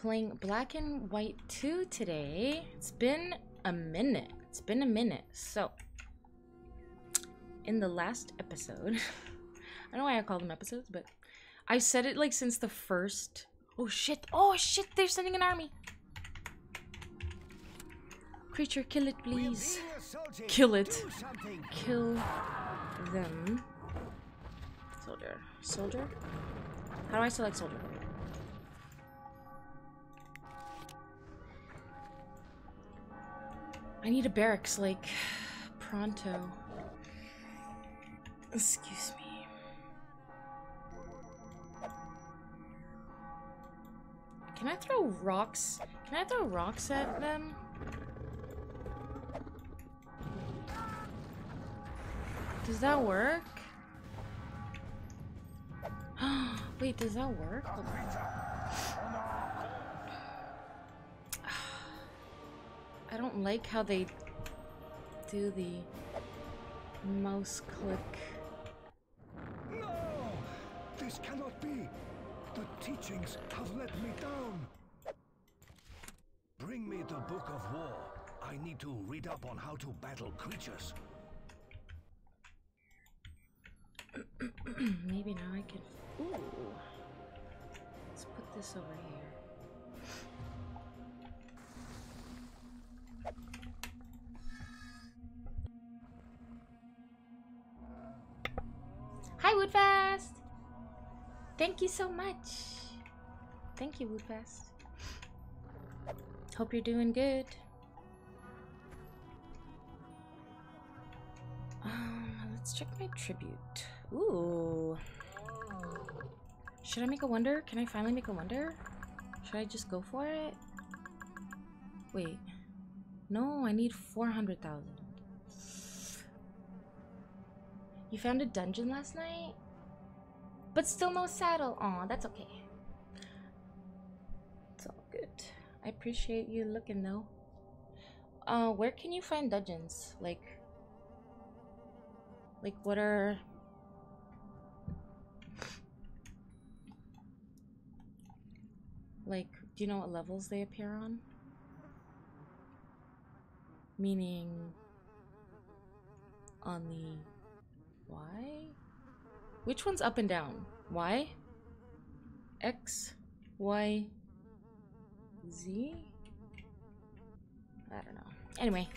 playing Black and White 2 today. It's been a minute. So, in the last episode, I don't know why I call them episodes, but I said it like since the first. Oh shit, they're sending an army. Creature, kill it, please. Kill it. Kill them. Soldier? How do I select soldier? I need a barracks, like, pronto. Excuse me. Can I throw rocks? Can I throw rocks at them? Does that work? Wait, does that work? I don't like how they do the mouse click. No! This cannot be! The teachings have let me down! Bring me the Book of War. I need to read up on how to battle creatures. Maybe now I can... Ooh. Let's put this over here. Hi, Woodfast! Thank you so much. Thank you, Woodfast. Hope you're doing good. Let's check my tribute. Ooh. Should I make a wonder? Can I finally make a wonder? Should I just go for it? Wait. No, I need 400,000. You found a dungeon last night? But still no saddle. Aw, that's okay. It's all good. I appreciate you looking though. Where can you find dungeons? Like what are... Like, do you know what levels they appear on? Meaning... on the... Y? Which one's up and down? Y? X? Y? Z? I don't know. Anyway.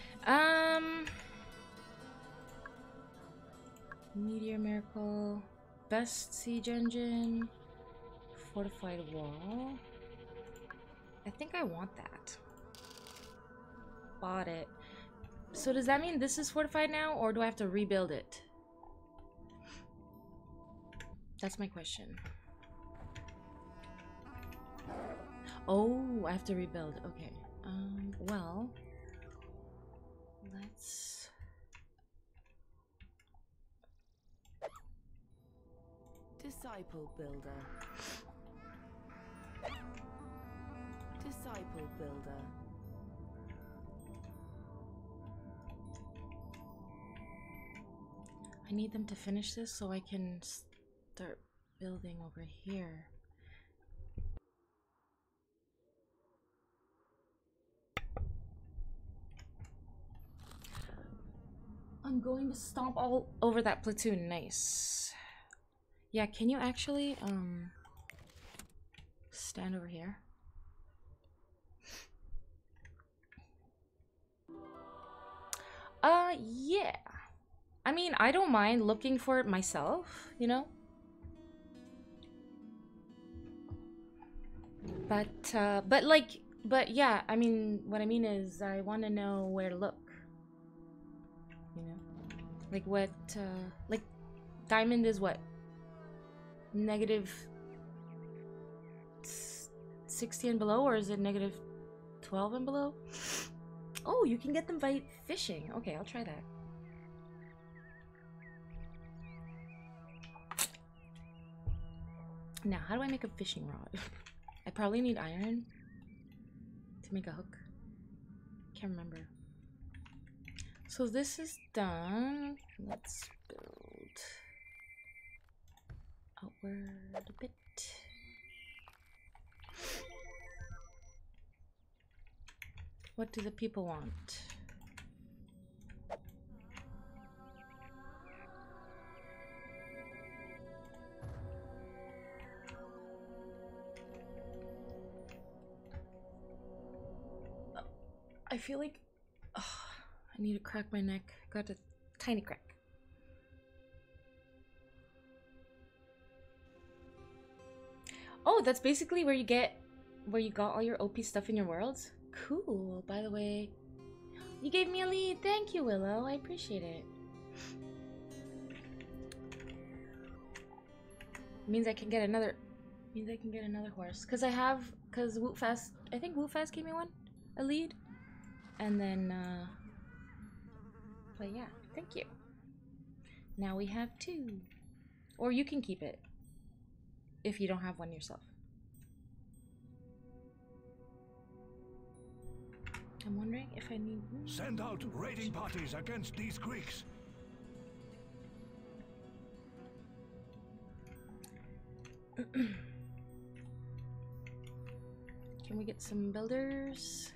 Meteor Miracle. Best siege engine. Fortified wall. I think I want that. Bought it. So does that mean this is fortified now, or do I have to rebuild it? That's my question. Oh, I have to rebuild. Okay. Well, let's... Disciple builder. Disciple builder. I need them to finish this so I can start building over here. I'm going to stomp all over that platoon. Nice. Yeah, can you actually stand over here? Yeah. I mean, I don't mind looking for it myself, you know? But yeah, I mean, what I mean is I want to know where to look. You know? Like what, like, diamond is what? Negative 60 and below, or is it negative 12 and below? Oh, you can get them by fishing. Okay, I'll try that. Now, how do I make a fishing rod? I probably need iron to make a hook. Can't remember. So this is done. Let's build outward a bit. What do the people want? I feel like I need to crack my neck. Got a tiny crack. Oh, that's basically where you got all your OP stuff in your worlds? Cool. By the way, you gave me a lead. Thank you, Willow. I appreciate it. Means I can get another horse. Cause Wootfast, I think Wootfast gave me a lead. And then but yeah, thank you. Now we have 2. Or you can keep it if you don't have one yourself. I'm wondering if I need... Send out raiding parties against these Greeks. Can we get some builders?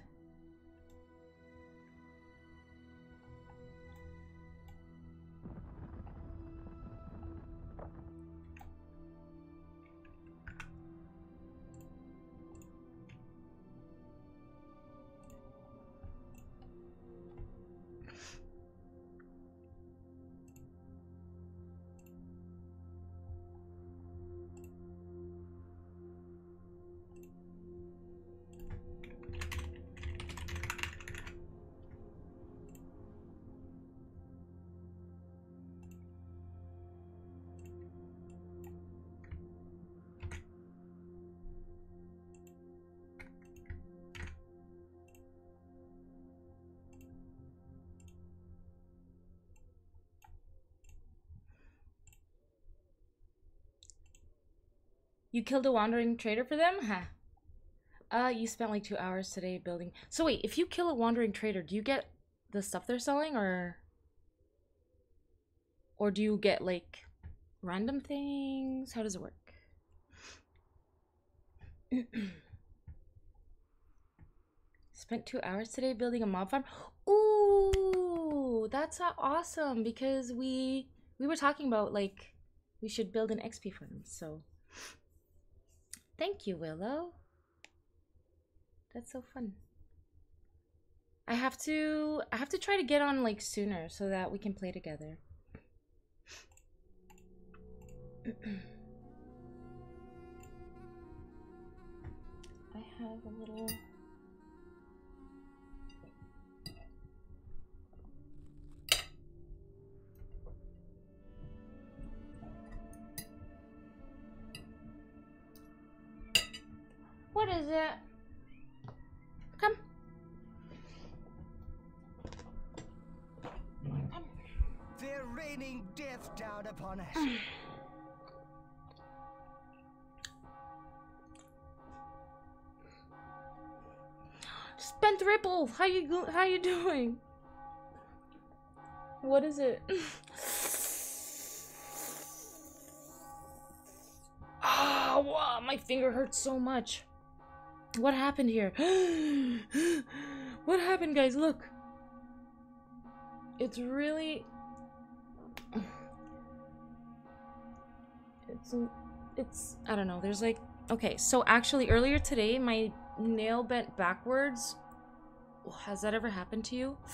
You killed a wandering trader for them? Huh. You spent like 2 hours today building. So wait, if you kill a wandering trader, do you get the stuff they're selling, or do you get like random things? How does it work? Spent 2 hours today building a mob farm. Ooh, that's awesome, because we were talking about like we should build an XP farm. So thank you, Willow. That's so fun. I have to try to get on like sooner so that we can play together. I have a little... What is it? Come. They're raining death down upon us. Spent Ripple, how you doing? What is it? Ah, wow, my finger hurts so much. What happened here? What happened, guys? Look. It's really... It's... I don't know. There's like... Okay, so actually earlier today, my nail bent backwards. Has that ever happened to you?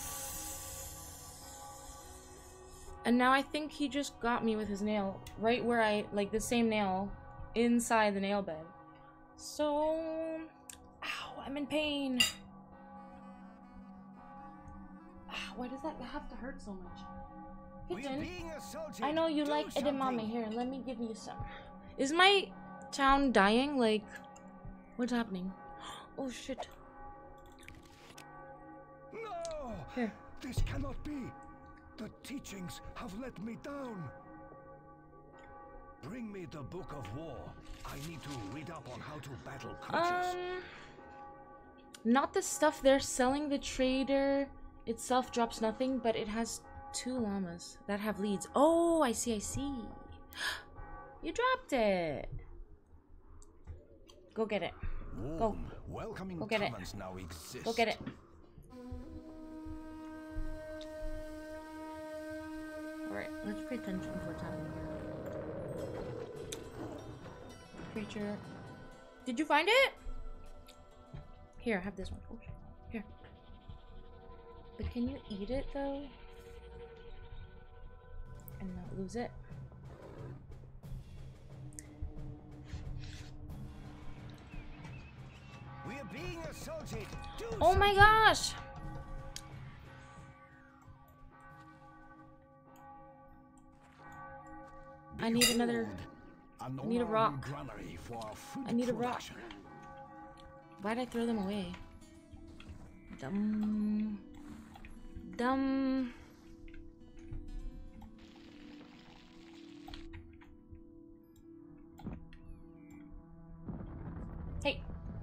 And now I think he just got me with his nail. Right where I... Like the same nail inside the nail bed. So... Ow, I'm in pain. Why does that have to hurt so much? Kitten, I know you like edamame. Here, let me give you some. Is my town dying? Like, what's happening? Oh shit. No! Here. This cannot be. The teachings have let me down. Bring me the Book of War. I need to read up on how to battle creatures. Not the stuff they're selling. The trader itself drops nothing, but it has 2 llamas that have leads. Oh, I see, I see. You dropped it. Go get it. Go. Welcoming Go get it. now exist. Go get it. Alright, let's pay attention to what's happening here. Creature. Did you find it? Here, have this one. Oh, here. But can you eat it though? And not lose it? We're being assaulted. Do Oh my gosh! I need another. I need a rock. I need a rock. Why'd I throw them away? Dumb. Dumb. Hey.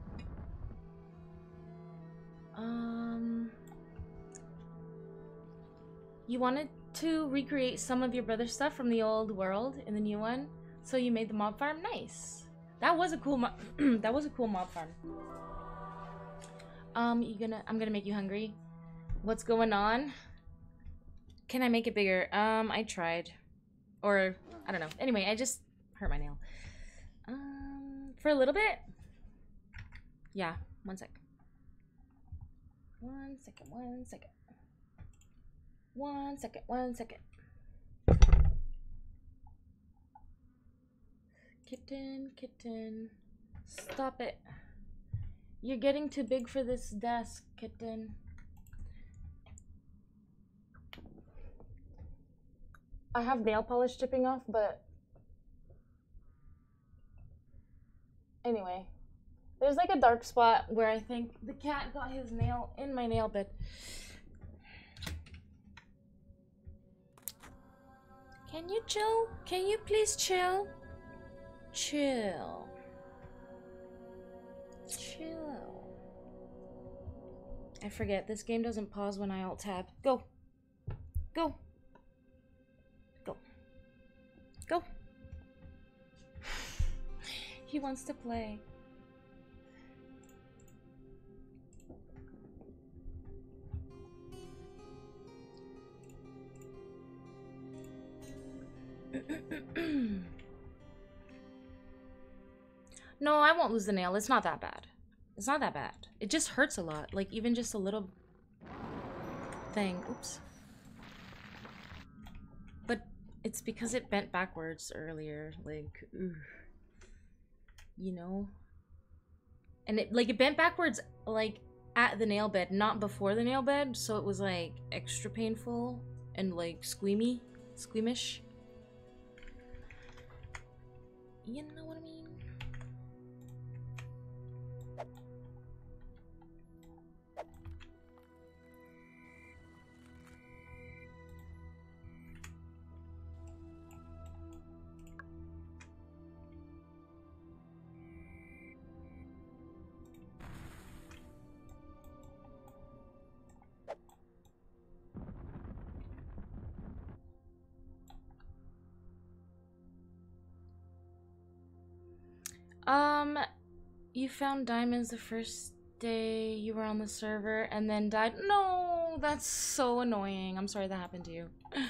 You wanted to recreate some of your brother's stuff from the old world in the new one, so you made the mob farm. Nice. That was a cool that was a cool mob farm. I'm gonna make you hungry. What's going on? Can I make it bigger? I tried. Or, I don't know. Anyway, I just hurt my nail. For a little bit? Yeah, 1 sec. 1 second, 1 second. 1 second, 1 second. Kitten, kitten. Stop it. You're getting too big for this desk, kitten. I have nail polish dripping off, but anyway, there's like a dark spot where I think the cat got his nail in my nail bed. Can you chill? Can you please chill? Chill. Chill. I forget, this game doesn't pause when I alt tab. Go. Go. Go. Go. He wants to play. No, I won't lose the nail. It's not that bad. It's not that bad. It just hurts a lot. Like, even just a little thing. Oops. But it's because it bent backwards earlier. Like, ooh. You know? And it bent backwards, like, at the nail bed, not before the nail bed. So it was, like, extra painful and, like, squeamish. You know what I mean? You found diamonds the first day you were on the server and then died. No, that's so annoying. I'm sorry that happened to you.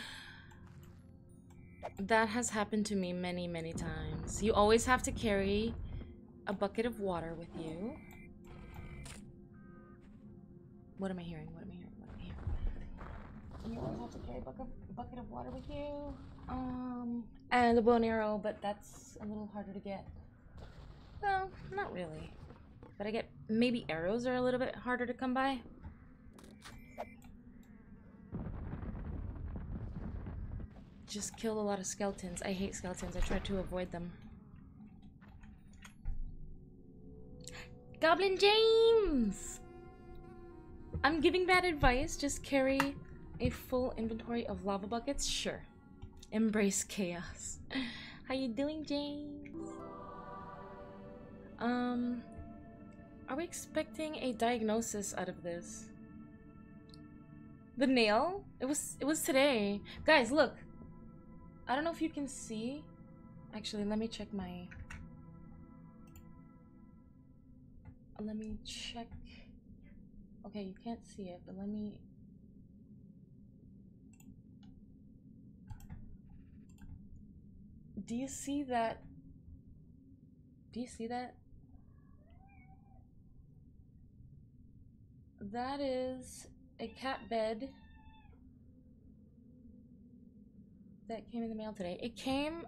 That has happened to me many, many times. You always have to carry a bucket of water with you. What am I hearing? What am I hearing? What am I hearing? You always have to carry a bucket of water with you. And a bow and arrow, but that's a little harder to get. Well, not really. But I get maybe arrows are a little bit harder to come by. Just killed a lot of skeletons. I hate skeletons. I try to avoid them. Goblin James! I'm giving bad advice. Just carry a full inventory of lava buckets. Sure. Embrace chaos. How you doing, James? Are we expecting a diagnosis out of this? The nail? It was today. Guys, look. I don't know if you can see. Actually, let me check my... Let me check... Okay, you can't see it, but let me... Do you see that? Do you see that? That is a cat bed that came in the mail today. It came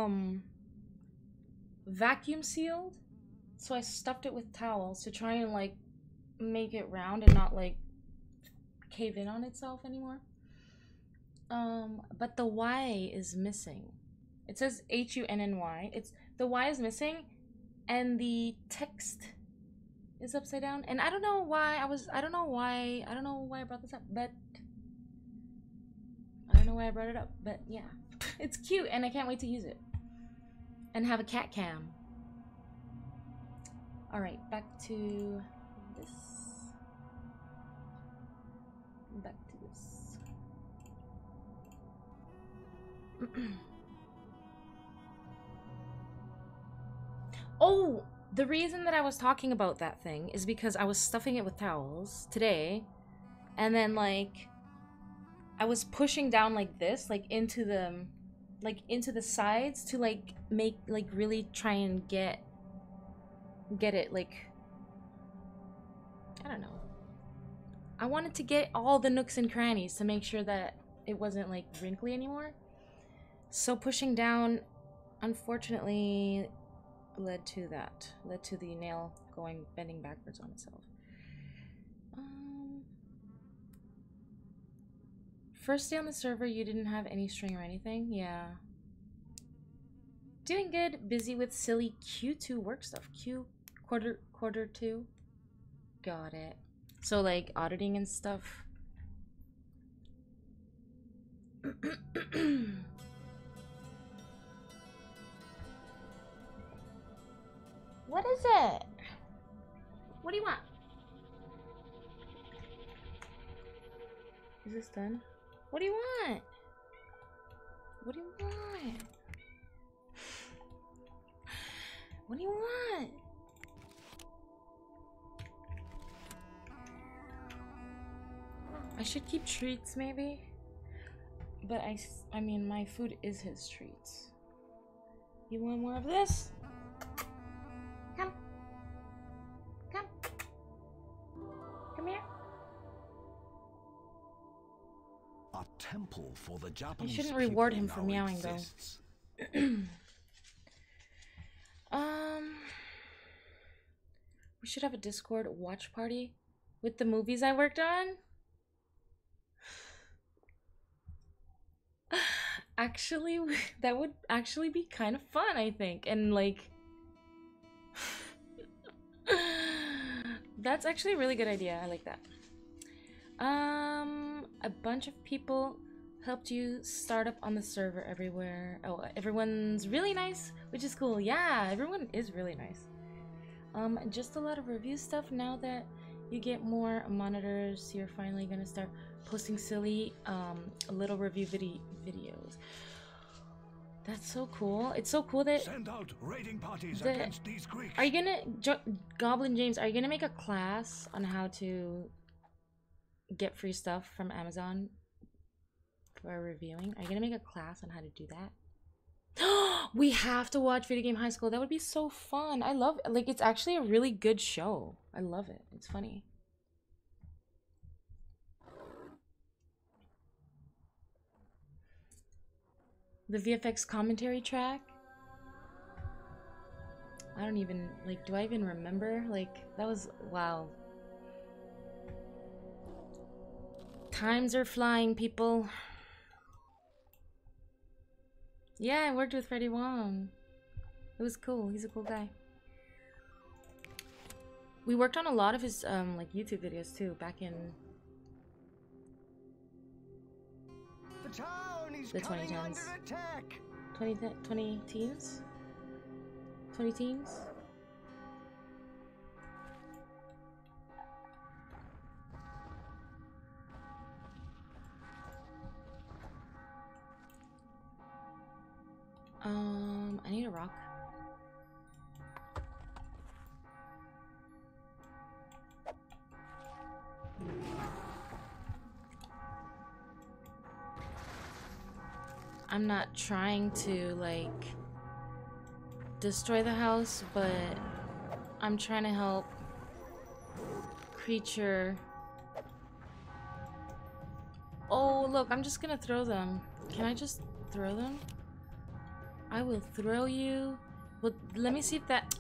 vacuum sealed, so I stuffed it with towels to try and like make it round and not like cave in on itself anymore. But the Y is missing. It says HUNNY. The Y is missing, and the text is upside down. And I don't know why I don't know why I brought this up, but I don't know why I brought it up, but yeah. It's cute and I can't wait to use it. And have a cat cam. Alright, back to this. Back to this. Oh, the reason that I was talking about that thing is because I was stuffing it with towels today, and then like I was pushing down like this, like into the sides to like make like really try and get it like, I don't know. I wanted to get all the nooks and crannies to make sure that it wasn't like wrinkly anymore. So pushing down, unfortunately, led to the nail bending backwards on itself. First day on the server, you didn't have any string or anything? Yeah. Doing good. Busy with silly Q2 work stuff. Quarter 2. Got it. So like auditing and stuff. What is it? What do you want? Is this done? What do you want? What do you want? What do you want? I should keep treats maybe. But I mean my food is his treats. You want more of this? Come. Come. Come here. A temple for the Japanese. I shouldn't reward him for meowing though. We should have a Discord watch party with the movies I worked on. Actually, that would actually be kind of fun, I think. And like that's actually a really good idea. I like that. A bunch of people helped you start up on the server everywhere. Oh, everyone's really nice, which is cool. Yeah, everyone is really nice. Just a lot of review stuff. Now that you get more monitors, you're finally gonna start posting silly little review videos. That's so cool. It's so cool that send out raiding parties against these Greeks. Are you gonna Goblin James, are you gonna make a class on how to get free stuff from Amazon for reviewing? Are you gonna make a class on how to do that? We have to watch Video Game High School. That would be so fun. I love it. Like, it's actually a really good show. I love it. It's funny. The VFX commentary track. I don't even, like, do I even remember? Like, that was, wow. Times are flying, people. Yeah, I worked with Freddie Wong. It was cool. He's a cool guy. We worked on a lot of his like YouTube videos too back in The town is the coming 2010s. under attack. 20 teens? 20 teens? I need a rock. I'm not trying to like destroy the house, but I'm trying to help creature. Oh, look, I'm just gonna throw them. Can I just throw them? I will throw you. Well, let me see if that...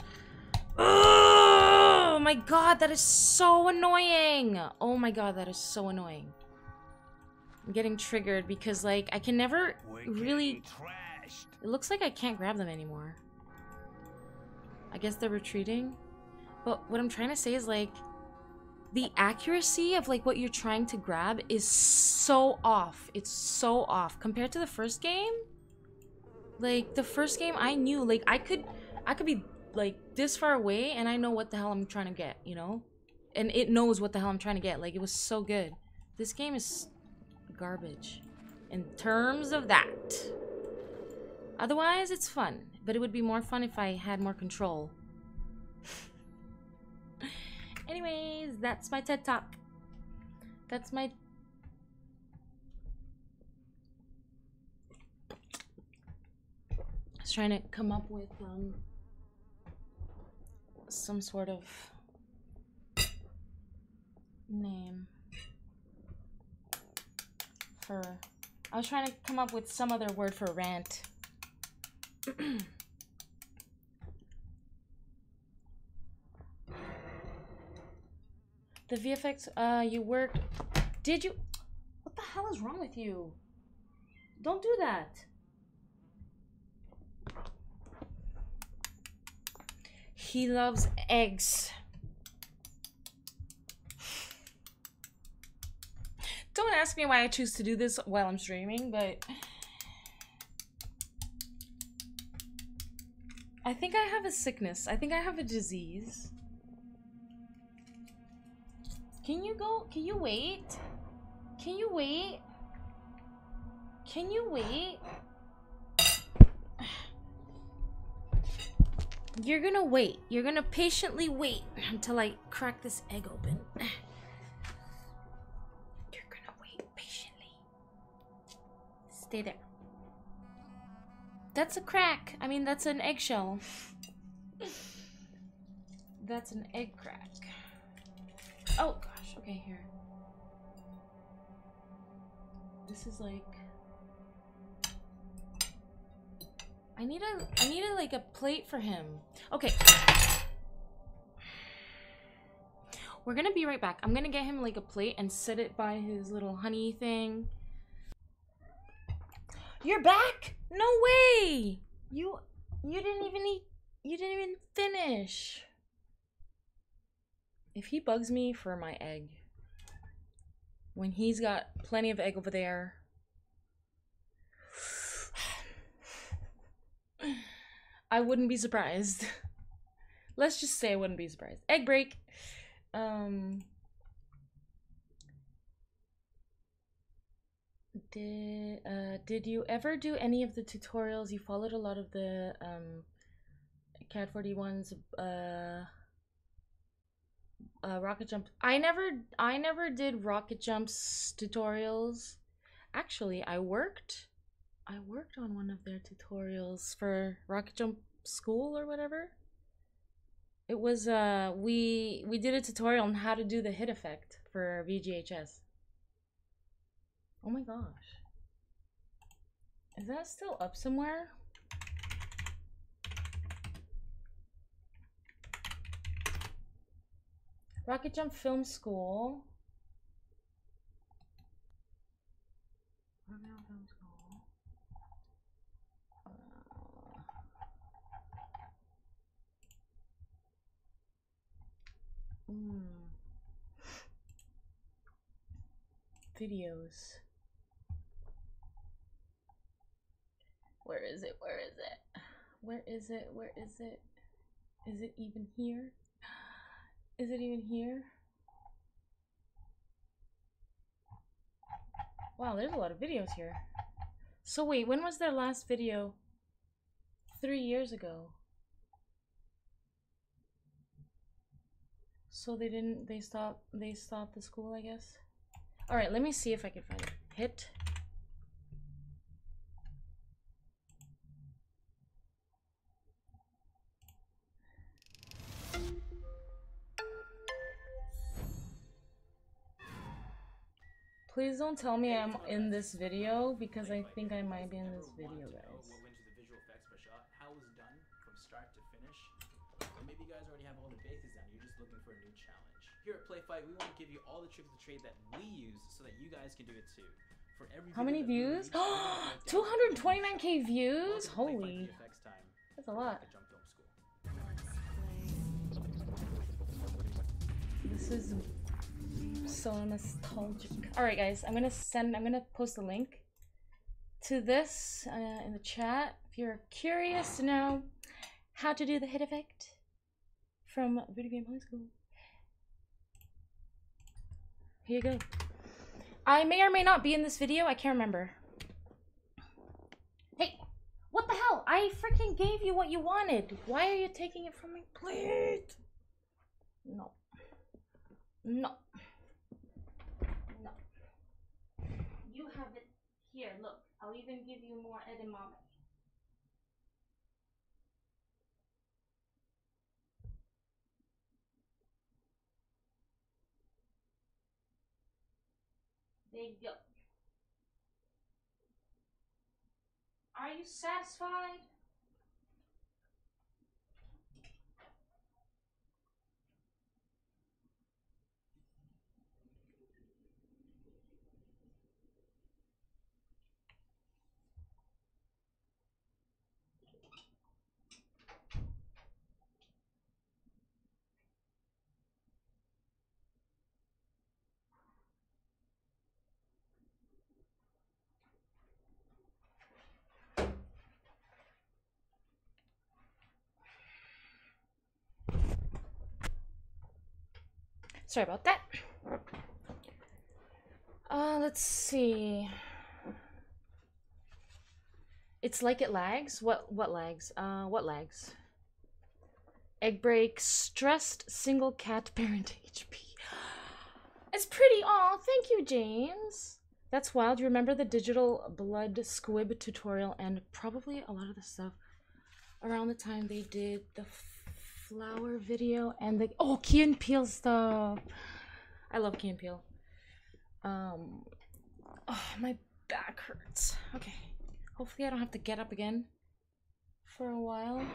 Oh my god, that is so annoying! Oh my god, that is so annoying. I'm getting triggered because, like, I can never really... It looks like I can't grab them anymore. I guess they're retreating. But what I'm trying to say is, like, the accuracy of, like, what you're trying to grab is so off. It's so off. Compared to the first game, like, the first game I knew, like, I could be, like, this far away and I know what the hell I'm trying to get, you know? And it knows what the hell I'm trying to get. Like, it was so good. This game is garbage in terms of that. Otherwise, it's fun. But it would be more fun if I had more control. Anyways, that's my TED Talk. That's my... I was trying to come up with some sort of name for... I was trying to come up with some other word for rant. The VFX, you worked... Did you... What the hell is wrong with you? Don't do that. He loves eggs. Don't ask me why I choose to do this while I'm streaming, but... I think I have a sickness. I think I have a disease. Can you go? Can you wait? Can you wait? Can you wait? You're gonna wait. You're gonna patiently wait until I crack this egg open. You're gonna wait patiently. Stay there. That's a crack. I mean, that's an eggshell. That's an egg crack. Oh gosh, okay, here. This is like... I need a like a plate for him. Okay. We're gonna be right back. I'm gonna get him like a plate and set it by his little honey thing. You're back? No way! You didn't even eat. You didn't even finish. If he bugs me for my egg, when he's got plenty of egg over there, I wouldn't be surprised. Let's just say I wouldn't be surprised. Egg break. Did you ever do any of the tutorials? You followed a lot of the CAD 41's rocket jump. I never did rocket jumps tutorials. Actually, I worked on one of their tutorials for rocket jump school or whatever. It was we did a tutorial on how to do the hit effect for VGHS. Oh my gosh. Is that still up somewhere? Rocket Jump Film School. Rocket Jump Film School. Videos. Where is it? Where is it? Where is it? Where is it? Is it even here? Is it even here? Wow, there's a lot of videos here. So wait, when was their last video? 3 years ago. So they stopped the school, I guess. All right, let me see if I can find it. Hit. Please don't tell me I'm in this video because I think I might be in this video, guys. What went into the visual effects of a shot, how it was done from start to finish. And maybe you guys already have all the basics down. You're just looking for a new challenge. Here at PlayFight, we want to give you all the tricks of the trade that we use so that you guys can do it too. For every How many views? 229k views? Holy. That's a lot. This is so nostalgic. Alright guys, I'm gonna post a link to this in the chat if you're curious to know how to do the hit effect from Video Game High School. Here you go. I may or may not be in this video, I can't remember. Hey, what the hell? I freaking gave you what you wanted. Why are you taking it from my plate? No. No. No. You have it here, look. I'll even give you more edamame. There you go. Are you satisfied? Sorry about that. Let's see. It's like it lags? What lags? What lags? Egg break, stressed single cat parent HP. It's pretty. Aw, thank you, James. That's wild. You remember the digital blood squib tutorial and probably a lot of the stuff around the time they did the flower video and the Key and Peele stuff. I love Key and Peele. Oh, my back hurts. Okay, hopefully I don't have to get up again for a while.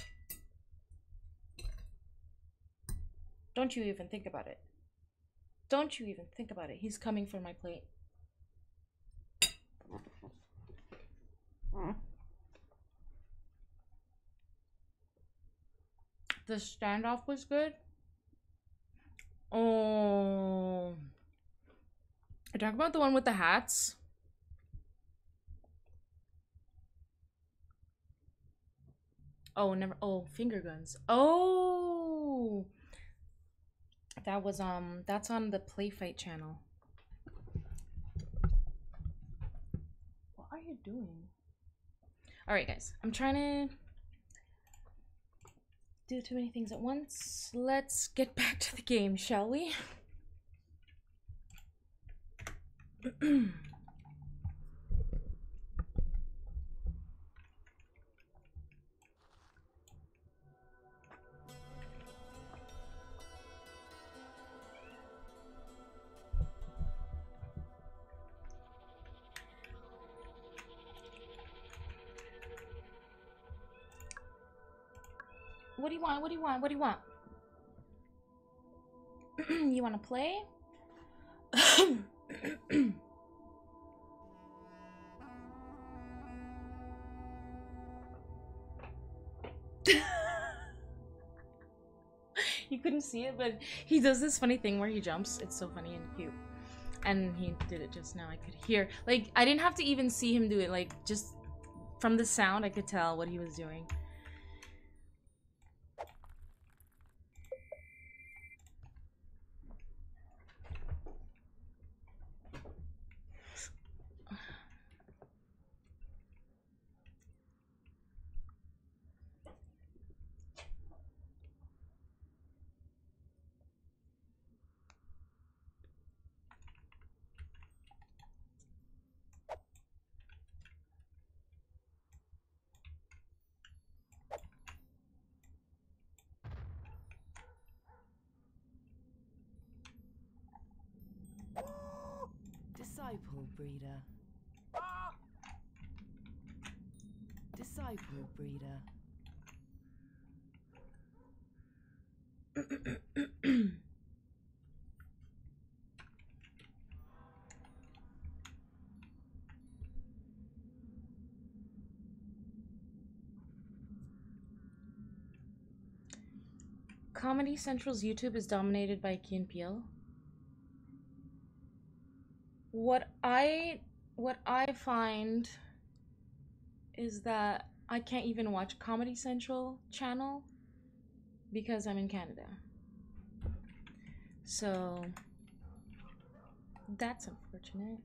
Don't you even think about it. Don't you even think about it. He's coming for my plate. The standoff was good. Oh, I talk about the one with the hats. Oh, never. Oh, finger guns. Oh, that was that's on the PlayFight channel. What are you doing? All right, guys. I'm trying to do too many things at once. Let's get back to the game, shall we? What do you want? What do you want? What do you want? You want to play? You couldn't see it, but he does this funny thing where he jumps. It's so funny and cute. And he did it just now. I could hear. Like, I didn't have to even see him do it. Like, just from the sound, I could tell what he was doing. Disciple breeder. Disciple breeder. Comedy Central's YouTube is dominated by Key and Peele. What I find is that I can't even watch Comedy Central channel because I'm in Canada. So that's unfortunate.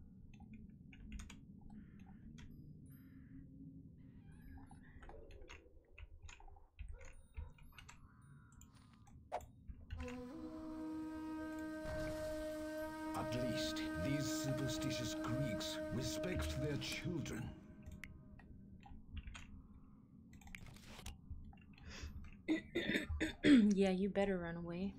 At least these superstitious Greeks respect their children. Yeah, you better run away.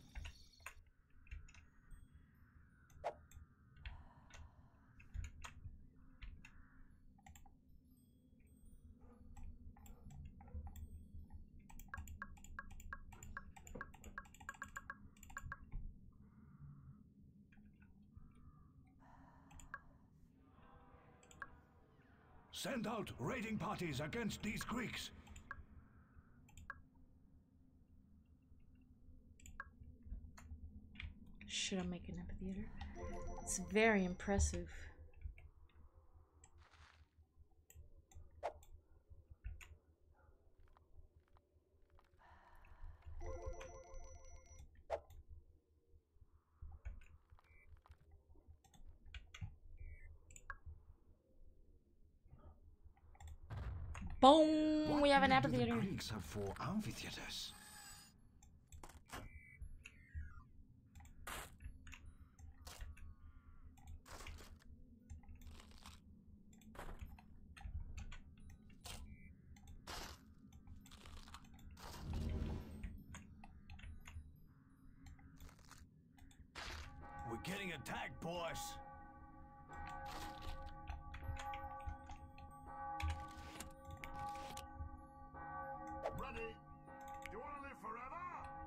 Send out raiding parties against these Greeks. Should I make an amphitheater? It's very impressive. Boom! We have an What need do amphitheater. the Greeks have for amphitheaters? We're getting attacked, boys. Ready? Do you want to live forever?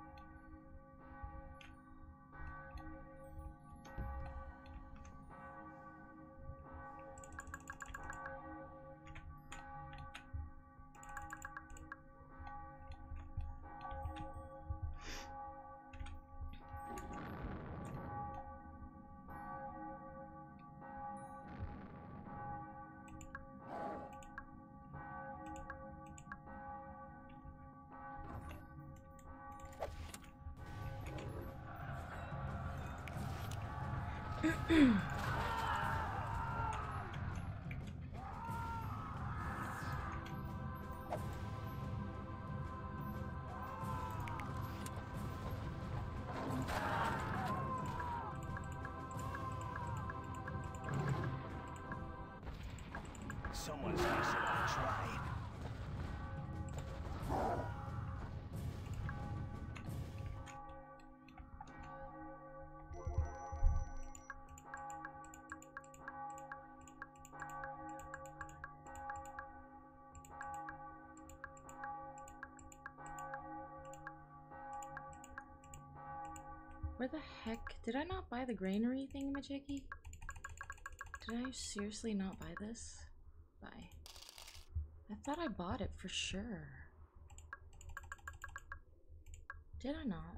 Someone's messing up the tribe. Where the heck? Did I not buy the granary thingamajiggy? Did I seriously not buy this? Bye. I thought I bought it for sure. Did I not?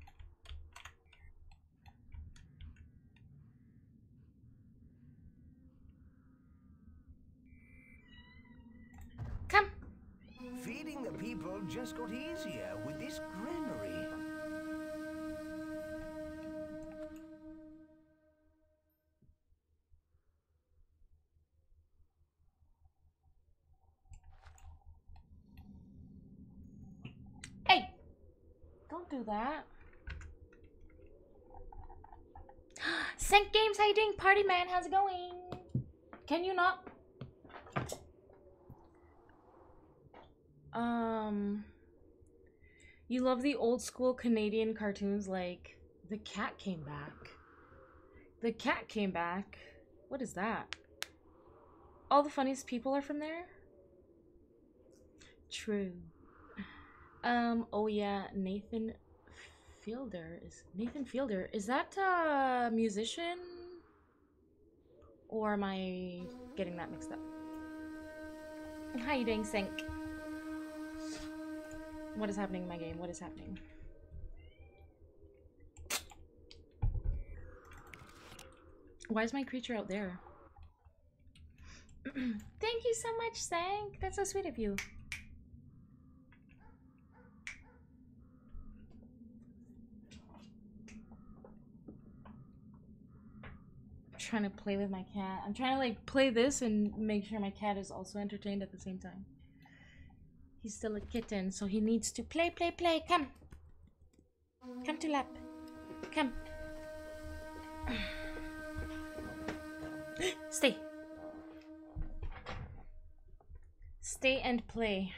Come! Feeding the people just got easier with this granary. Hey! Don't do that. Sync Games, how you doing? Party man, how's it going? Can you not? You love the old school Canadian cartoons like The Cat Came Back. The cat came back. What is that? All the funniest people are from there? True. Oh yeah, Nathan Fielder. Is that a musician? Or am I getting that mixed up? How you doing, Sync? What is happening in my game? What is happening? Why is my creature out there? Thank you so much, Sank. That's so sweet of you. I'm trying to play with my cat. I'm trying to like play this and make sure my cat is also entertained at the same time. He's still a kitten, so he needs to play, play, play. Come. Come to lap. Come. Stay. Stay and play.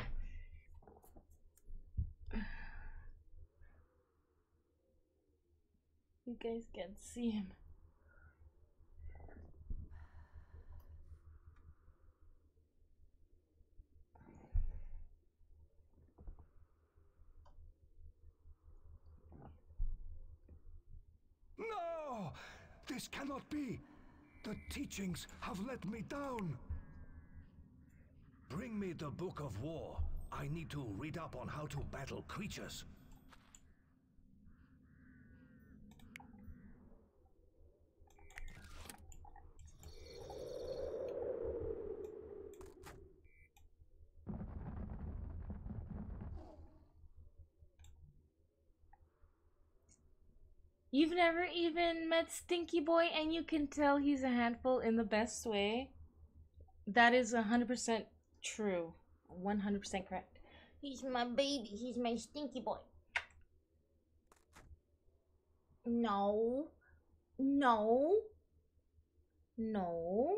You guys can't see him. No! This cannot be! The teachings have let me down! Bring me the Book of War. I need to read up on how to battle creatures. You've never even met Stinky Boy and you can tell he's a handful in the best way? That is 100% true. 100% correct. He's my baby. He's my Stinky Boy. No. No. No.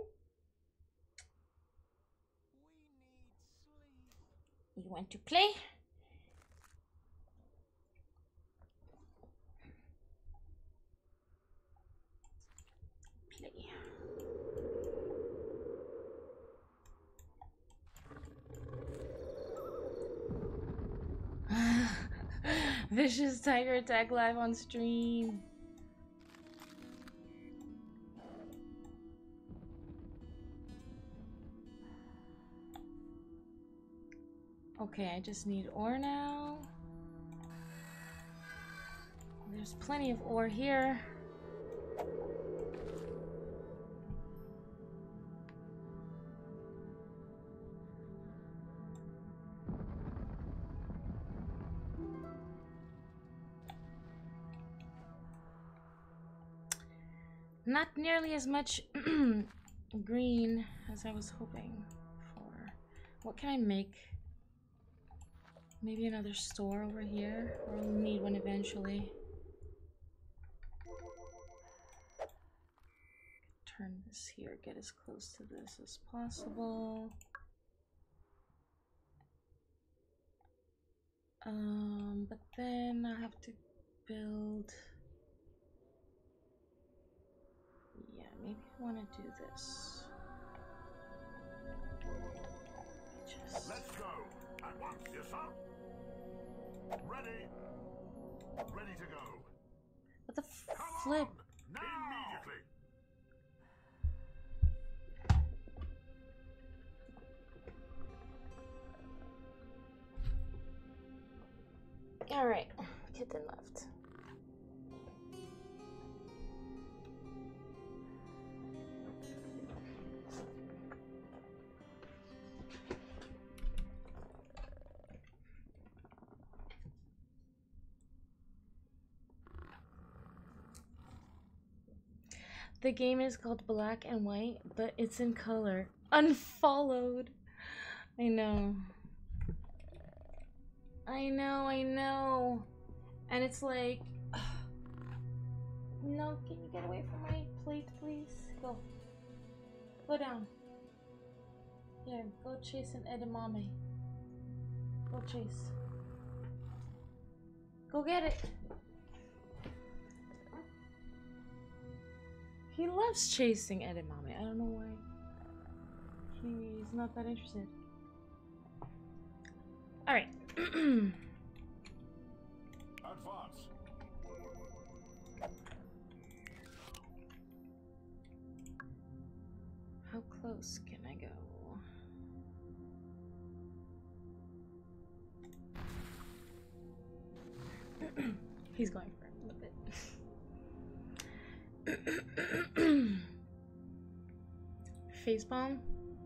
You want to play? Play. Vicious Tiger Attack live on stream. Okay, I just need ore now. There's plenty of ore here. Not nearly as much green as I was hoping for. What can I make? Maybe another store over here. We'll need one eventually. Turn this here, get as close to this as possible. But then I have to build. Yeah, maybe I want to do this. Just... Let's go. At once, yes, sir. Ready. Ready to go. What the Come flip? on. Now. Immediately. Alright, kitten left. The game is called Black and White, but it's in color. Unfollowed. I know. I know. And it's like... No, can you get away from my plate, please? Go. Go down. Here, go chase an edamame. Go chase. Go get it. He loves chasing edamame. I don't know why. He's not that interested. Alright. Advance. How close can I go? He's going for a little bit. Facepalm.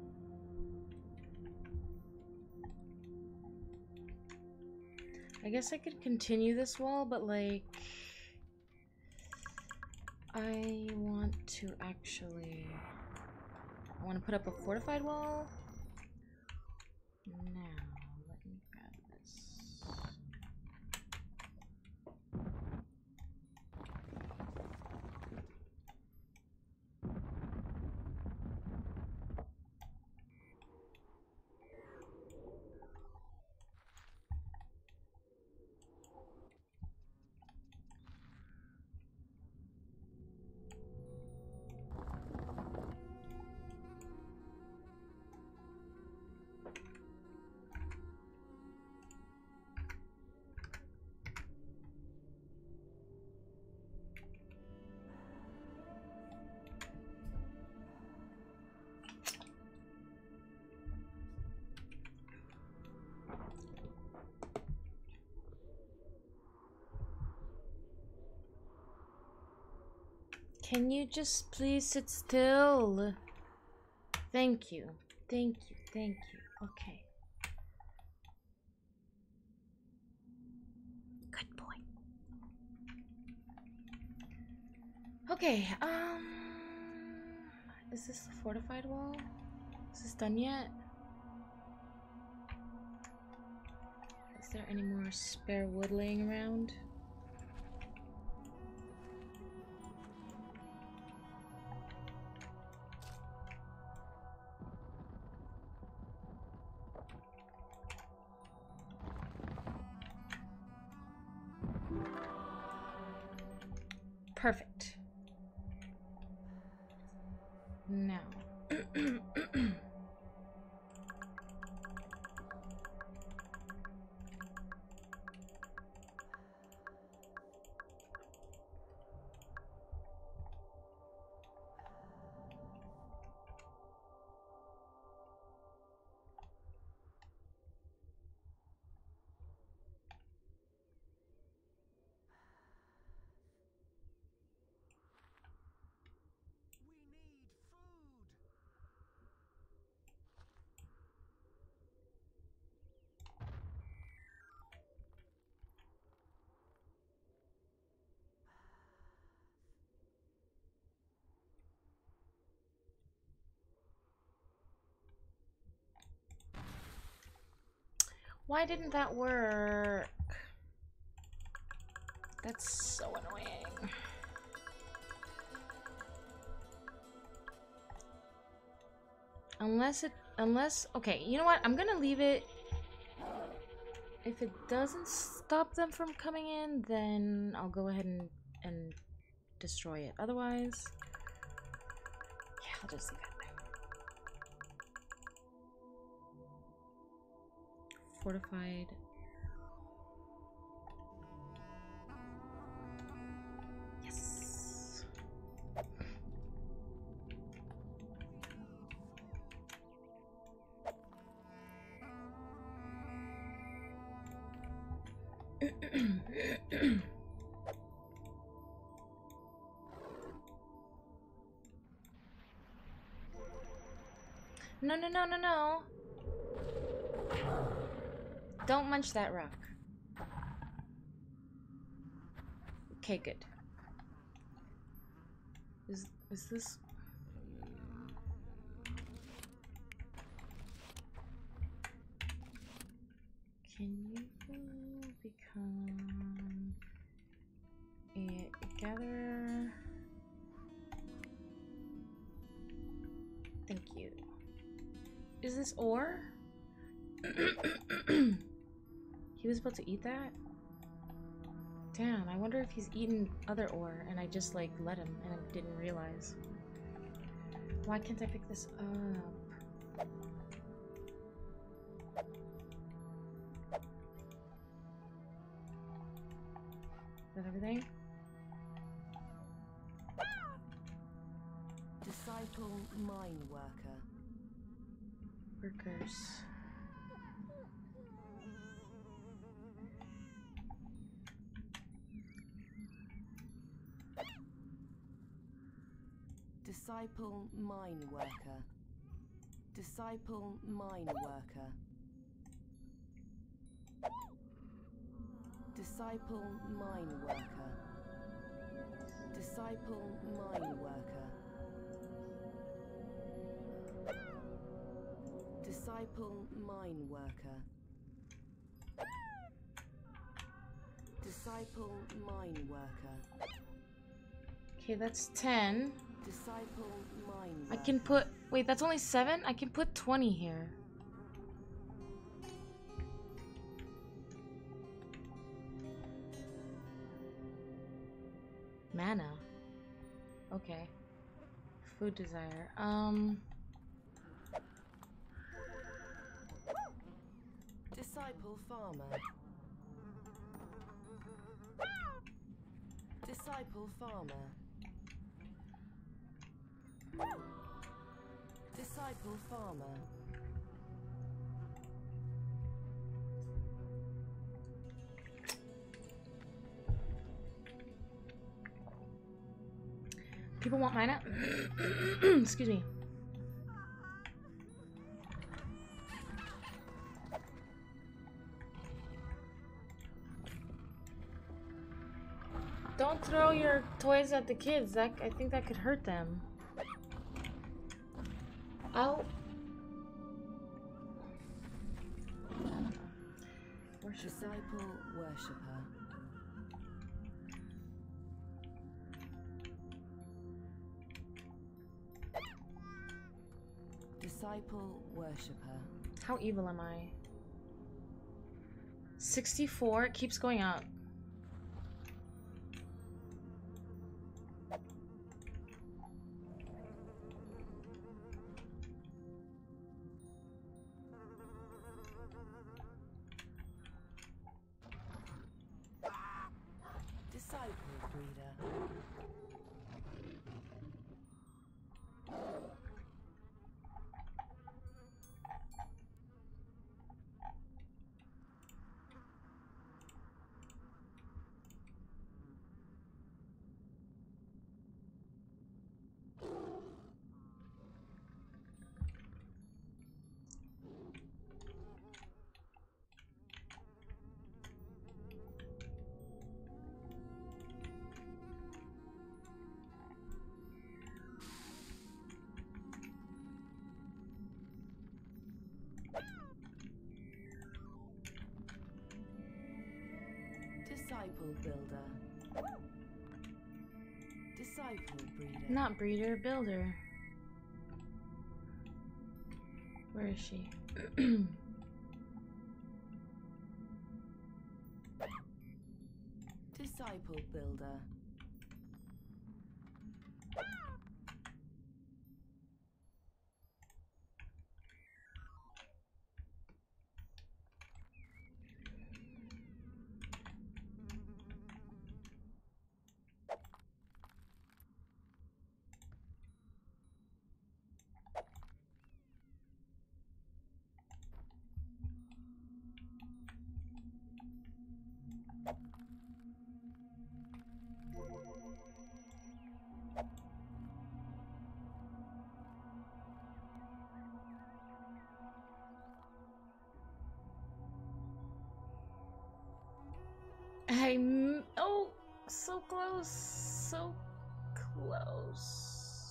I guess I could continue this wall, but like I want to actually put up a fortified wall. Now, let me grab this. Can you just please sit still? Thank you. Thank you. Thank you. Okay. Good boy. Okay, is this the fortified wall? Is this done yet? Is there any more spare wood laying around? Perfect. Now. Why didn't that work? That's so annoying. Okay, you know what? I'm gonna leave it. If it doesn't stop them from coming in, then I'll go ahead and destroy it. Otherwise, yeah, I'll just leave it. Fortified. Yes. No, no, no, no, no. Don't munch that rock. Okay, good. Is this... Can you become a gatherer? Thank you. Is this ore? He was about to eat that? Damn, I wonder if he's eaten other ore and I just like let him and I didn't realize. Why can't I pick this up? Is that everything? Disciple mine worker. Workers. Disciple mine worker. Disciple mine worker. Disciple mine worker. Disciple mine worker. Disciple mine worker. Disciple mine worker. Okay, that's 10. Disciple mine I worker. can put... Wait, that's only 7? I can put 20 here. Mana. Okay. Food desire. Disciple farmer. Disciple farmer. Disciple farmer. People want mana? Excuse me. Don't throw your toys at the kids. I think that could hurt them. Ow. Disciple worshipper. Disciple worshipper. How evil am I? 64. It keeps going up. Disciple breeder. Disciple builder. Disciple breeder. Not breeder, builder. Where is she? Disciple builder. Oh, so close, so close.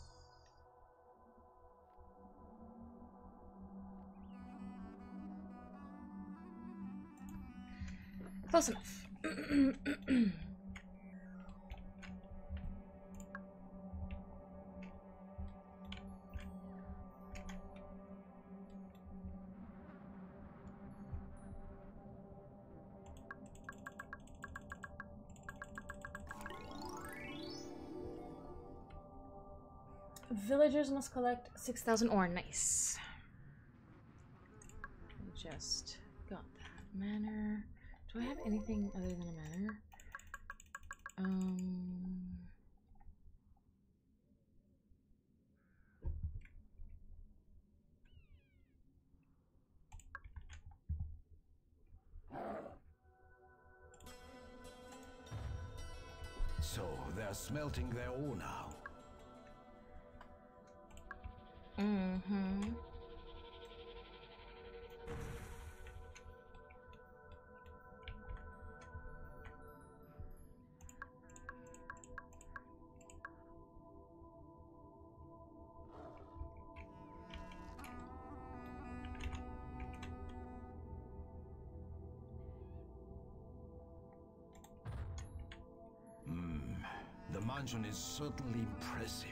Close enough. Villagers must collect 6,000 ore. Nice. I just got that manor. Do I have anything other than a manor? So they're smelting their ore now. Mm-hmm. The mansion is certainly impressive.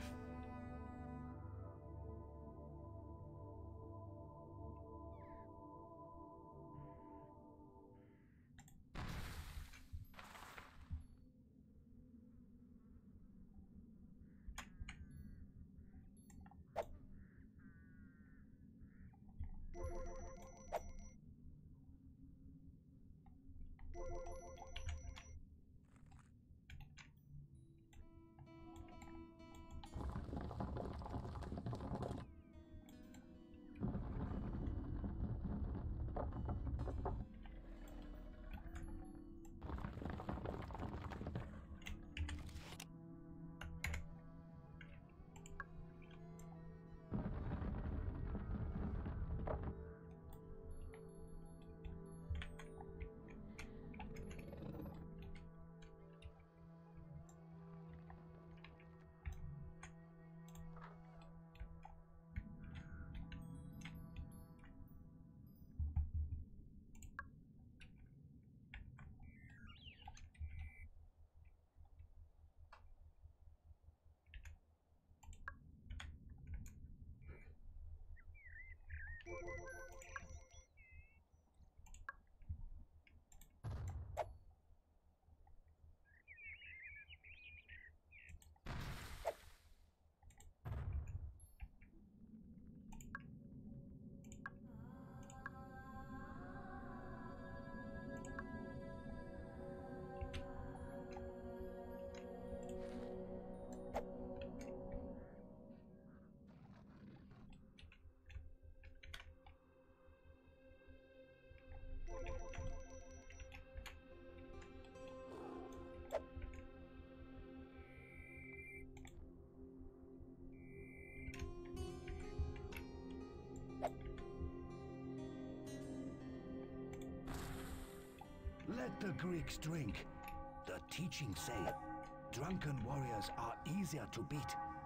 Let the Greeks drink. The teachings say drunken warriors are easier to beat.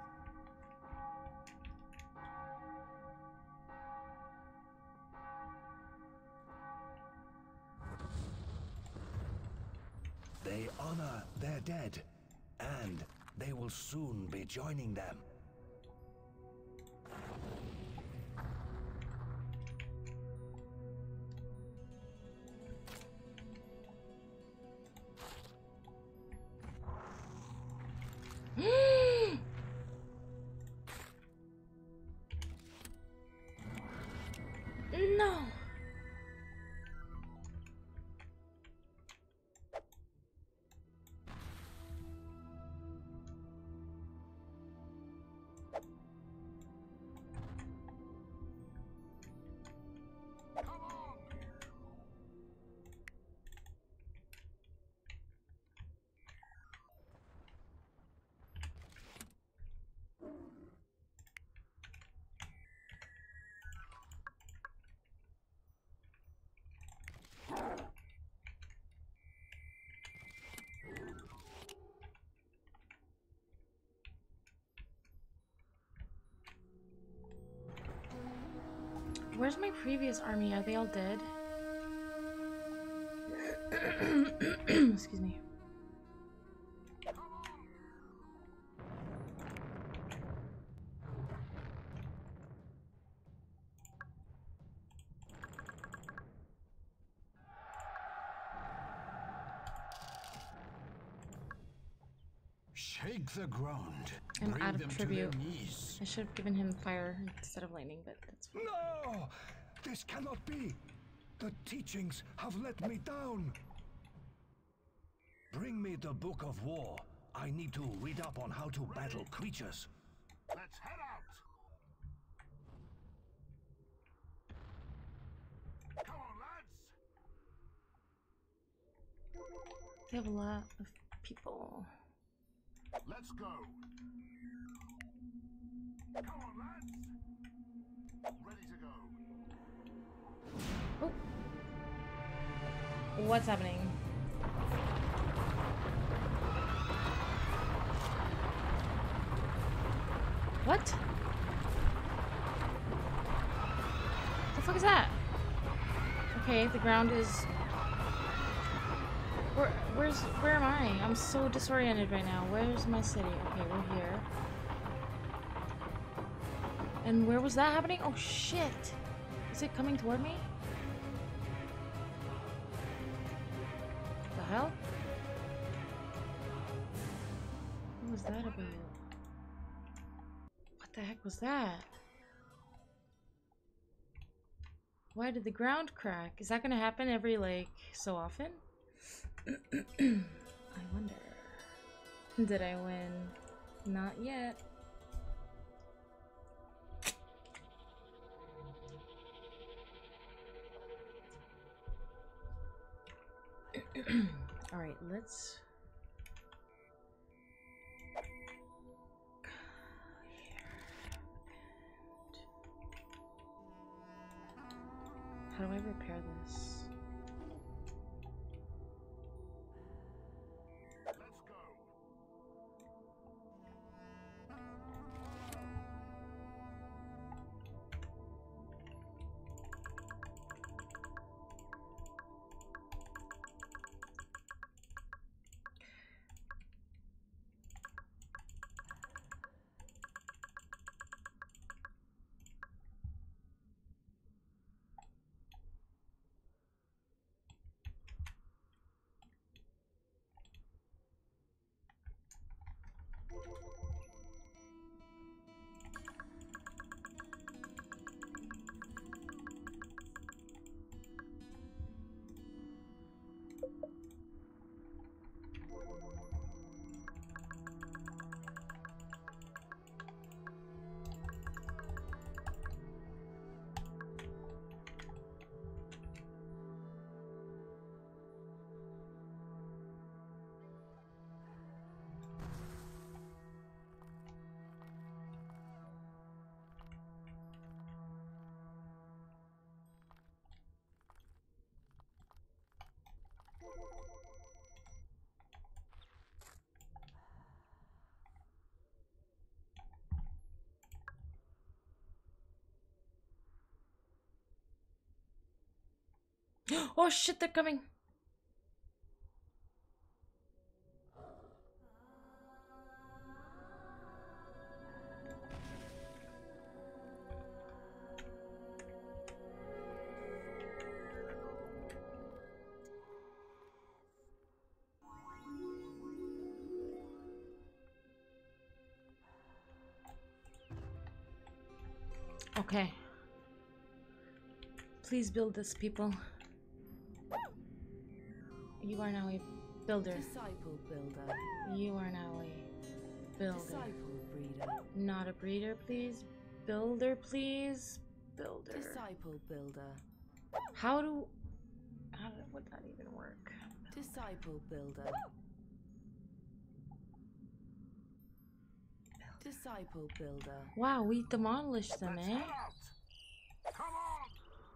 They honor their dead, and they will soon be joining them. No. Where's my previous army? Are they all dead? Excuse me. Shake the ground. I'm Bring out of them to tribute. their knees. I should have given him fire instead of lightning, but that's fine. No! This cannot be! The teachings have let me down! Bring me the Book of War. I need to read up on how to battle creatures. Let's head out. Come on, lads. They have a lot of people. Let's go. Come on, lads. Ready to go. Oh. What's happening? What? The fuck is that? Okay, the ground is... Where am I? I'm so disoriented right now. Where's my city? Okay, we're here. And where was that happening? Oh shit! Is it coming toward me? The hell? What was that about? What the heck was that? Why did the ground crack? Is that gonna happen every, like, so often? I wonder. Did I win? Not yet. Alright, let's... How do I repair this? Let's go. Oh shit, they're coming! Okay. Please build this, people. You are now a builder. Disciple builder. You are now a builder. Disciple breeder. Not a breeder, please. Builder, please. Builder. Disciple builder. How would that even work? Disciple builder. Disciple builder. Wow, we demolished them, Let's eh? head out. Come on.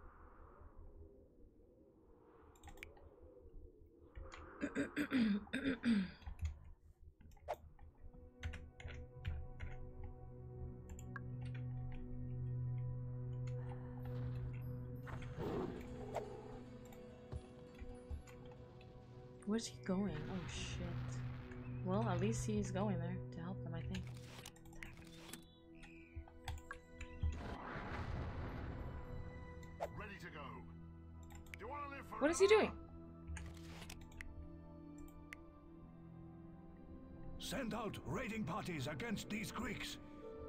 Where's he going? Oh shit. Well, at least he's going there to help them, I think. Ready to go. Do you want to live forever? What is he doing? Send out raiding parties against these Greeks.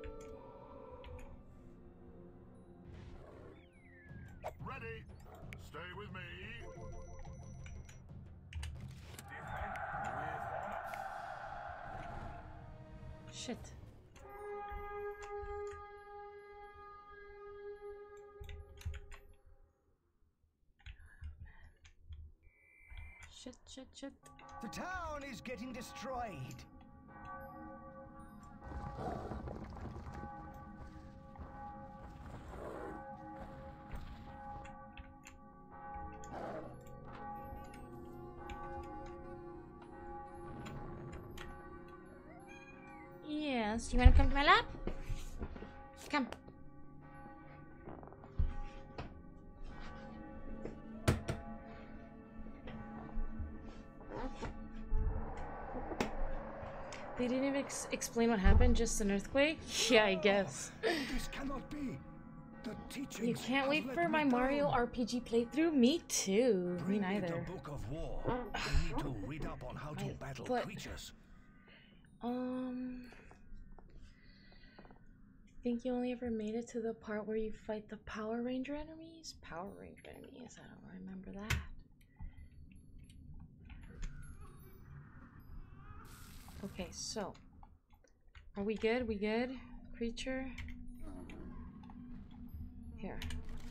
Ready. Stay with me. Shit. Shit. The town is getting destroyed. Yes, you wanna come to my lab? Come. They didn't even explain what happened, just an earthquake? Yeah, I guess. This cannot be. The teachings You can't have wait let for me my Mario down. RPG playthrough? Me too. Me Bring me neither. the Book of War. I need to read up on how to battle but- creatures. Think you only ever made it to the part where you fight the Power Ranger enemies? Power Ranger enemies, I don't remember that. Okay, so are we good? We good? Creature? Here.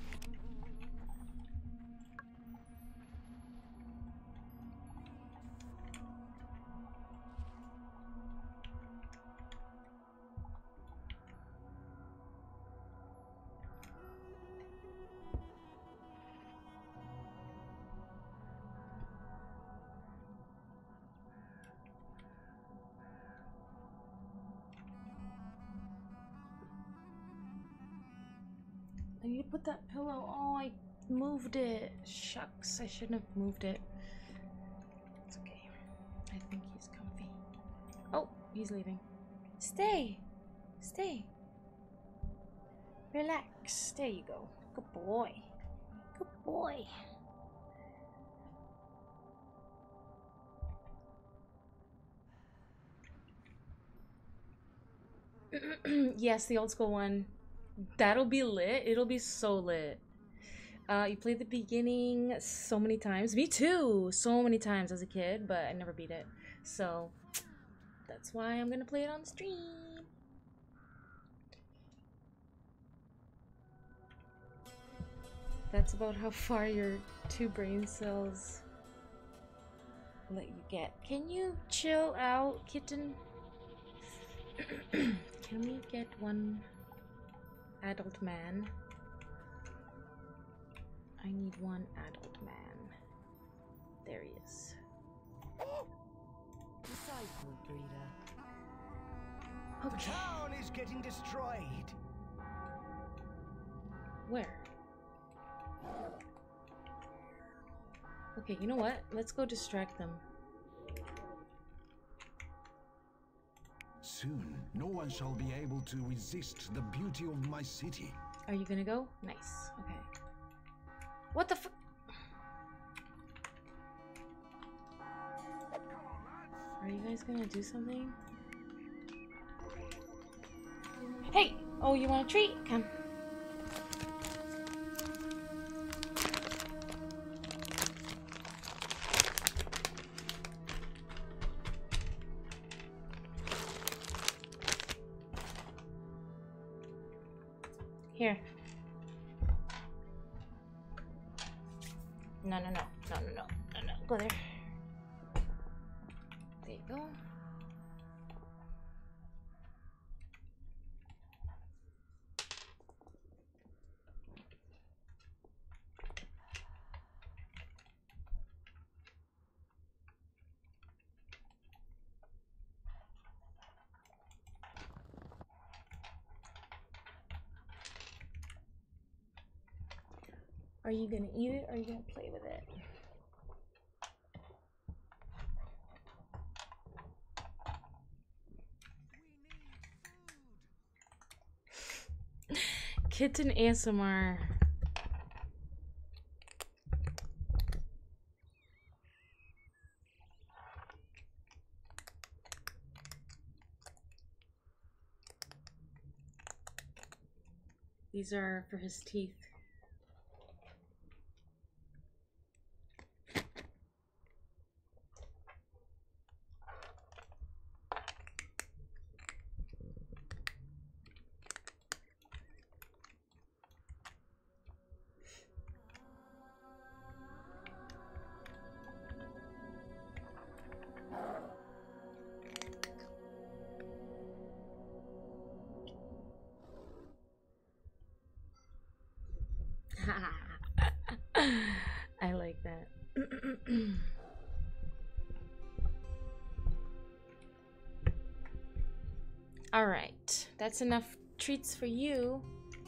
I need to put that pillow. Oh, I moved it. Shucks, I shouldn't have moved it. It's okay. I think he's comfy. Oh, he's leaving. Stay. Stay. Relax. There you go. Good boy. Good boy. Yes, the old school one. That'll be lit. It'll be so lit. You played the beginning so many times. Me too. So many times as a kid, but I never beat it. So that's why I'm gonna play it on stream. That's about how far your 2 brain cells let you get. Can you chill out, kitten? Can we get one adult man? I need one adult man. There he is. Disciple breeder. The Okay. town is getting destroyed. Where? Okay, you know what? Let's go distract them. Soon, no one shall be able to resist the beauty of my city. Are you gonna go? Nice. Okay. What the f- Are you guys gonna do something? Hey! Oh, you want a treat? Come. Here. No. Go there. There you go. Are you gonna eat it or are you gonna play with it? Kitten ASMR. These are for his teeth. I like that. All right, that's enough treats for you.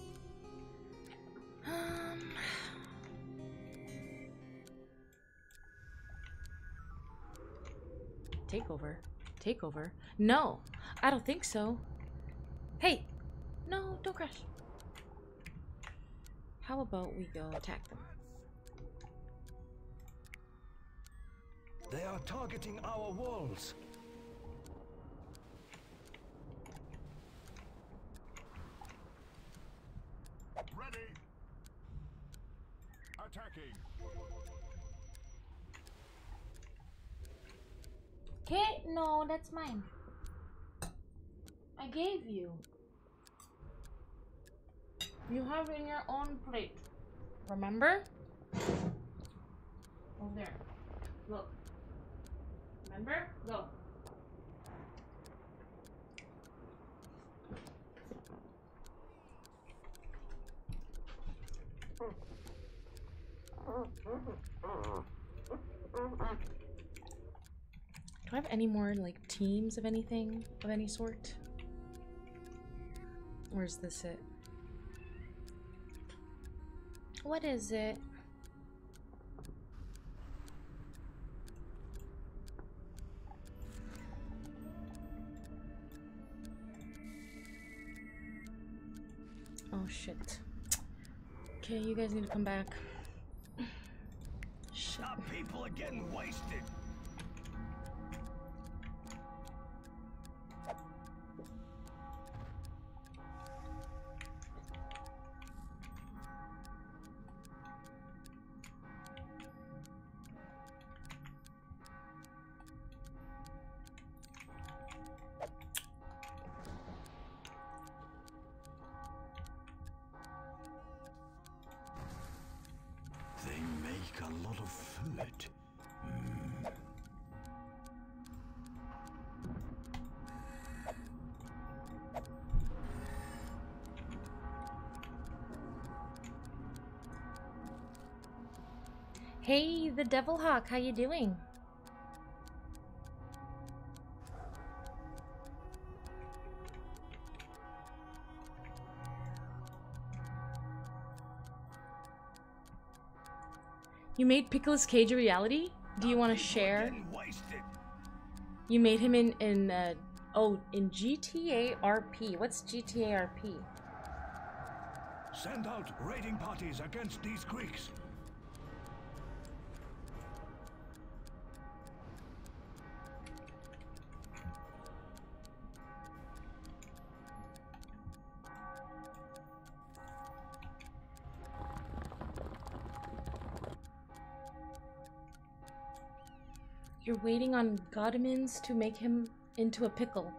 Takeover? Takeover? No, I don't think so. Hey, no, don't crash. How about we go attack them? They are targeting our walls. Ready. Attacking. Okay, no, that's mine. I gave you. You have it in your own plate. Remember? Over there. Look. Remember? Go. Do I have any more, like, teams of anything of any sort? Or is this it? What is it? Oh shit. Okay, you guys need to come back. Shit. Our people are getting wasted. They make a lot of food. Hey, the Devil Hawk, how you doing? You made Pickles Cage a reality? Do you want to share? You made him in GTA RP. What's GTA RP? Send out raiding parties against these Greeks. You're waiting on Godmans to make him into a pickle.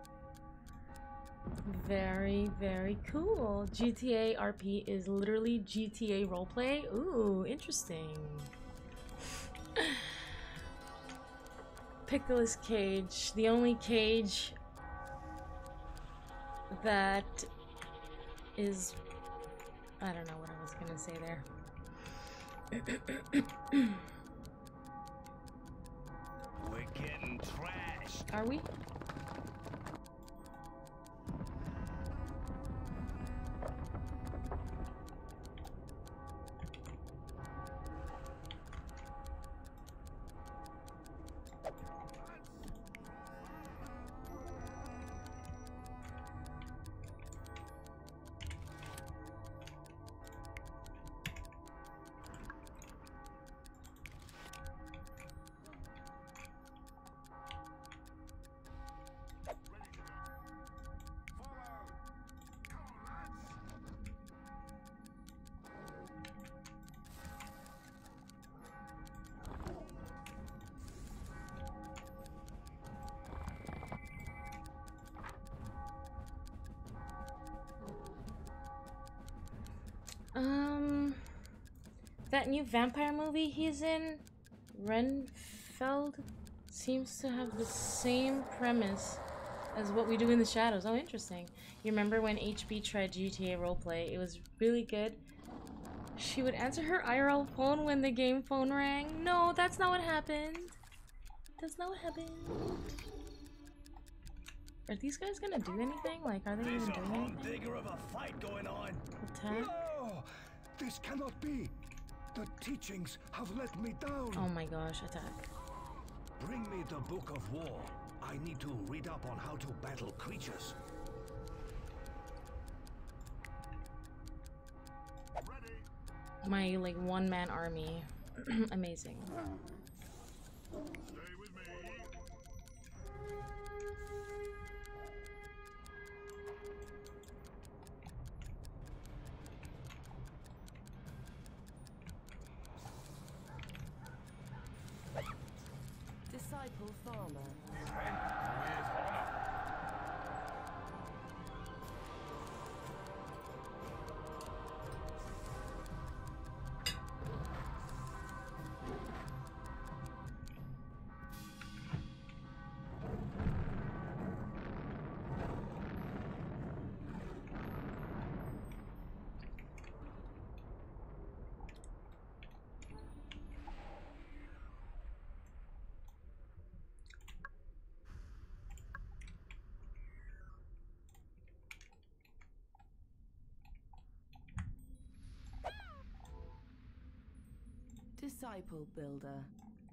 Very, very cool. GTA RP is literally GTA roleplay. Ooh, interesting. Pickles Cage, the only cage that is... I don't know what I was gonna say there. We're getting trashed. Are we? That new vampire movie he's in, Renfeld, seems to have the same premise as What We Do in the Shadows. Oh, interesting. You remember when HB tried GTA roleplay? It was really good. She would answer her IRL phone when the game phone rang. No, that's not what happened. That's not what happened. Are these guys gonna do anything? Like, are they There's even a doing anything? humdinger of a fight going on. Attack? No! This cannot be. The teachings have let me down. Oh my gosh, attack. Bring me the Book of War. I need to read up on how to battle creatures. Ready. My, like, one-man army. Amazing. Stay with me. Disciple farmer. Disciple builder.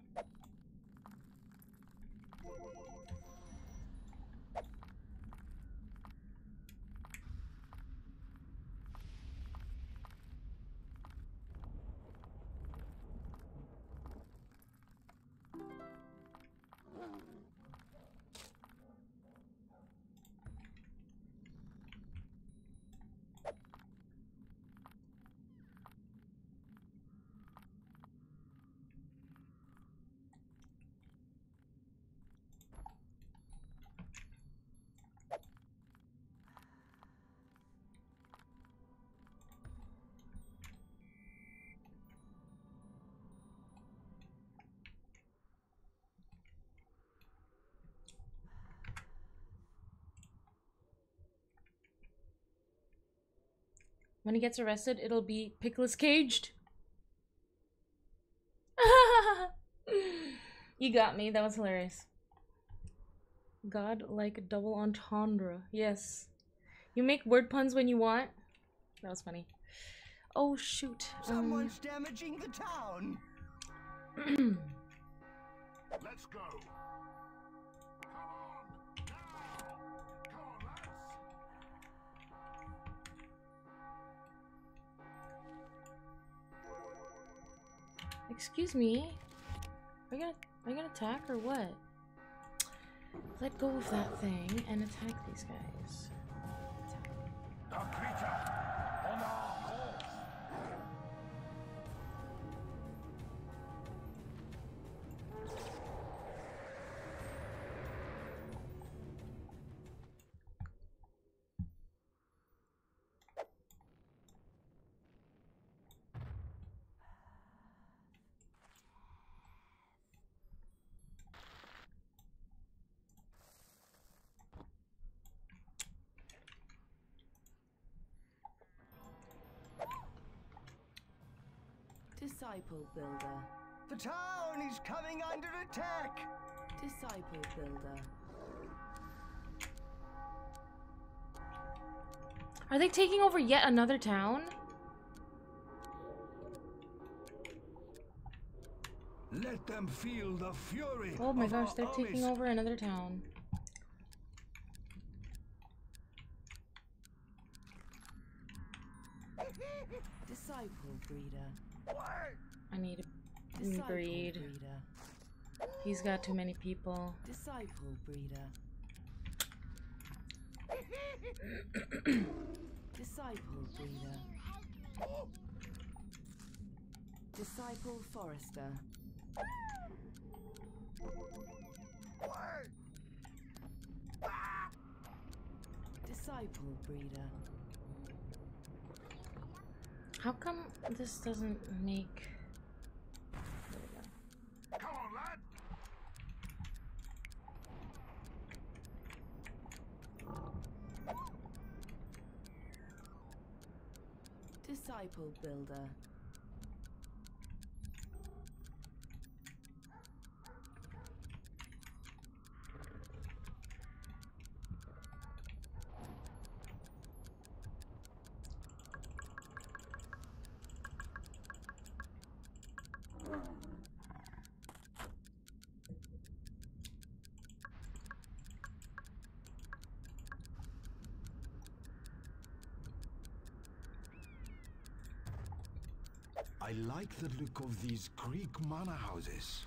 When he gets arrested, it'll be Pickles Caged. You got me. That was hilarious. God like double entendre. Yes. You make word puns when you want. That was funny. Oh, shoot. Someone's damaging the town. Let's go. Come on now. Come on, lads. Excuse me. Are you gonna attack or what? Let go of that thing and attack these guys. The creature on our course. Disciple builder. The town is coming under attack. Disciple builder. Are they taking over yet another town? Let them feel the fury. Oh my of gosh, our they're taking armies. over another town. Disciple breeder. I need to Disciple breed. breeder. He's got too many people. Disciple breeder. Disciple breeder. Disciple forester. Disciple breeder. How come this doesn't make... There we go. Come on, lad. Disciple builder. I like the look of these Greek manor houses.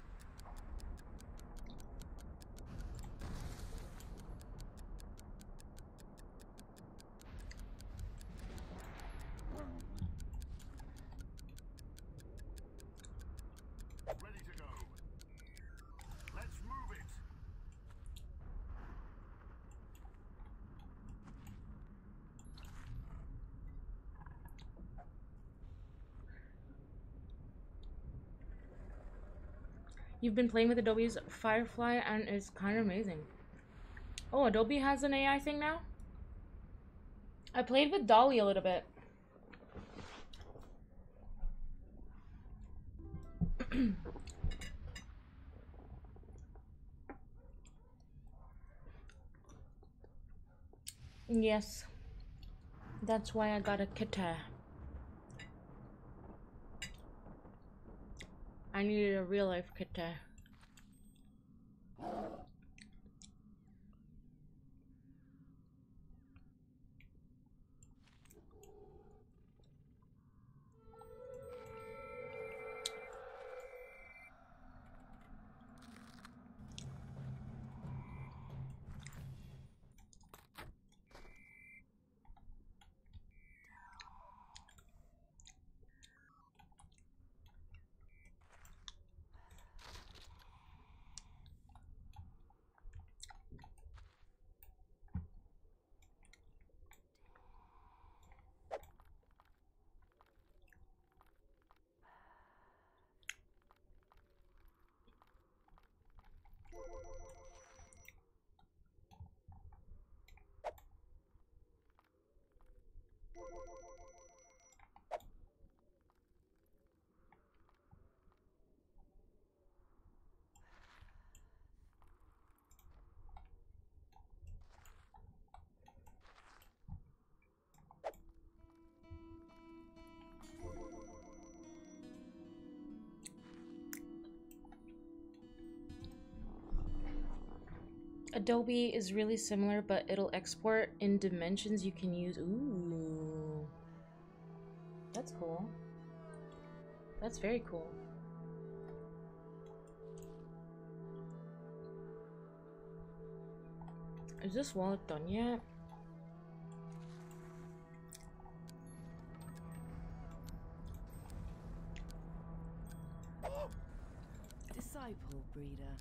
Ready to go. Let's move it. You've been playing with Adobe's Firefly and it's kind of amazing. Oh, Adobe has an AI thing now? I played with Dolly a little bit. Yes. That's why I got a guitar. I needed a real life guitar. Adobe is really similar, but it'll export in dimensions you can use. Ooh. That's cool. That's very cool. Is this wallet done yet? Disciple breeder.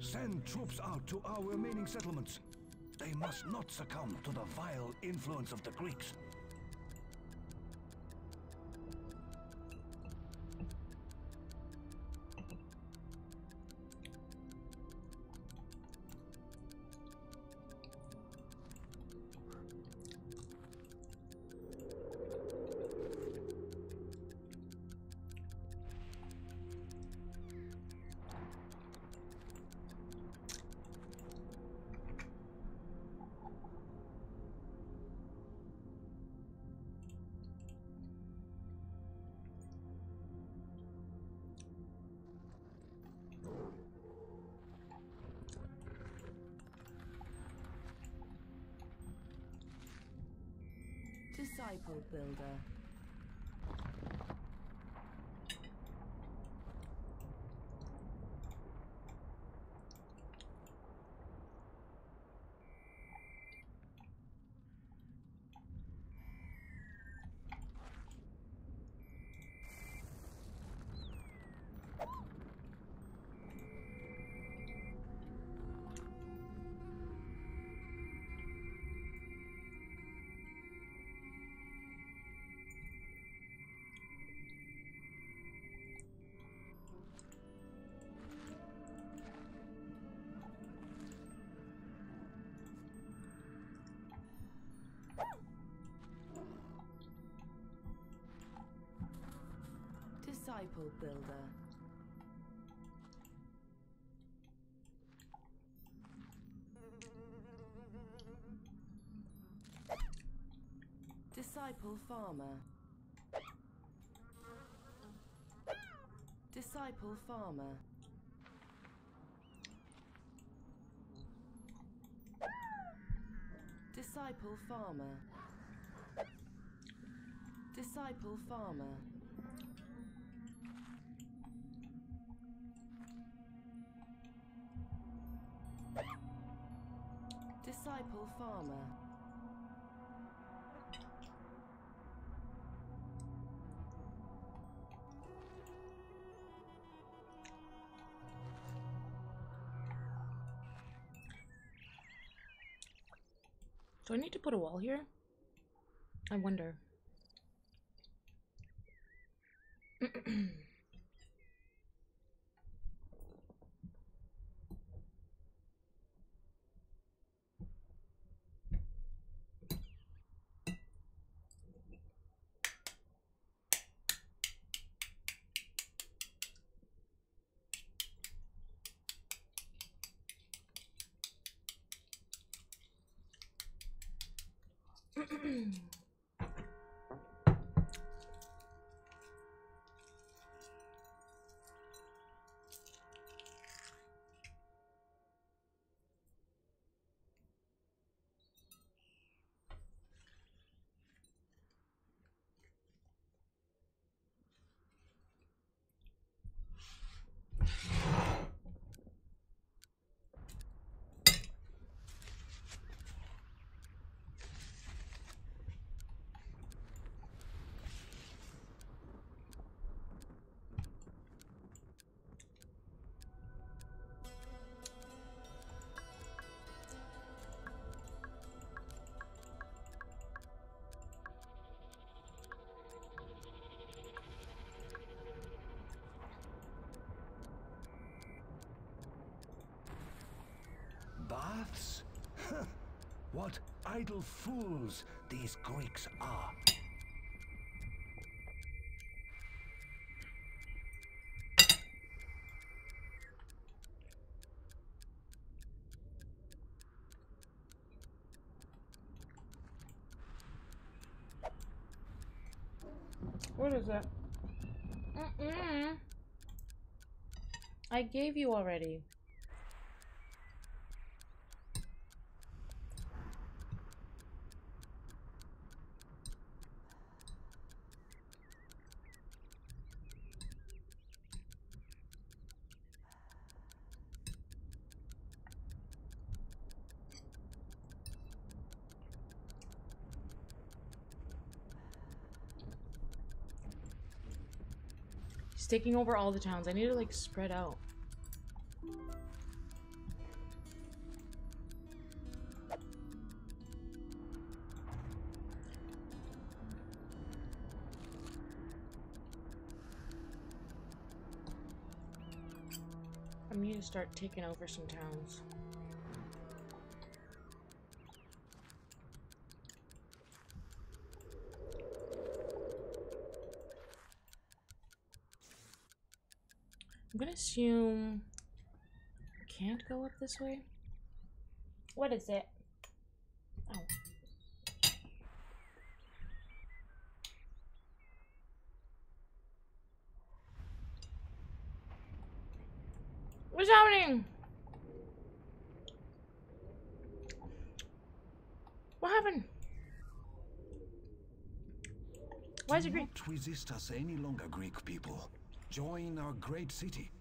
Send troops out to our remaining settlements. They must not succumb to the vile influence of the Greeks. Disciple builder. Disciple builder. Disciple farmer. Disciple farmer. Disciple farmer. Disciple farmer. Disciple farmer. Do I need to put a wall here? I wonder. Baths? What idle fools these Greeks are. What is that? I gave you already. He's taking over all the towns. I need to like spread out. need to start taking over some towns. I'm gonna assume I can't go up this way. What is it? Oh. What's happening? What happened? Why is it Do green? not resist us any longer, Greek people. Join our great city.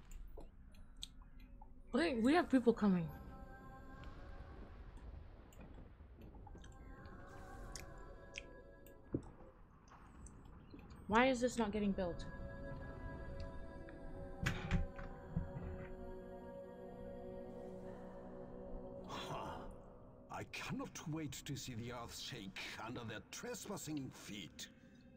Wait, we have people coming. Why is this not getting built? I cannot wait to see the earth shake under their trespassing feet.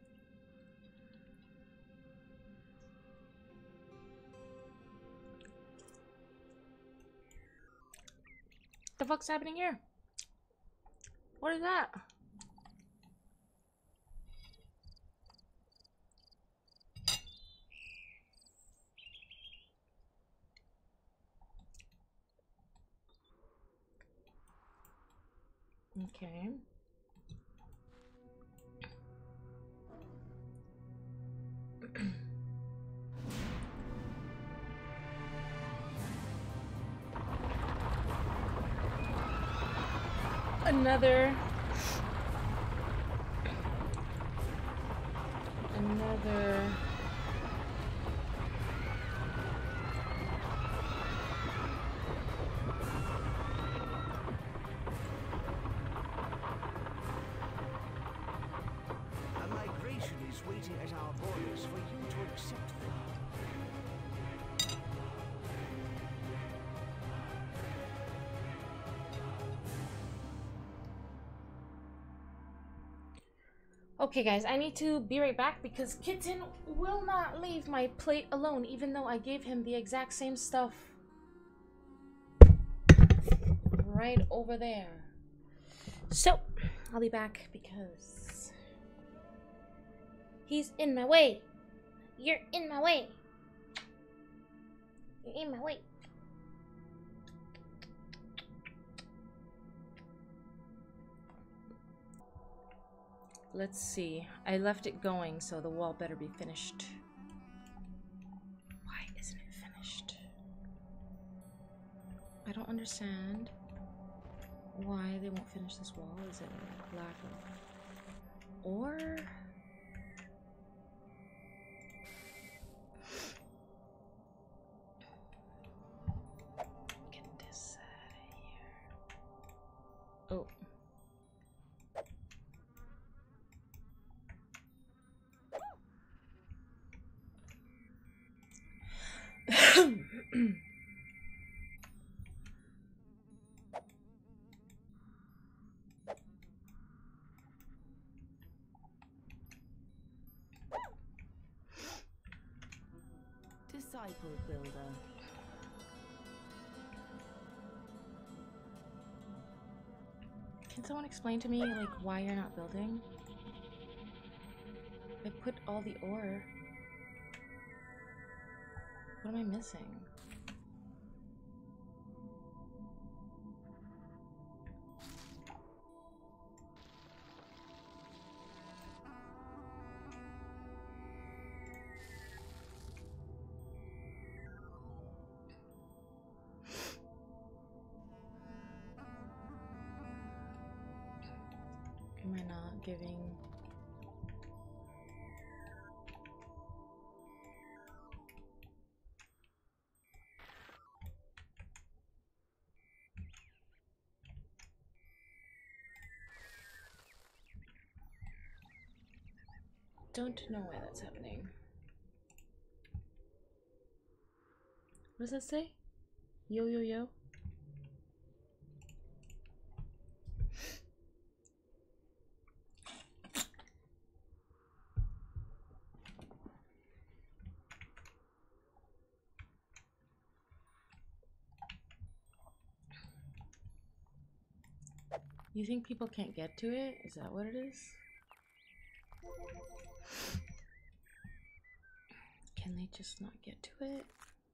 The fuck's happening here? What is that? Okay. Another A migration is waiting at our borders for you to accept them. Okay guys, I need to be right back because Kitten will not leave my plate alone even though I gave him the exact same stuff right over there. So, I'll be back because he's in my way. You're in my way. You're in my way. Let's see. I left it going, so the wall better be finished. Why isn't it finished? I don't understand why they won't finish this wall. Is it a lack of... Or... Get this out of here. Oh. Disciple builder. Can someone explain to me, like, why you're not building? I put all the ore. What am I missing? Am I not giving... Don't know why that's happening. What does that say? Yo yo yo? You think people can't get to it? Is that what it is? Can they just not get to it?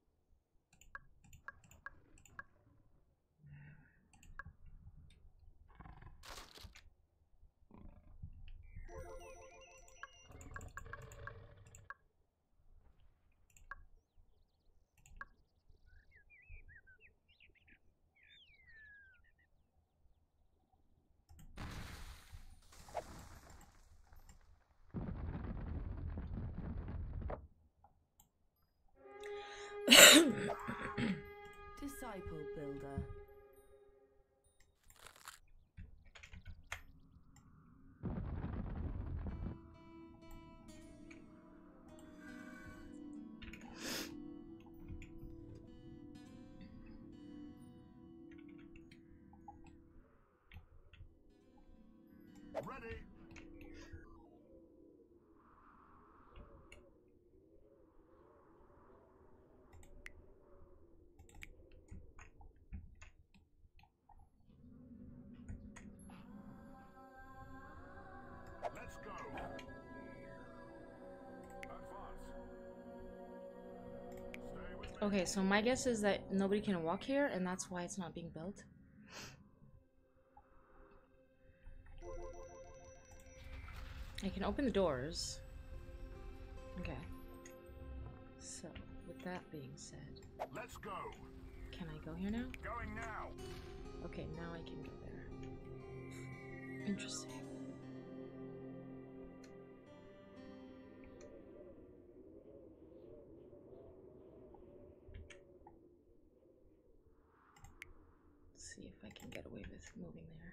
Disciple builder. Ready. Let's go. Advance. Stay with me. Okay, so my guess is that nobody can walk here, and that's why it's not being built. I can open the doors. Okay. So, with that being said, Let's go. can I go here now? Going now. Okay, now I can go there. Interesting. Let's see if I can get away with moving there.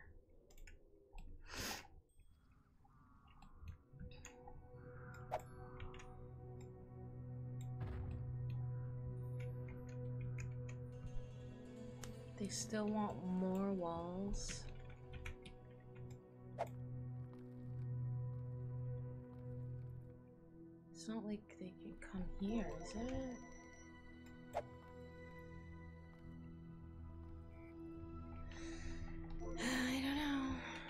They still want more walls. It's not like they can come here, is it? I don't know.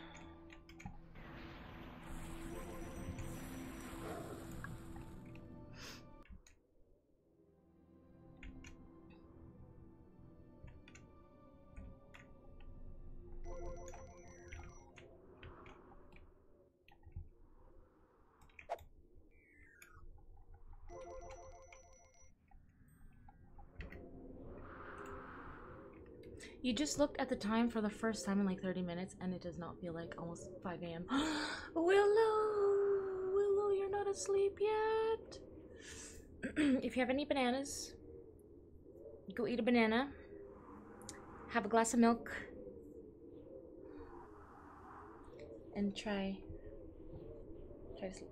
You just looked at the time for the first time in like 30 minutes and it does not feel like almost 5 a.m. Willow, you're not asleep yet. If you have any bananas, go eat a banana. Have a glass of milk. And try to sleep.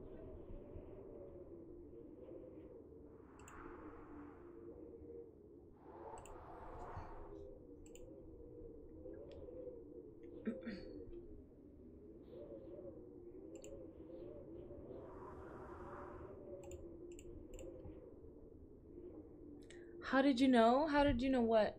How did you know? How did you know what?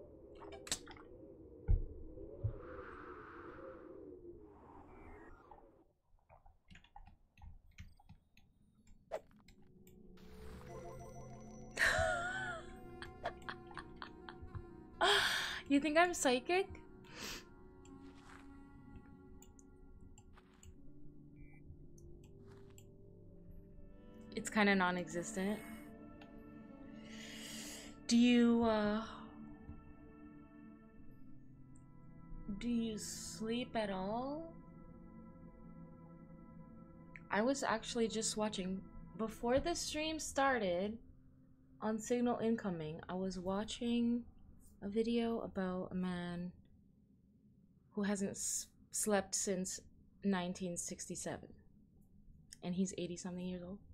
You think I'm psychic? It's kind of non-existent. Do you sleep at all? I was actually just watching before the stream started on Signal Incoming. I was watching a video about a man who hasn't slept since 1967 and he's 80 something years old.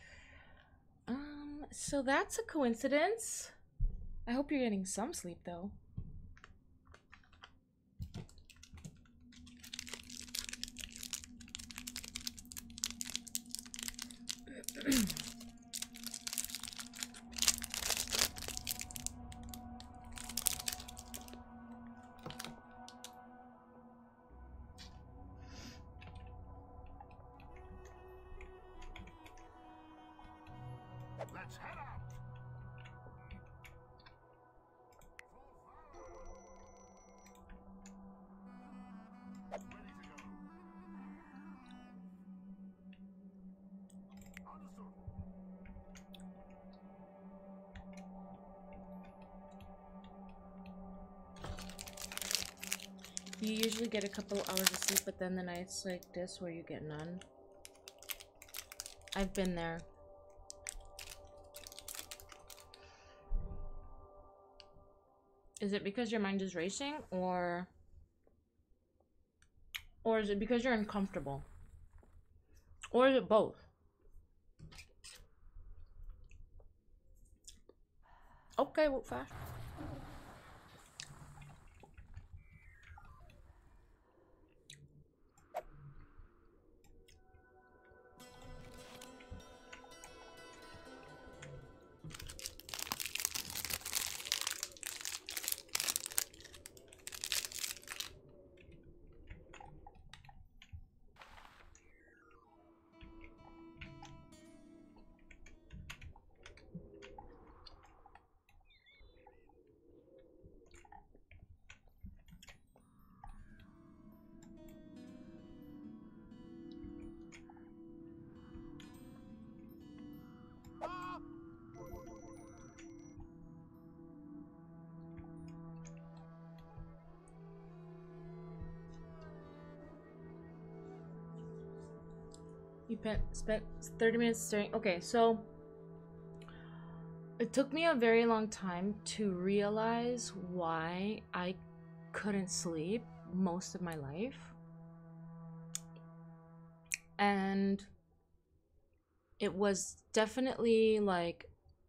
So that's a coincidence. I hope you're getting some sleep though. You usually get a couple hours of sleep, but then the nights like this where you get none. I've been there. Is it because your mind is racing, or is it because you're uncomfortable? Or is it both? Okay, well, fast. You spent 30 minutes staring. Okay, so it took me a very long time to realize why I couldn't sleep most of my life. And it was definitely like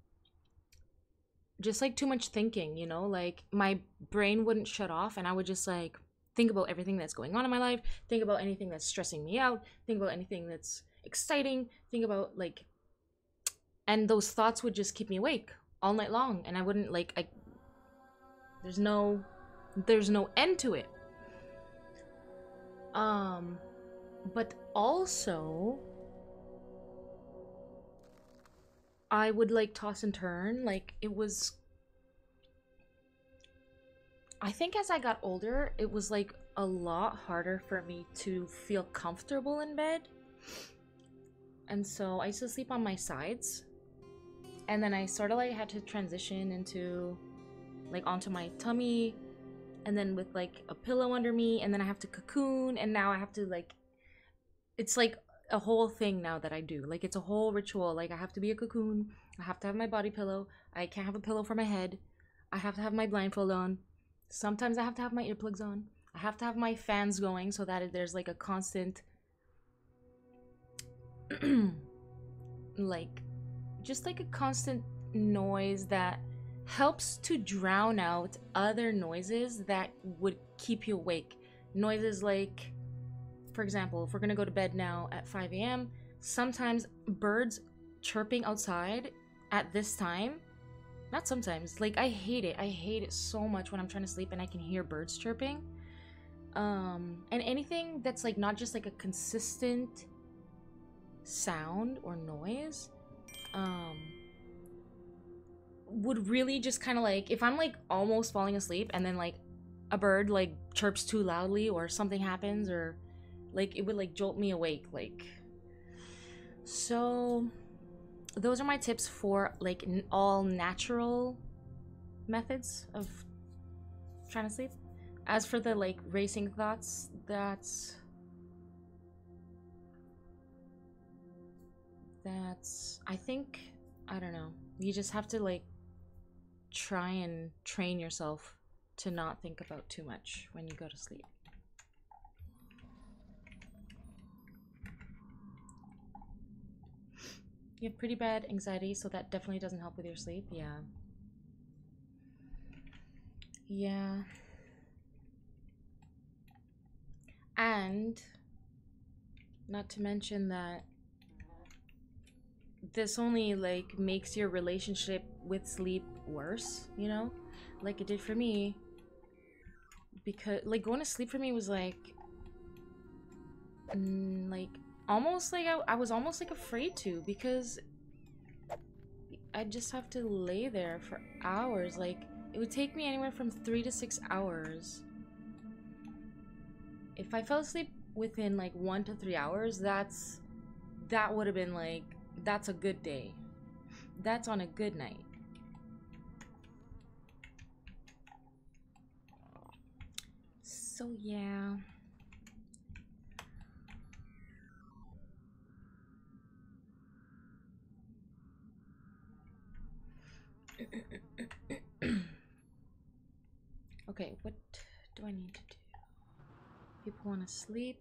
just like too much thinking, you know, like my brain wouldn't shut off and I would just like think about everything that's going on in my life, think about anything that's stressing me out, think about anything that's exciting, think about like, and those thoughts would just keep me awake all night long, and I wouldn't like, there's no end to it. But also I would like toss and turn, like it was, I think as I got older, it was like a lot harder for me to feel comfortable in bed. And so I used to sleep on my sides. And then I sort of like had to transition into like onto my tummy, and then with like a pillow under me, and then I have to cocoon, and now I have to like, it's like a whole thing now that I do. Like it's a whole ritual. Like I have to be a cocoon. I have to have my body pillow. I can't have a pillow for my head. I have to have my blindfold on. Sometimes I have to have my earplugs on. I have to have my fans going so that there's like a constant like just like a constant noise that helps to drown out other noises that would keep you awake. Noises like, for example, if we're gonna go to bed now at 5 a.m., sometimes birds chirping outside at this time, not sometimes, like I hate it so much when I'm trying to sleep and I can hear birds chirping. And anything that's like not just like a consistent sound or noise would really just kind of like, if I'm like almost falling asleep and then like a bird like chirps too loudly or something happens, or like it would like jolt me awake. Like, so those are my tips for like all natural methods of trying to sleep. As for the like racing thoughts, that's I think, I don't know, you just have to like try and train yourself to not think about too much when you go to sleep. You have pretty bad anxiety, so that definitely doesn't help with your sleep. Yeah. Yeah. And not to mention that this only like makes your relationship with sleep worse, you know, like it did for me, because like going to sleep for me was like almost like I was almost like afraid to, because I just have to lay there for hours. Like it would take me anywhere from 3 to 6 hours. If I fell asleep within like 1 to 3 hours, that would have been like, that's a good day. That's on a good night. So So yeah. Okay, what do I need to do? People want to sleep.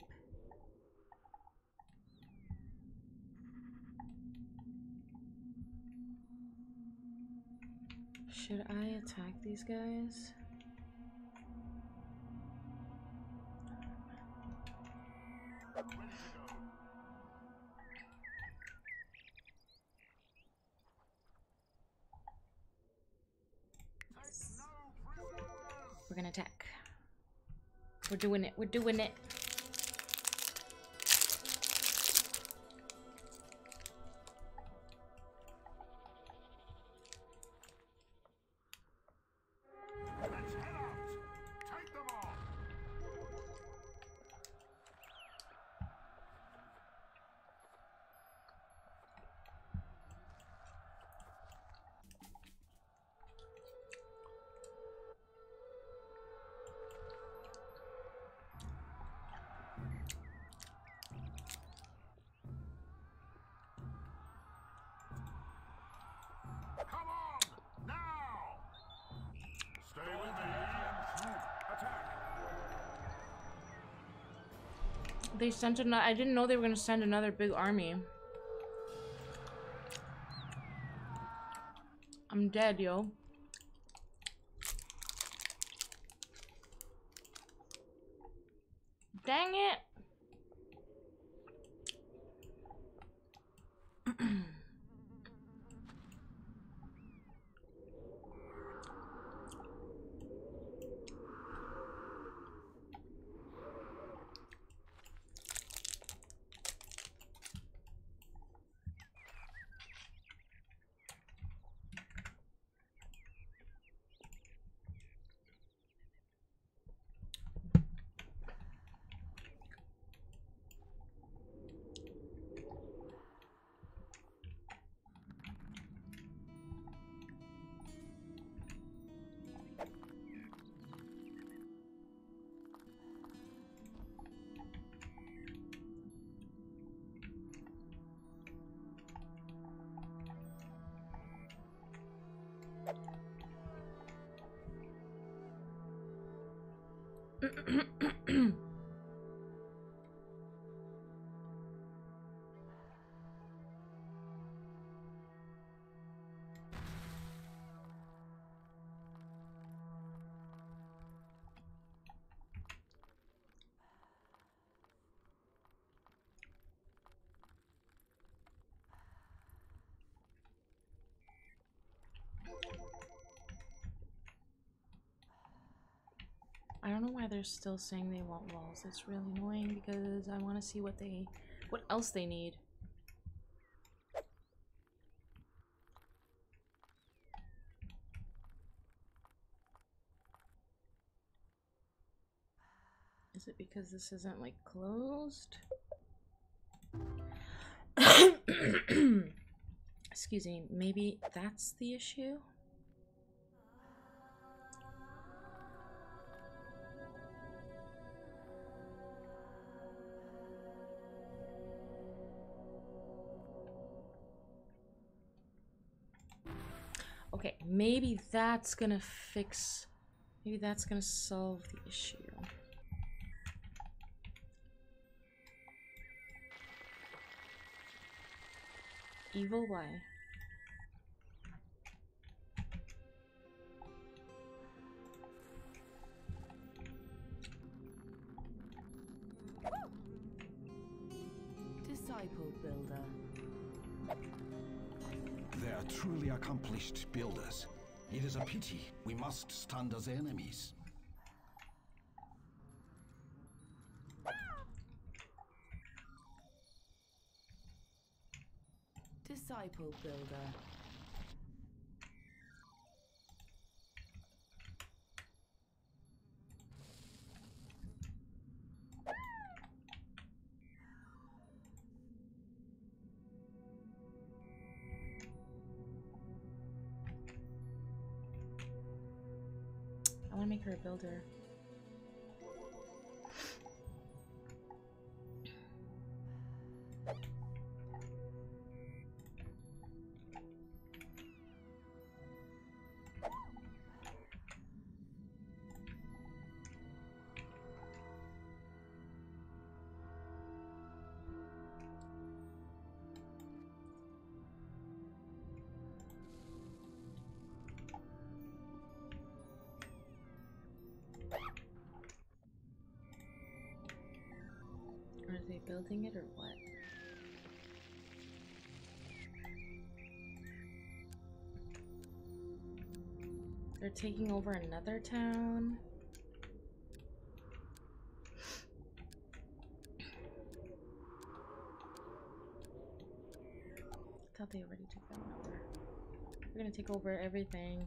Should I attack these guys? We're gonna attack. We're doing it. We're doing it. Let's head out. Take them on. Come on, now. Stay with me. Attack. They sent another. I didn't know they were gonna send another big army. I'm dead, yo. Dang it! I don't know why they're still saying they want walls. It's really annoying because I want to see what else they need. Is it because this isn't like closed? Excuse me, maybe that's the issue? Okay, maybe that's gonna fix, maybe that's gonna solve the issue. Evil, why? Disciple builder. They are truly accomplished builders. It is a pity. We must stand as enemies. Disciple builder. I want to make her a builder. building it or what? They're taking over another town. I thought they already took that one over. They're gonna take over everything.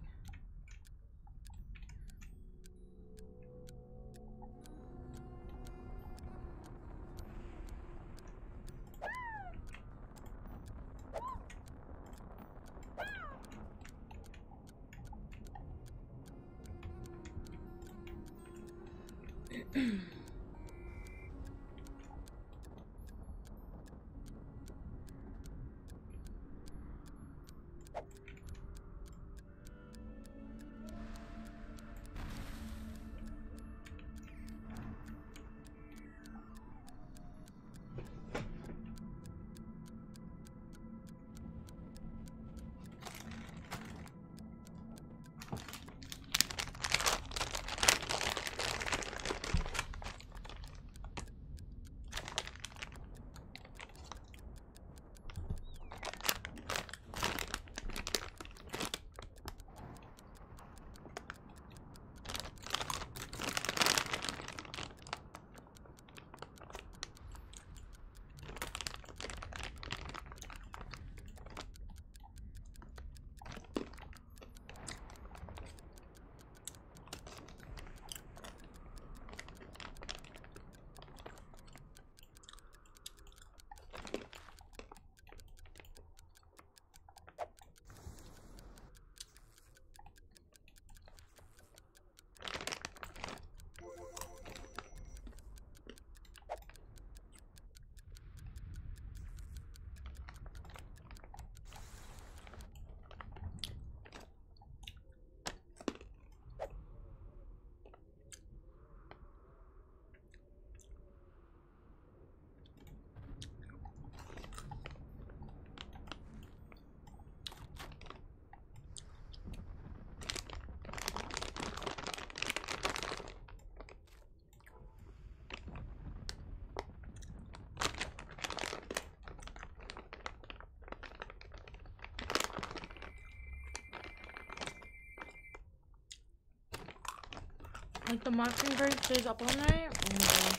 Like the mockingbird stays up all night? Oh my gosh.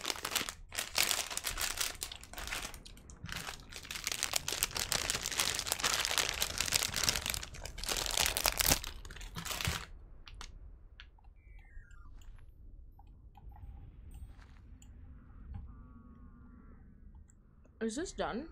Is this done?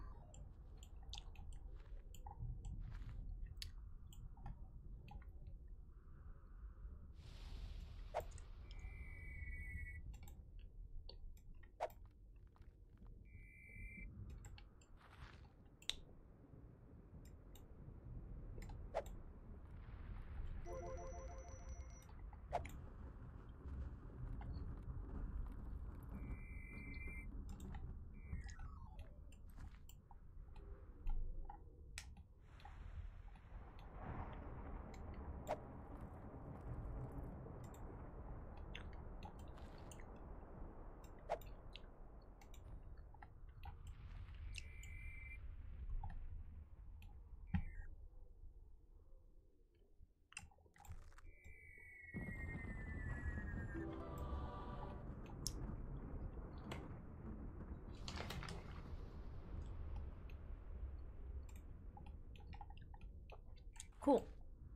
Cool.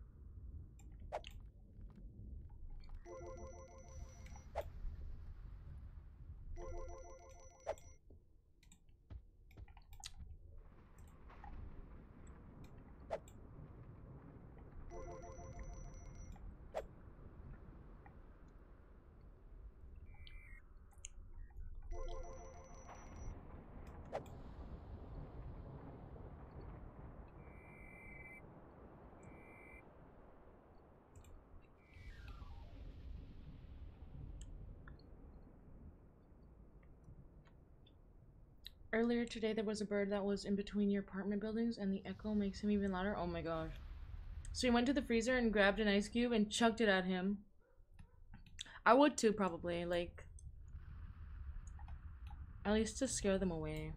Earlier today, there was a bird that was in between your apartment buildings, and the echo makes him even louder. Oh my gosh. So he went to the freezer and grabbed an ice cube and chucked it at him. I would too, probably. Like, At least to scare them away.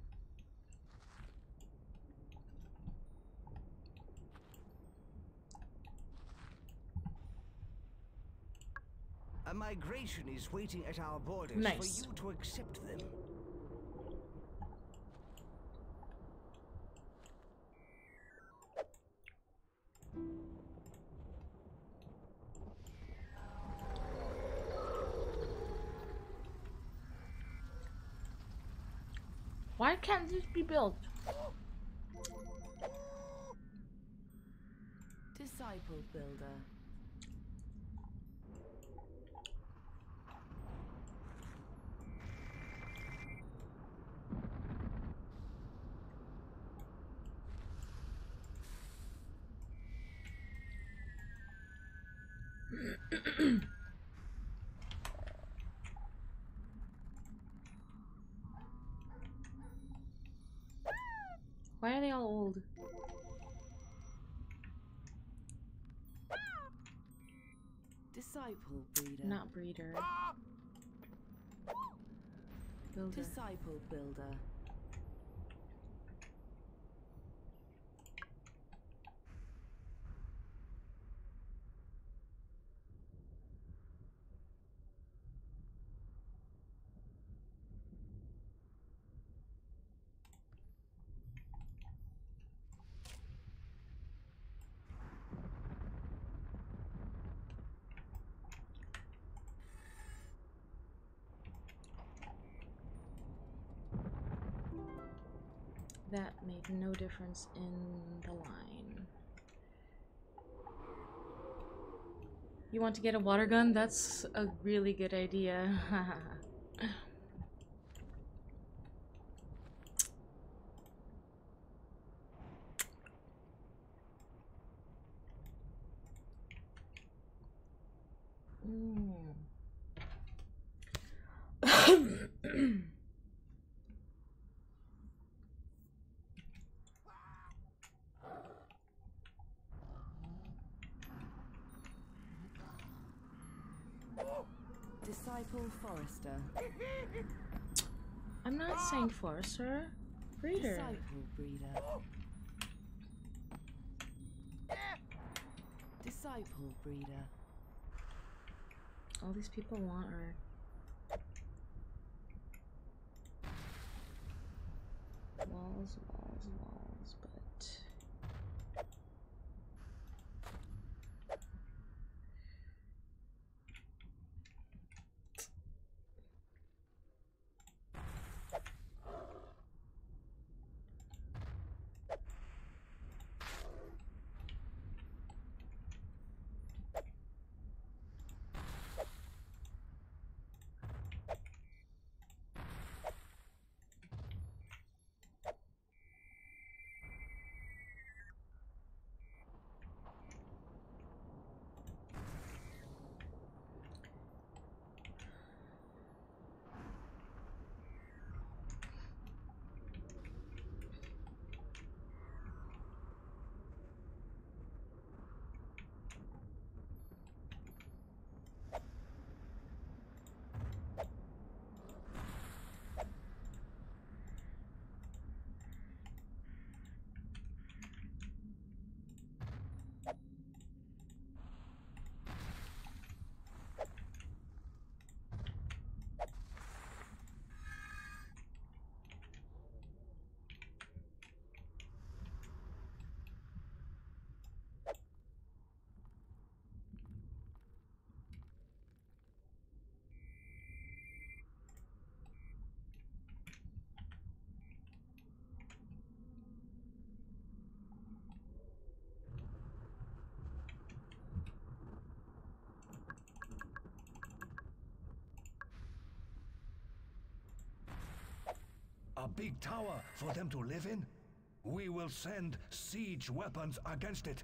A migration is waiting at our borders Nice. for you to accept them. Why can't this be built? Disciple builder. Why are they all old? Disciple breeder. Not breeder. Builder. Disciple builder. That made no difference in the line. You want to get a water gun? That's a really good idea. Disciple forester. I'm not saying forester. Breeder. Disciple breeder. Disciple breeder. All these people want are walls, walls, walls, but A big tower for them to live in? We will send siege weapons against it.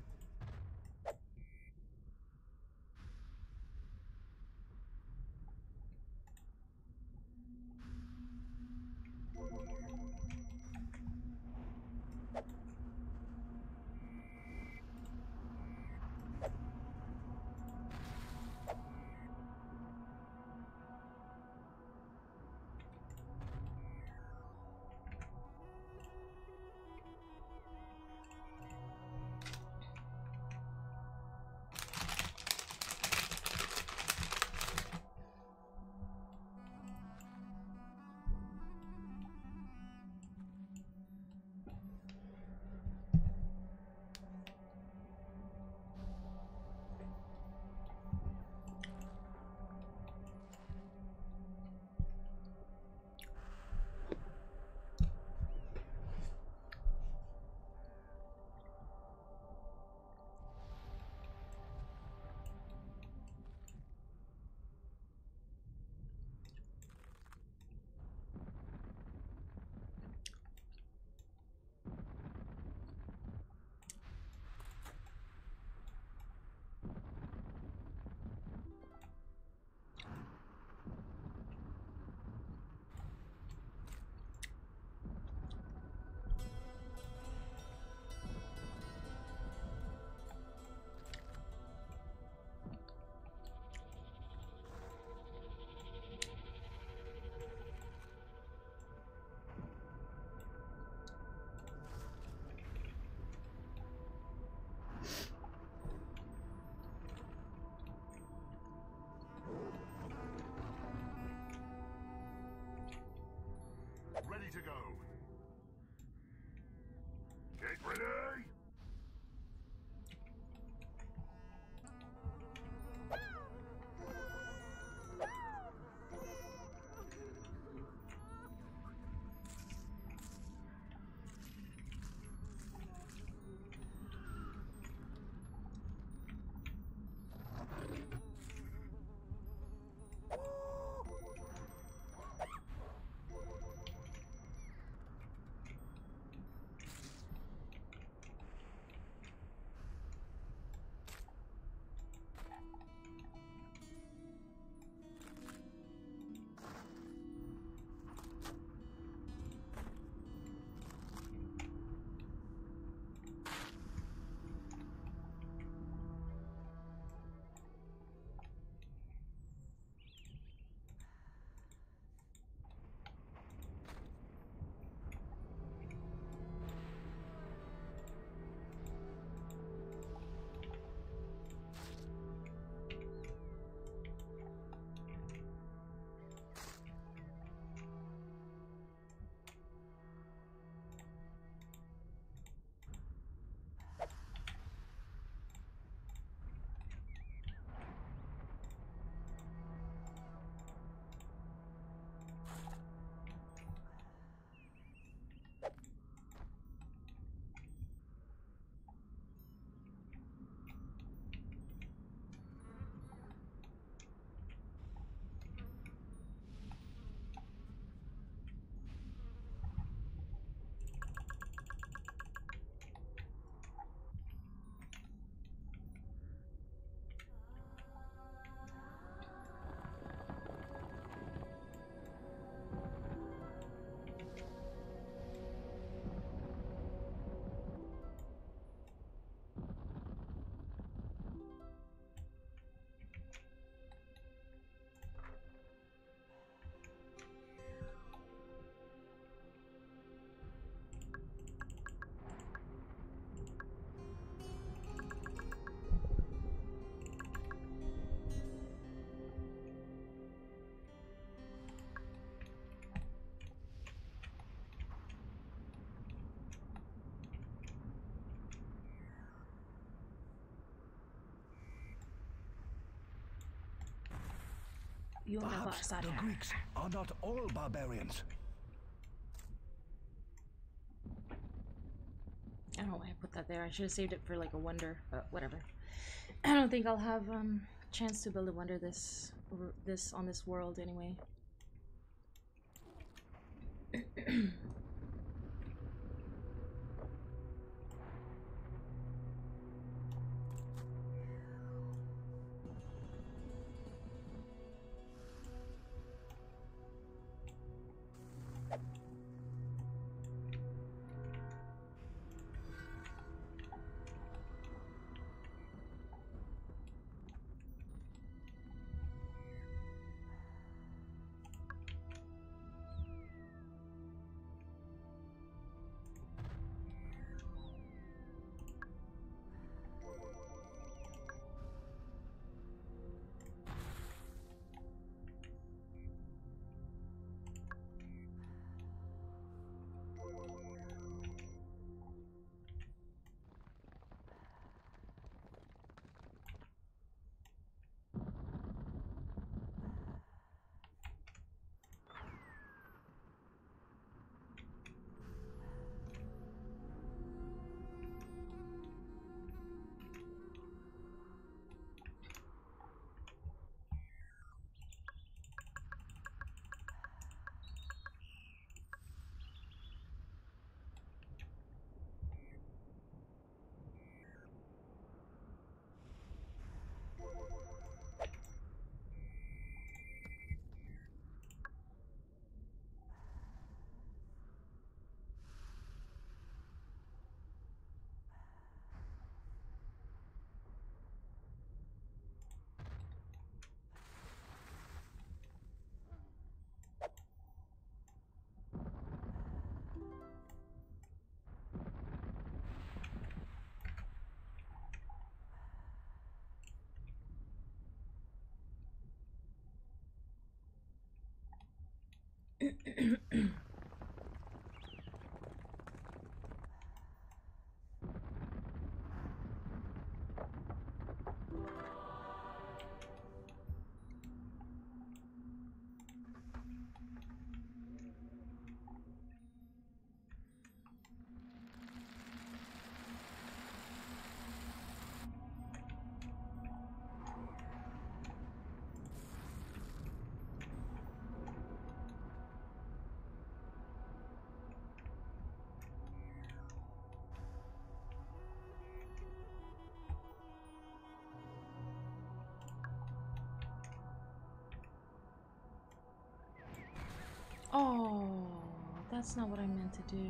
You're the Perhaps boss, the Greeks are not all barbarians. I don't know why I put that there. I should have saved it for like a wonder, but whatever. I don't think I'll have chance to build a wonder on this world anyway. Oh, that's not what I meant to do.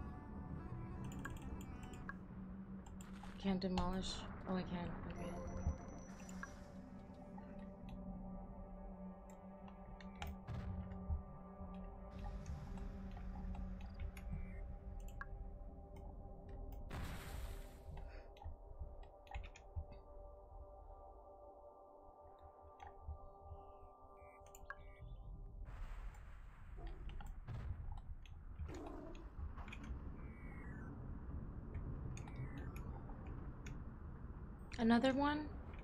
Can't demolish. Oh, I can. Okay. Another one?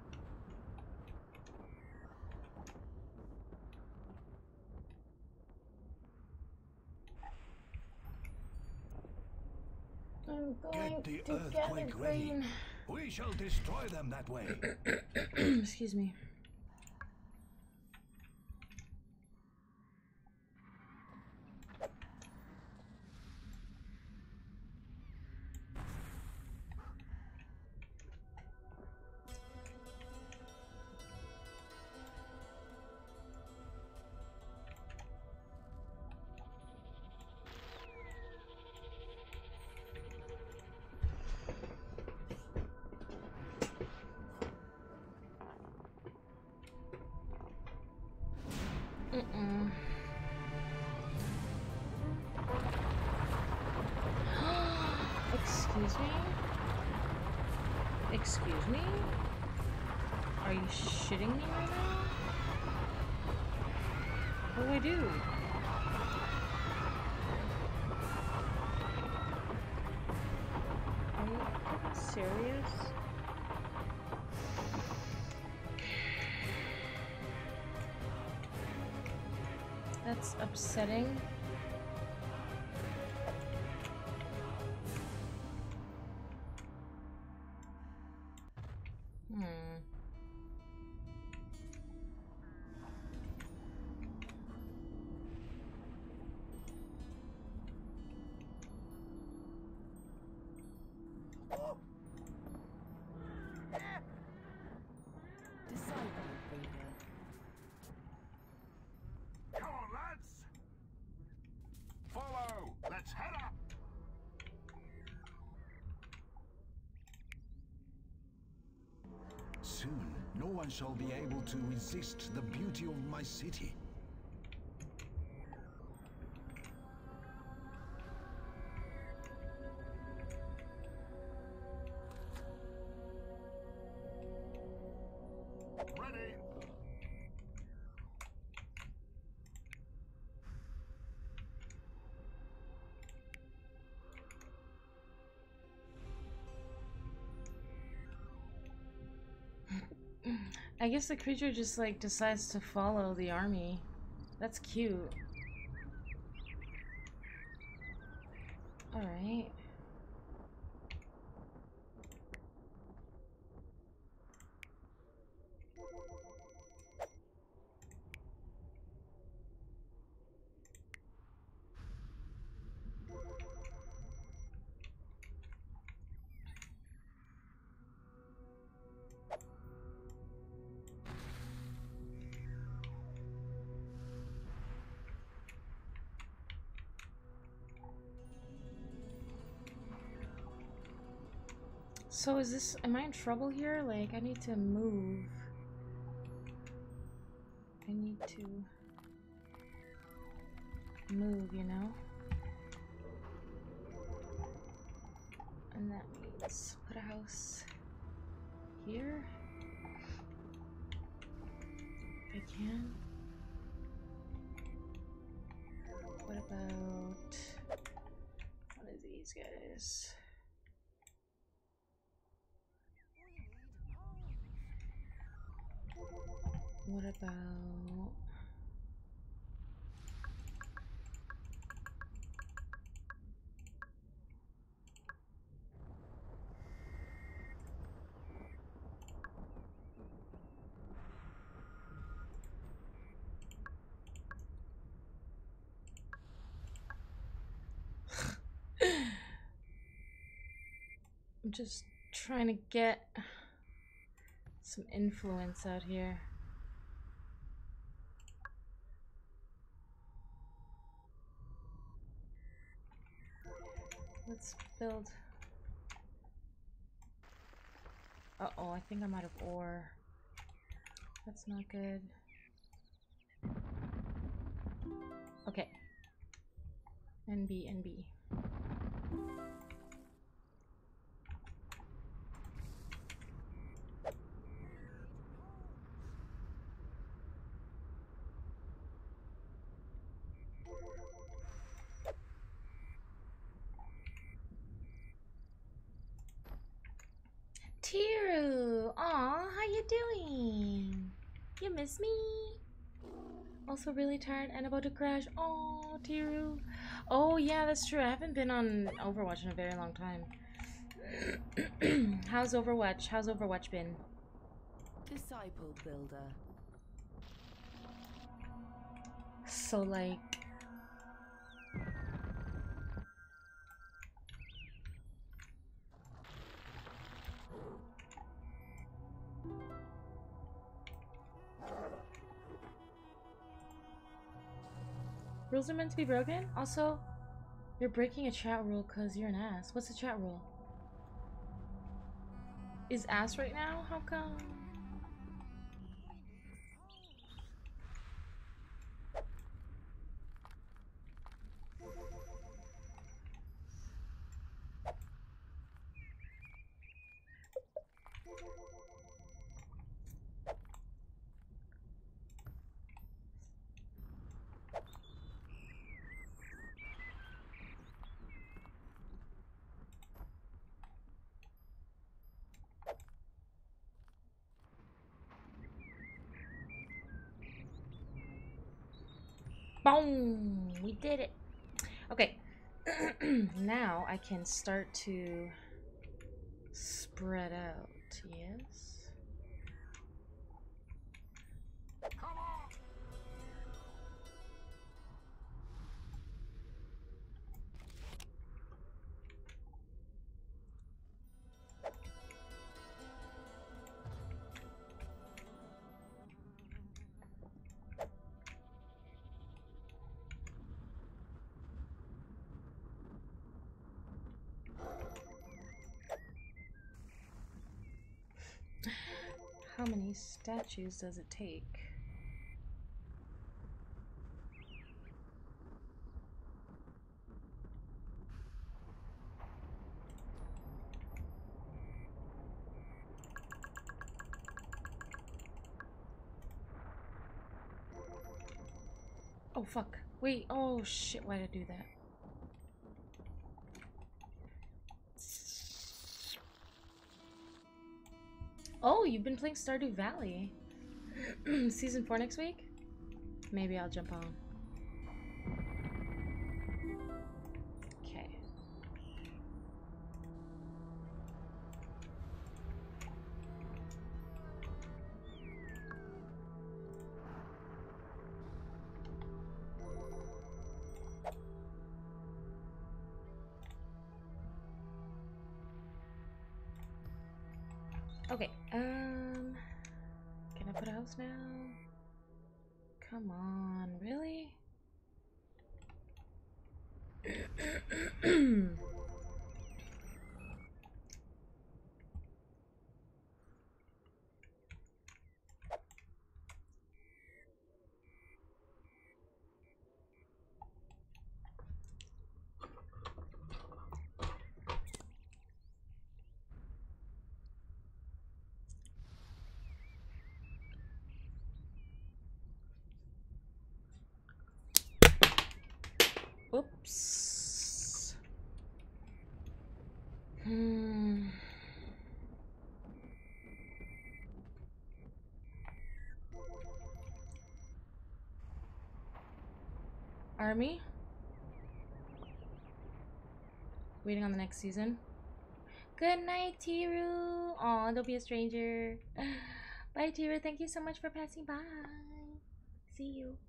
I'm going Get the to earthquake get ready. rain. We shall destroy them that way. Excuse me. Excuse me? Excuse me? Are you shitting me right now? What do I do? Are you serious? That's upsetting. Disciple breeder. Come on, lads! Follow! Let's head up! Soon, no one shall be able to resist the beauty of my city. Ready! I guess the creature just like decides to follow the army. That's cute. Alright. So is this, am I in trouble here? Like, I need to move. I need to move, you know? And that means put a house here. If I can. What about one of these guys? What about I'm just trying to get some influence out here. Let's build. Uh-oh, I think I'm out of ore. That's not good. Okay. NB, NB. Tiru! Aw, how you doing? You miss me? Also really tired and about to crash. Oh, Tiru. Oh yeah, that's true. I haven't been on Overwatch in a very long time. How's Overwatch? How's Overwatch been? Disciple builder. So like rules are meant to be broken? Also, you're breaking a chat rule because you're an ass. What's the chat rule? Is ass right now? How come? Boom! We did it. Okay. Now I can start to spread out. Yes. Come on! How many statues does it take? Oh fuck. Wait, oh shit, why did I do that? Oh, you've been playing Stardew Valley. Season 4 next week? Maybe I'll jump on. Okay. Okay, can I put a house now? Come on, really? Oops. Army? Waiting on the next season. Good night, Tiru. Aw, don't be a stranger. Bye, Tiru. Thank you so much for passing by. See you.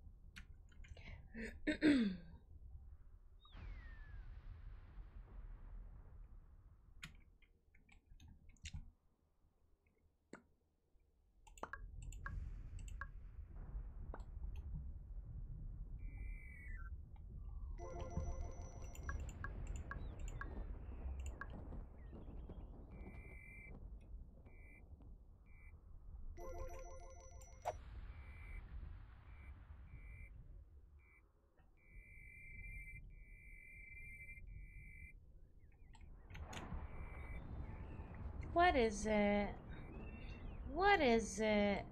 What is it? What is it?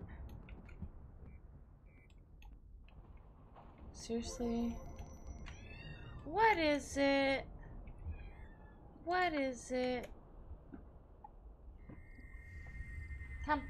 Seriously? What is it? What is it? Come.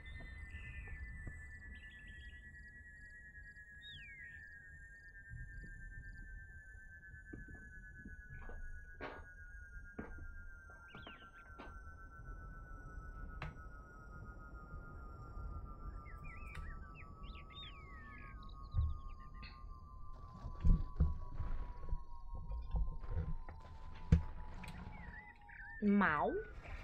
Máu.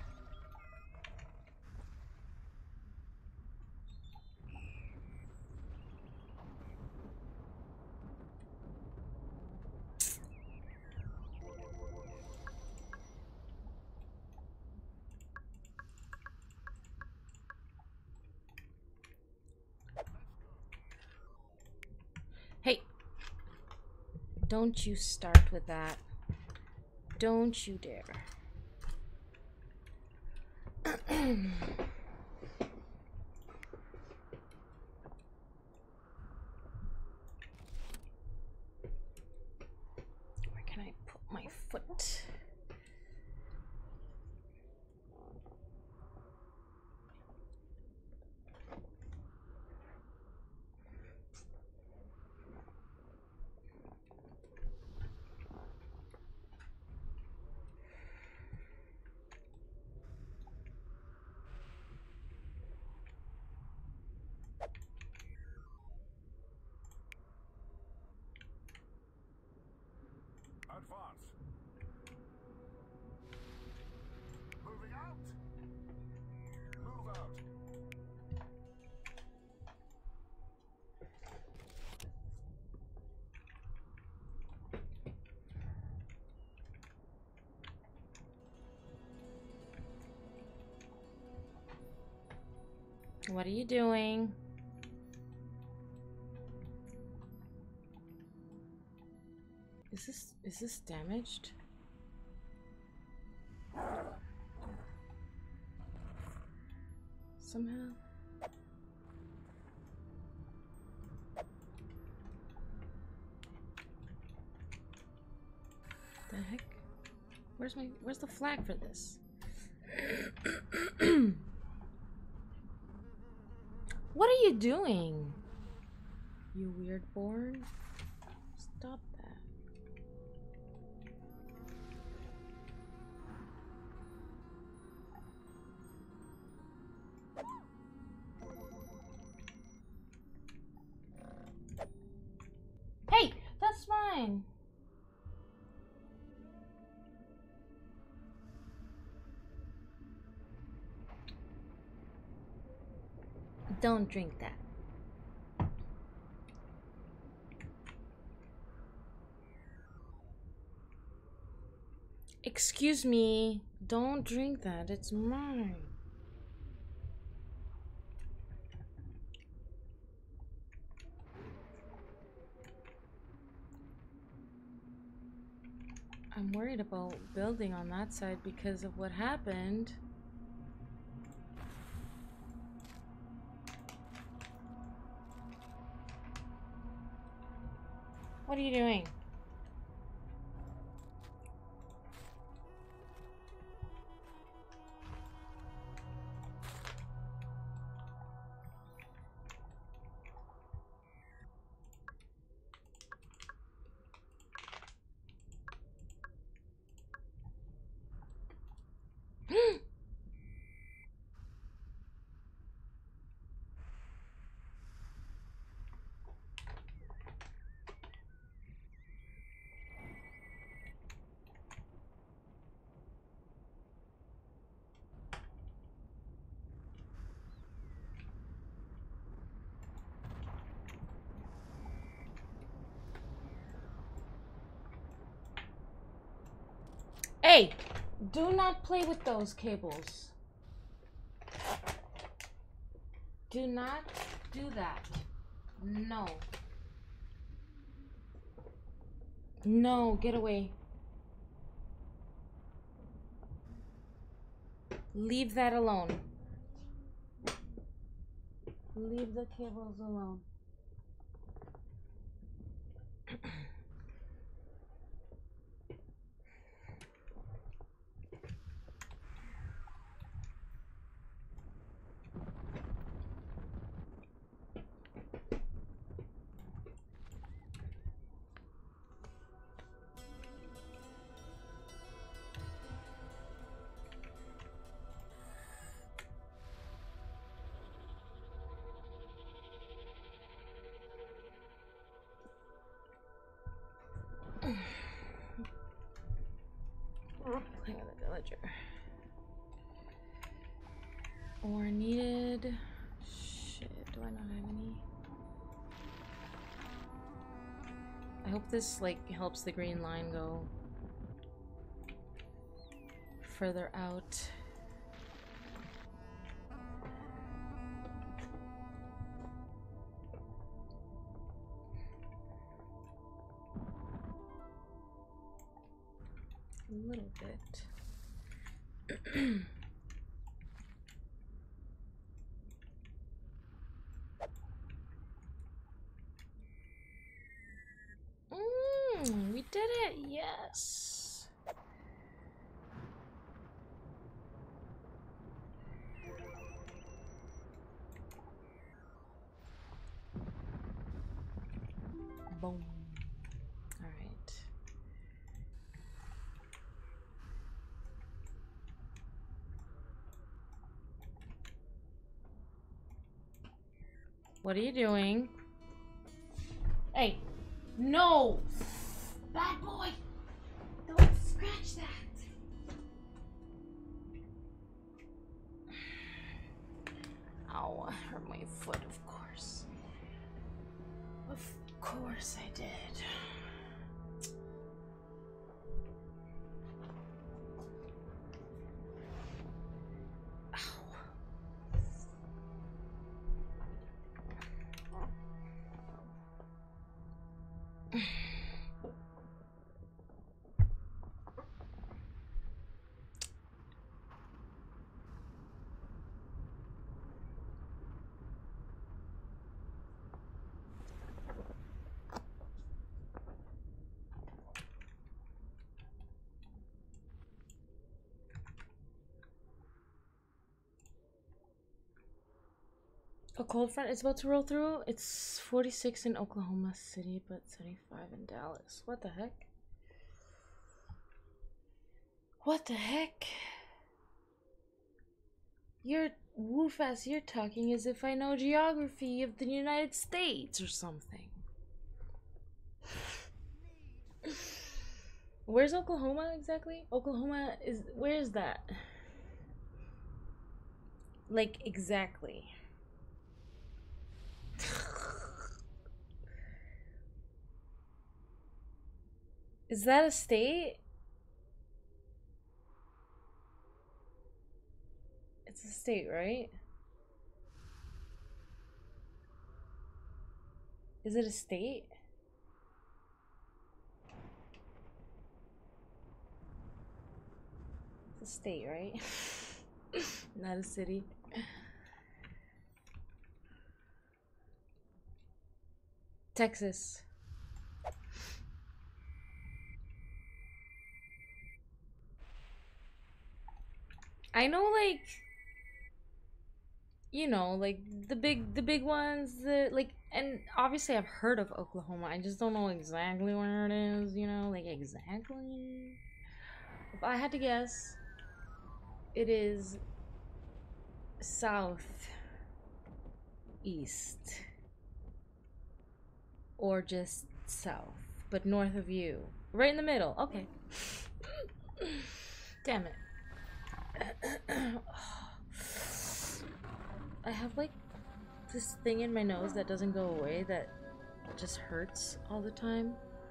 Hey. Don't you start with that. Don't you dare. Where can I put my foot? What are you doing? Is this damaged? Somehow? The heck? Where's the flag for this? What are you doing? You weird born? Stop that. Hey, that's mine. Don't drink that. Excuse me. Don't drink that. It's mine. I'm worried about building on that side because of what happened. What are you doing? Hey, do not play with those cables. Do not do that. No. No, get away. Leave that alone. Leave the cables alone. Play with a villager. Or needed. Shit, do I not have any? I hope this like helps the green line go further out. A little bit. We did it, yes. Boom. All right. What are you doing? Hey, no! Bad boy! Don't scratch that! Ow, I hurt my foot, of course. Of course I did. Ow. A cold front is about to roll through. It's 46 in Oklahoma City, but 75 in Dallas. What the heck? What the heck? You're Woofast, you're talking as if I know geography of the United States or something. Where's Oklahoma exactly? Oklahoma is, where is that? Like, exactly. Is that a state? It's a state, right? Is it a state? It's a state, right? Not a city. Texas. I know, like, you know, like the big ones, the like, and obviously I've heard of Oklahoma. I just don't know exactly where it is, you know, like exactly. If I had to guess, it is south east or just south, but north of you. Right in the middle. Okay. Damn it. I have like this thing in my nose that doesn't go away that just hurts all the time.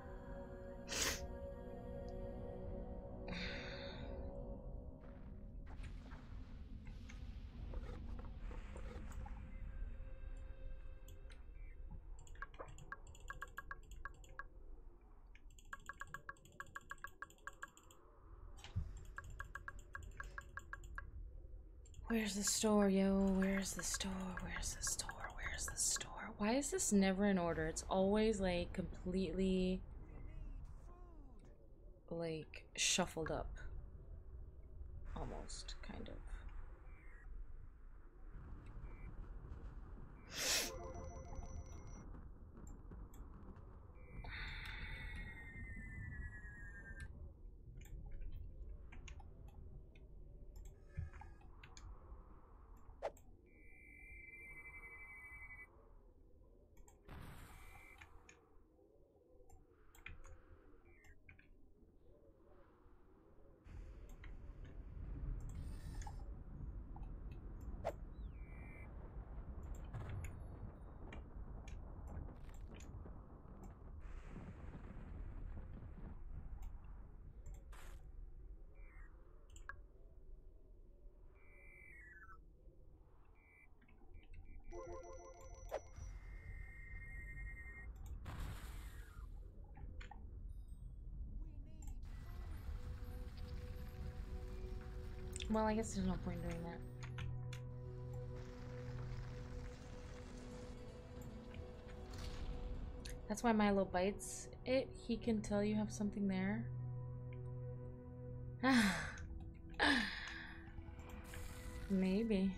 Where's the store, yo? Where's the store? Where's the store? Where's the store? Why is this never in order? It's always like completely like shuffled up. Almost, kind of. Well, I guess there's no point in doing that. That's why Milo bites it. He can tell you have something there. Maybe.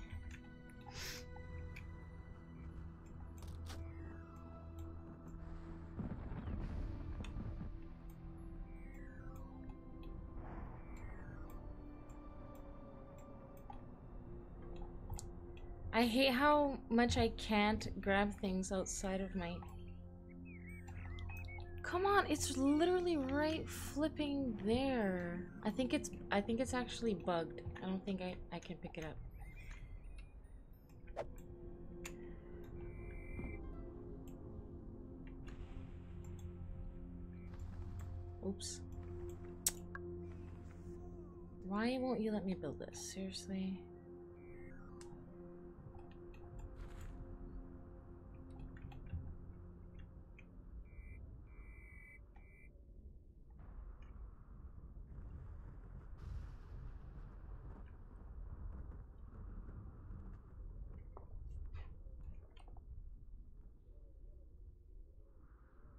I hate how much I can't grab things outside of my... Come on, it's literally right flipping there. I think it's actually bugged. I don't think I can pick it up. Oops. Why won't you let me build this? Seriously?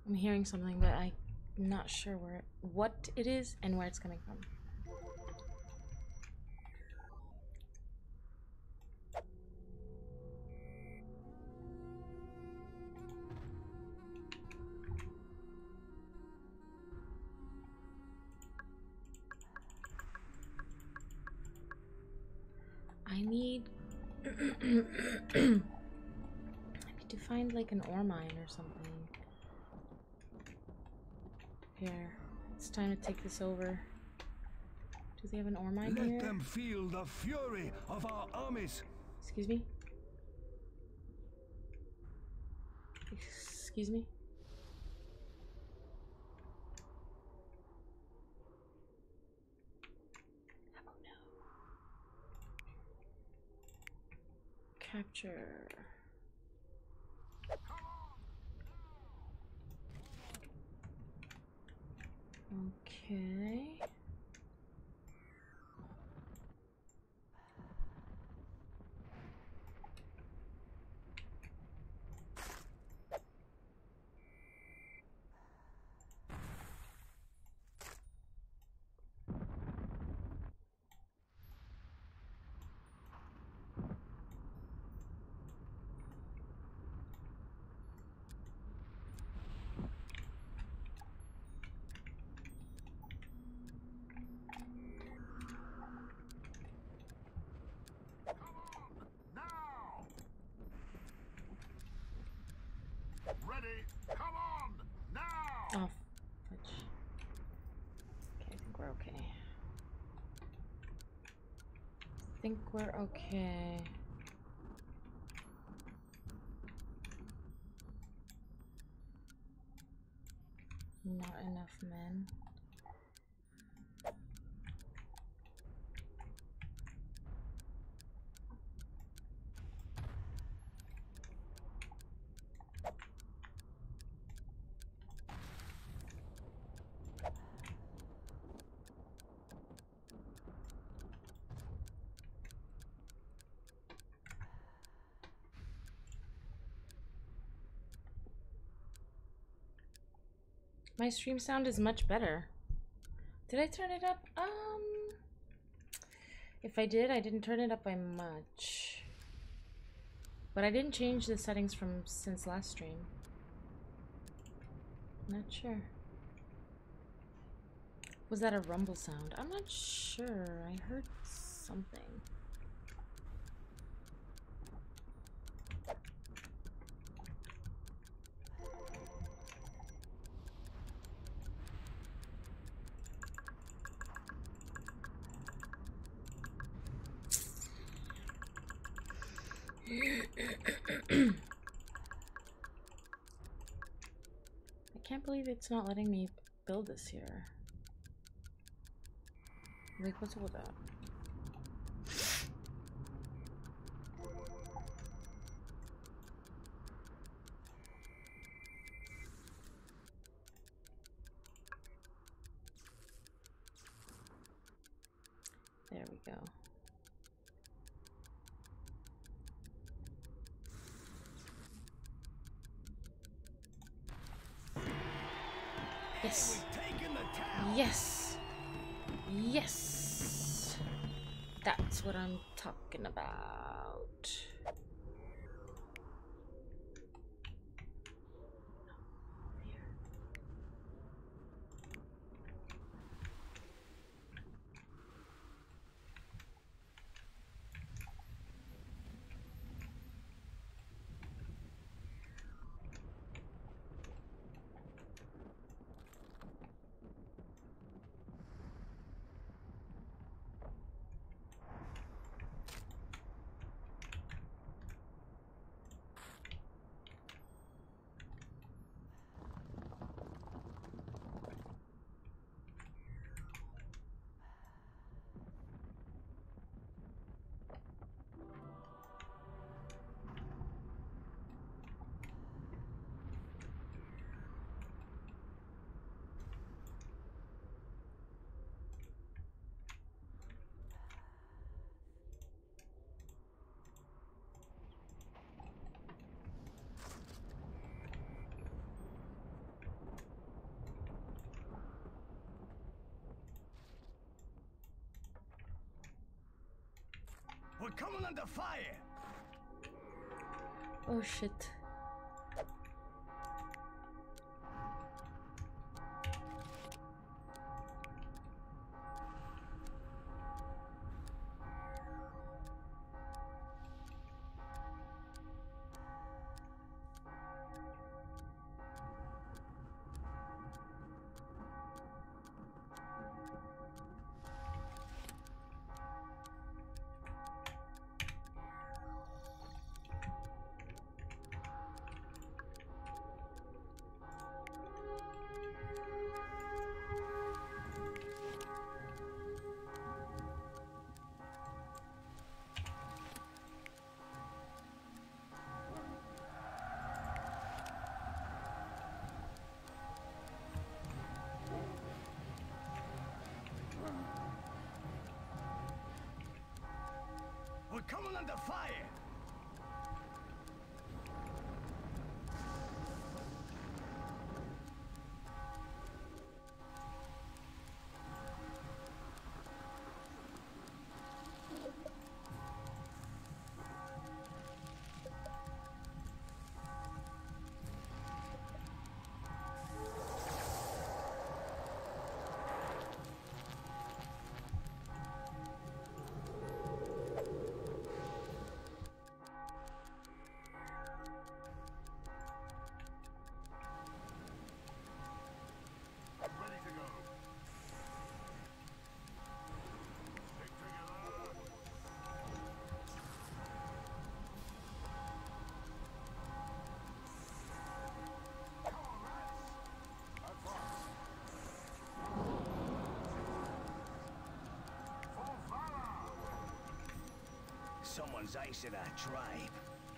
I'm hearing something, but I'm not sure what it is and where it's coming from. I need I need to find like an ore mine or something. Here, it's time to take this over. Do they have an ore mine here? Let them feel the fury of our armies. Excuse me? Excuse me? Oh no. Capture. Okay. Now! Ready? Come on! Now! Oh, fudge. Okay, I think we're okay. I think we're okay. Not enough men. My stream sound is much better. Did I turn it up? If I did, I didn't turn it up by much. But I didn't change the settings from since last stream. Not sure. Was that a rumble sound? I'm not sure. I heard something. I can't believe it's not letting me build this here. Like, what's up with that? There we go. Yes. Yes. Yes. That's what I'm talking about. We're coming under fire! Oh shit. We're coming under fire! Ready to go. Stick together. Come on, lads. Advance. For valor. Someone's icing our tribe.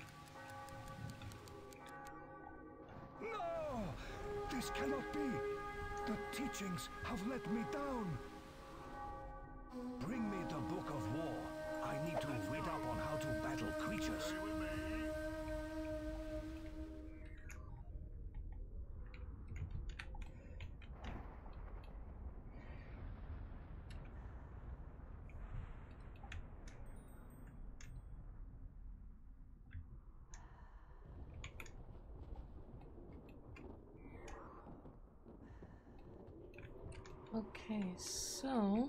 No! This cannot be! The teachings have let me down! Bring me the Book of War. I need to read up on how to battle creatures. Stay with me. Okay, so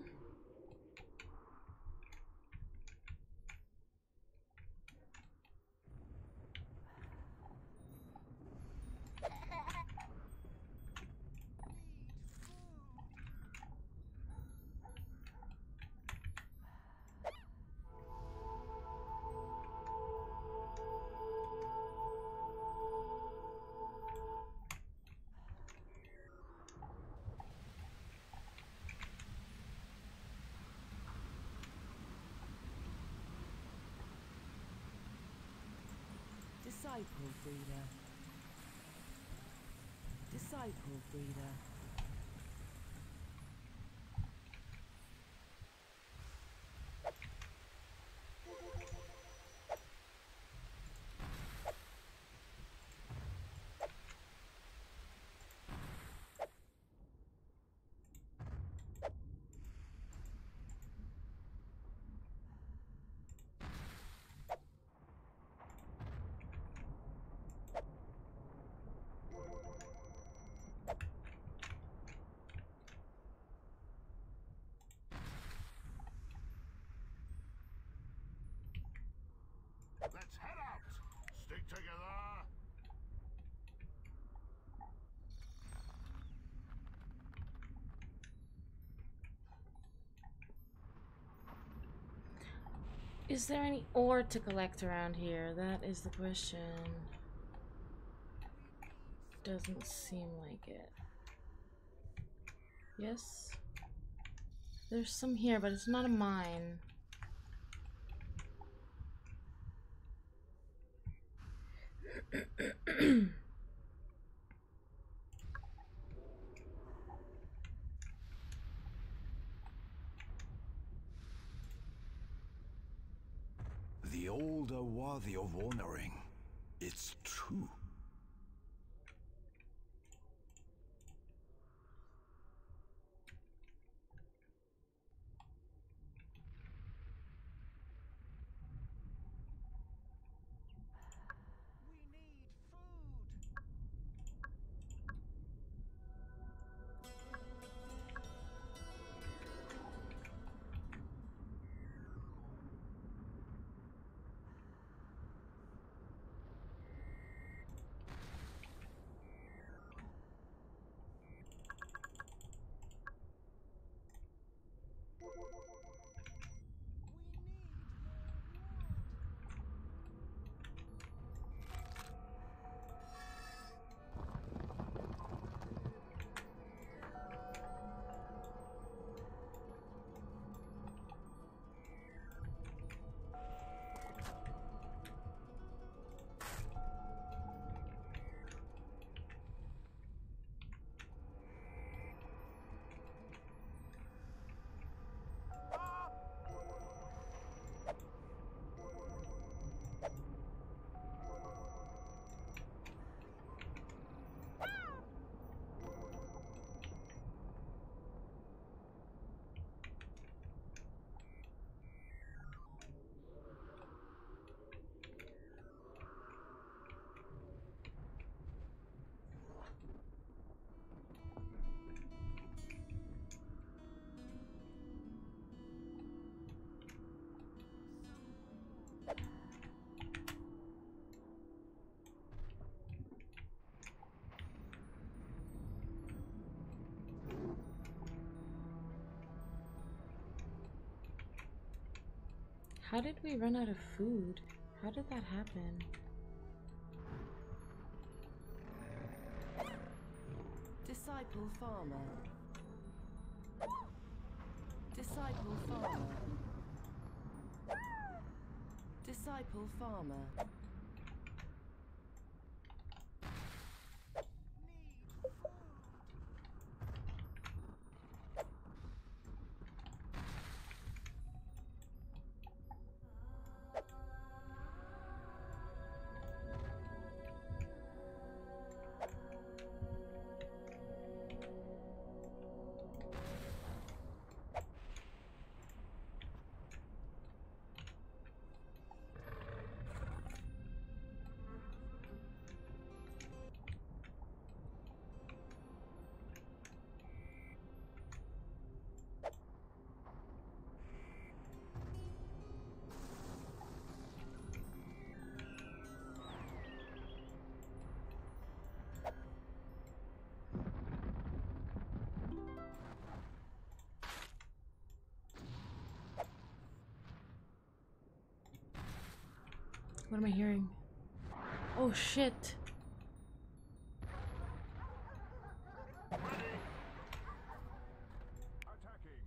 Disciple breeder. Disciple breeder. Let's head out. Stick together. is there any ore to collect around here? That is the question. Doesn't seem like it. Yes? There's some here, but it's not a mine. The old are worthy of honoring. It's true. How did we run out of food? How did that happen? Disciple farmer. Disciple farmer. Disciple farmer. What am I hearing? Oh shit. Ready. Attacking.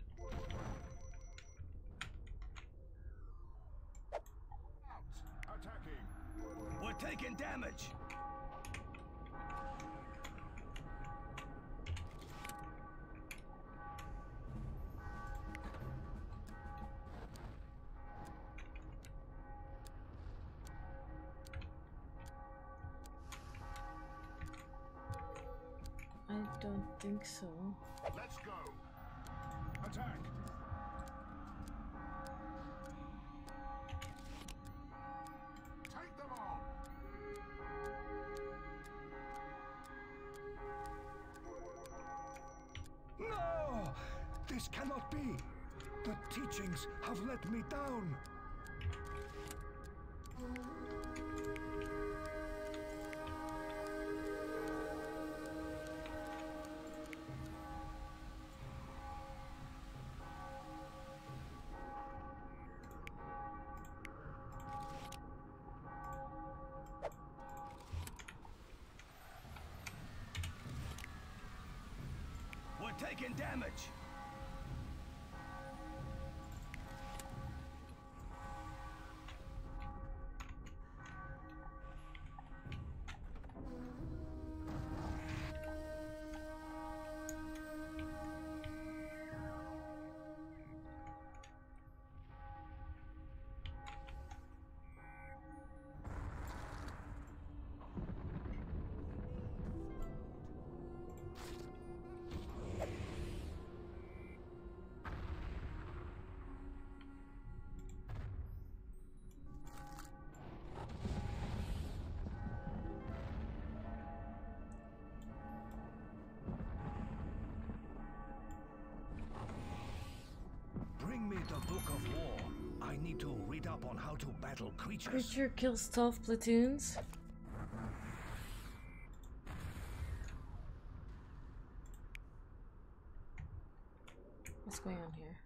Out. Attacking. We're taking damage. I don't think so. Let's go. Attack. Take them on. No! This cannot be! The teachings have let me down! We're taking damage. Bring me the Book of War. I need to read up on how to battle creatures. Creature kills 12 platoons. What's going on here?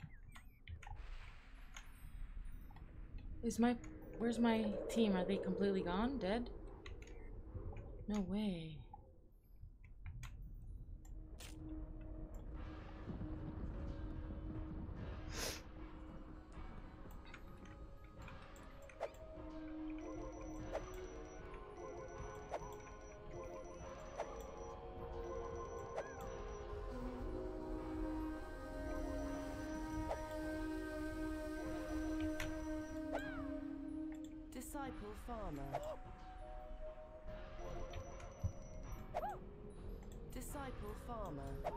Where's my team? Are they completely gone? Dead? No way. Disciple farmer. Disciple farmer.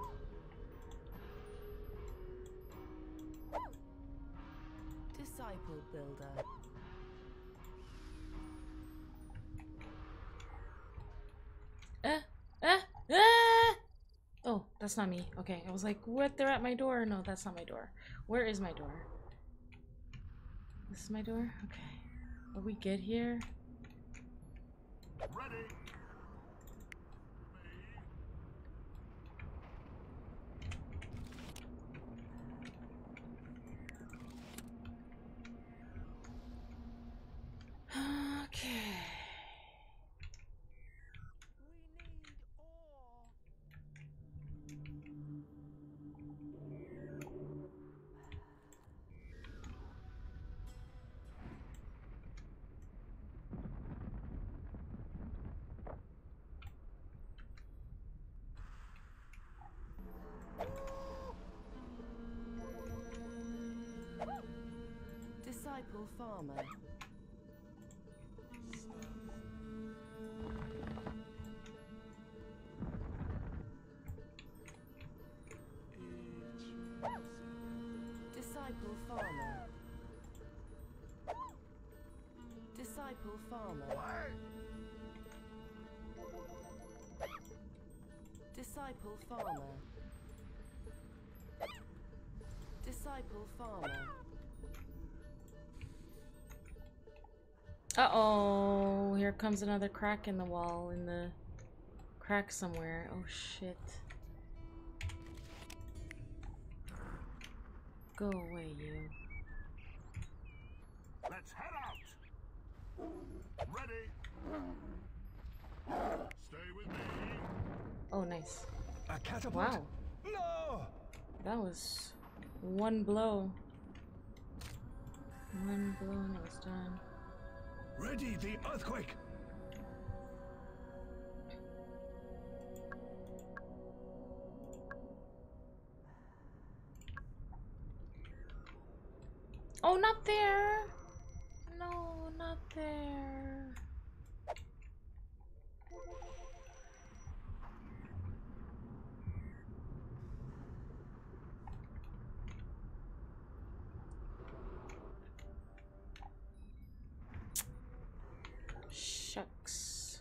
Disciple builder. Oh, that's not me. Okay, I was like, what? They're at my door. No, that's not my door. Where is my door? This is my door? Okay. Are we good here? Ready. Disciple farmer. Disciple farmer. Disciple farmer. Disciple farmer. Disciple farmer. Uh-oh, here comes another crack in the wall, in the crack somewhere. Oh shit. Go away, you. Let's head out. Ready. Stay with me. Oh, nice. A catapult? Wow. No! That was one blow. One blow and it was done. Ready the earthquake! Oh, not there! No, not there. Shucks.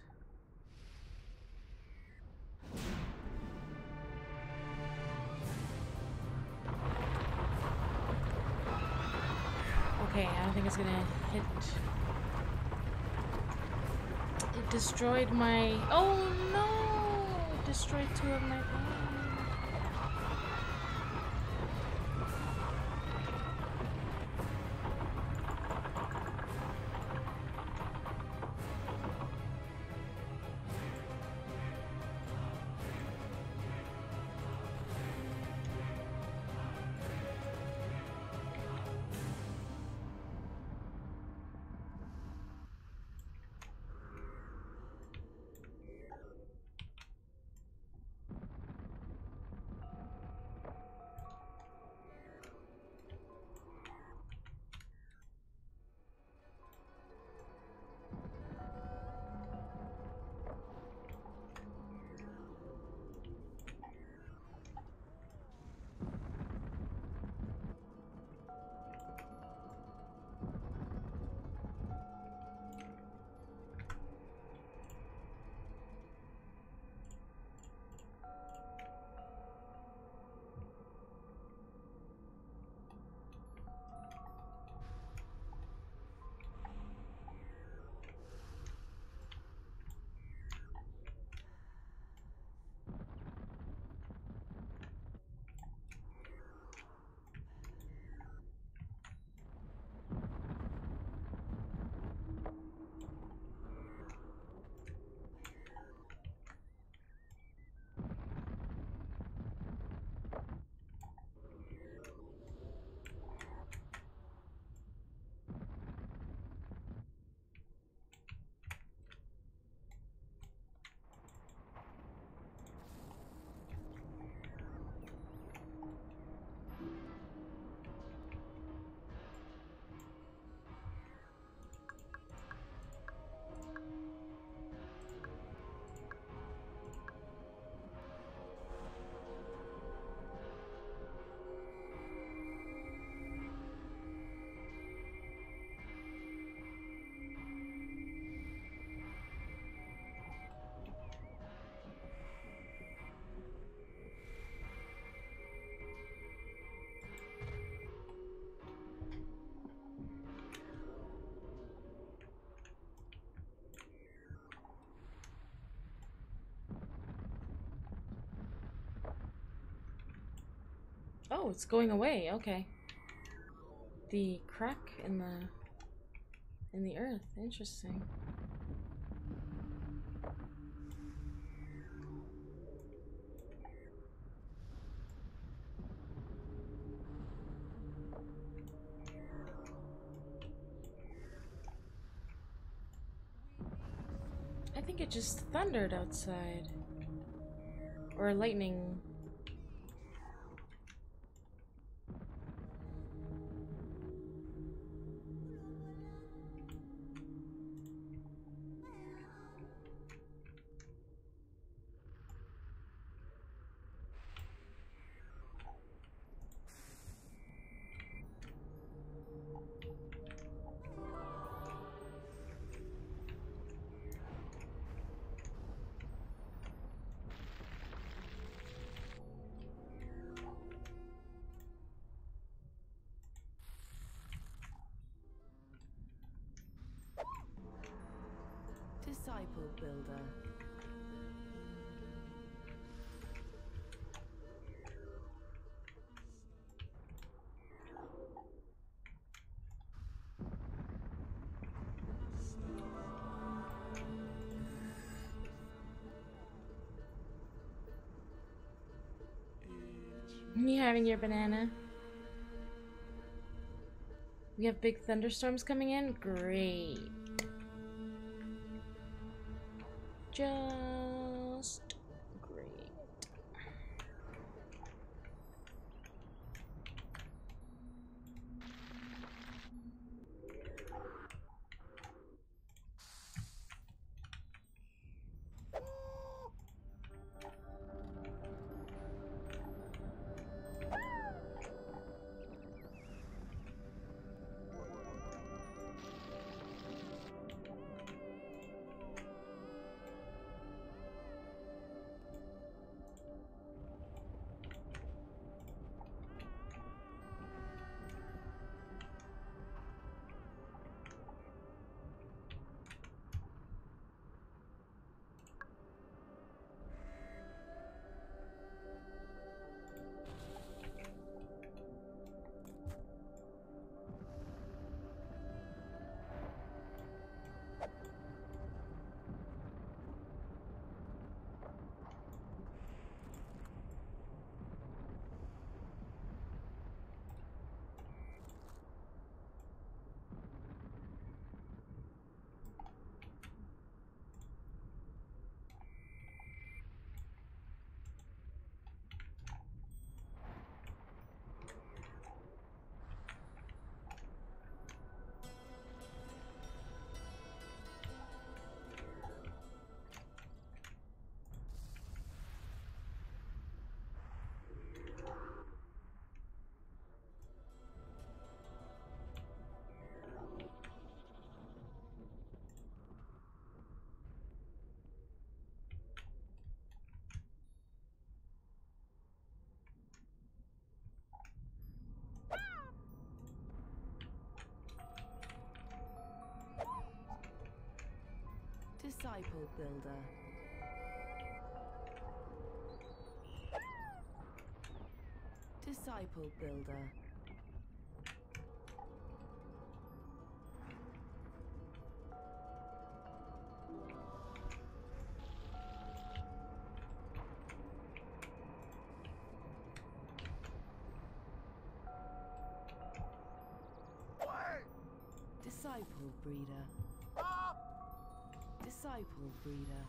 Okay, I don't think it's gonna hit. It destroyed my... Oh no! It destroyed 2 of my things. Oh, it's going away. Okay. The crack in the earth. Interesting. I think it just thundered outside. Or lightning. Disciple builder. You having your banana? We have big thunderstorms coming in? Great. Just great. Disciple builder. Disciple builder. Disciple breeder. Disciple breeder.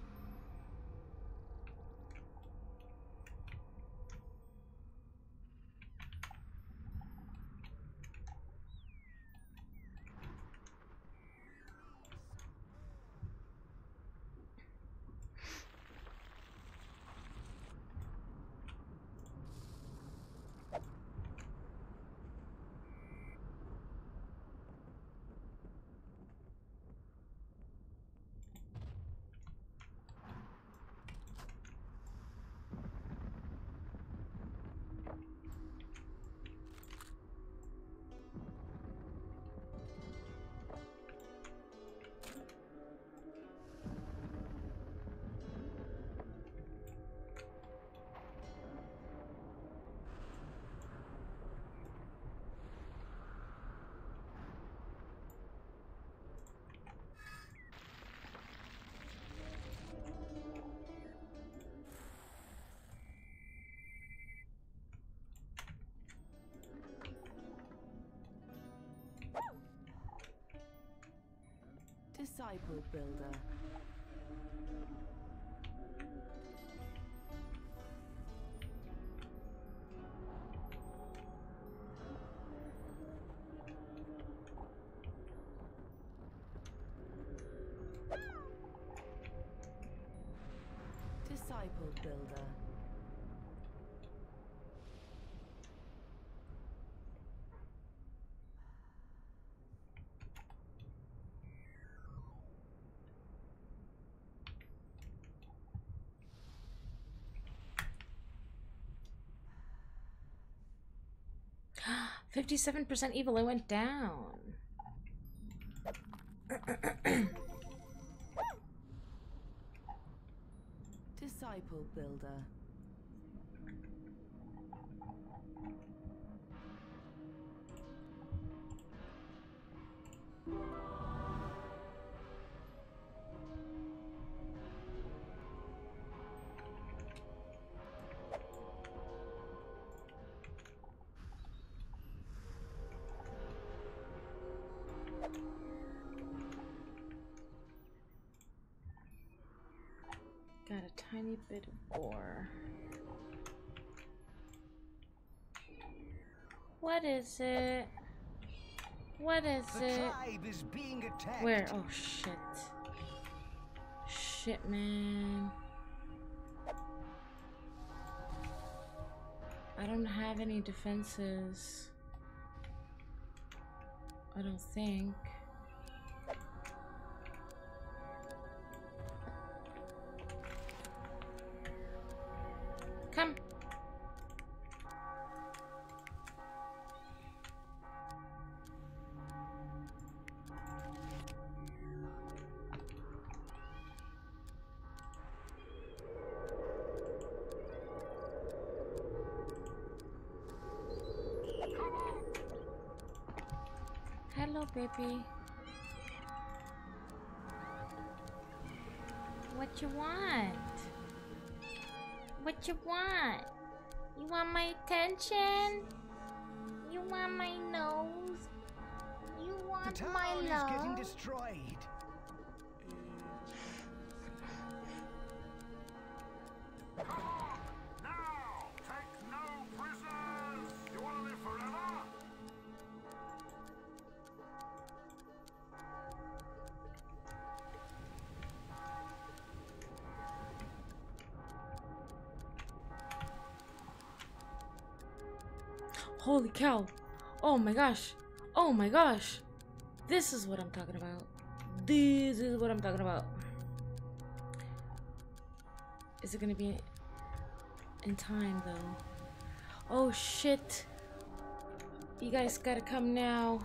Disciple builder. Disciple builder. %57% evil, it went down. Disciple builder. Got a tiny bit of ore. What is it? What is The it? tribe is being attacked. Where? Oh shit. Shit, man. I don't have any defenses. I don't think. Come. Hello, baby. What you want? What you want? You want my attention? You want my nose? You The want town my is love? getting destroyed. Come on! Now! Take no prisoners! You want to live forever? Holy cow. Oh my gosh. Oh my gosh. This is what I'm talking about. This is what I'm talking about. Is it gonna be in time though? Oh shit. You guys gotta come now.